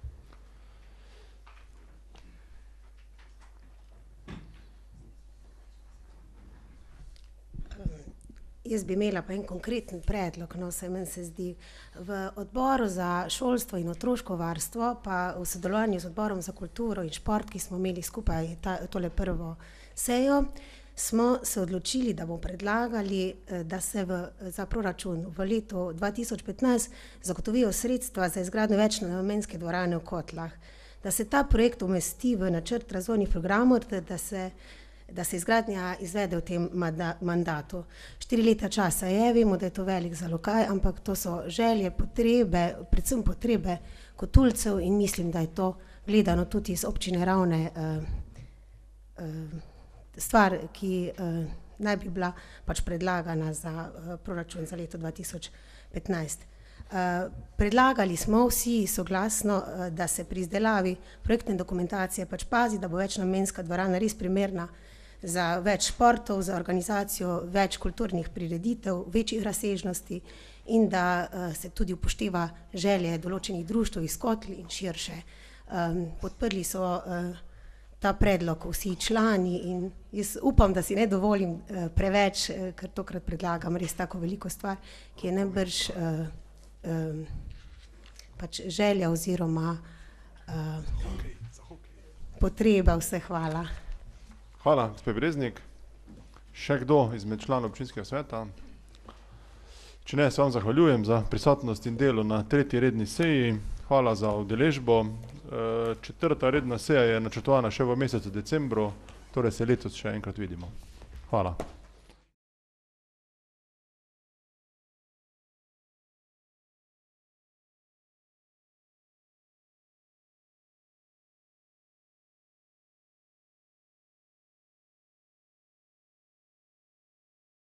Jaz bi imela pa en konkreten predlog, no, se meni se zdi. V odboru za šolstvo in otroško varstvo, pa v sodelovanju z odborom za kulturo in šport, ki smo imeli skupaj ta, tole prvo sejo, smo se odločili, da bomo predlagali, da se v, za proračun v letu dva tisoč petnajst zagotovijo sredstva za izgradnjo večnamenske dvorane v Kotlah. Da se ta projekt umesti v načrt razvojnih programov, da, da se da se izgradnja izvede v tem mandatu. Štiri leta časa je, vemo, da je to velik zalogaj, ampak to so želje, potrebe, predvsem potrebe kotulcev in mislim, da je to gledano tudi iz občine Ravne uh, uh, stvar, ki uh, naj bi bila pač predlagana za uh, proračun za leto dva tisoč petnajst. Uh, predlagali smo vsi soglasno, uh, da se pri izdelavi projektne dokumentacije pač pazi, da bo večnamenska dvorana res primerna za več športov, za organizacijo več kulturnih prireditev, večjih razsežnosti in da uh, se tudi upošteva želje določenih društev iz Kotli in širše. Um, podprli so uh, ta predlog vsi člani in jaz upam, da si ne dovolim uh, preveč, uh, ker tokrat predlagam res tako veliko stvar, ki je najbrž uh, um, pač želja oziroma uh, potreba. Vse hvala. Hvala, gospod Breznik. Še kdo izmed članov občinskega sveta? Če ne, se vam zahvaljujem za prisotnost in delo na tretji redni seji. Hvala za udeležbo. Četrta redna seja je načrtovana še v mesecu decembru, torej se letos še enkrat vidimo. Hvala.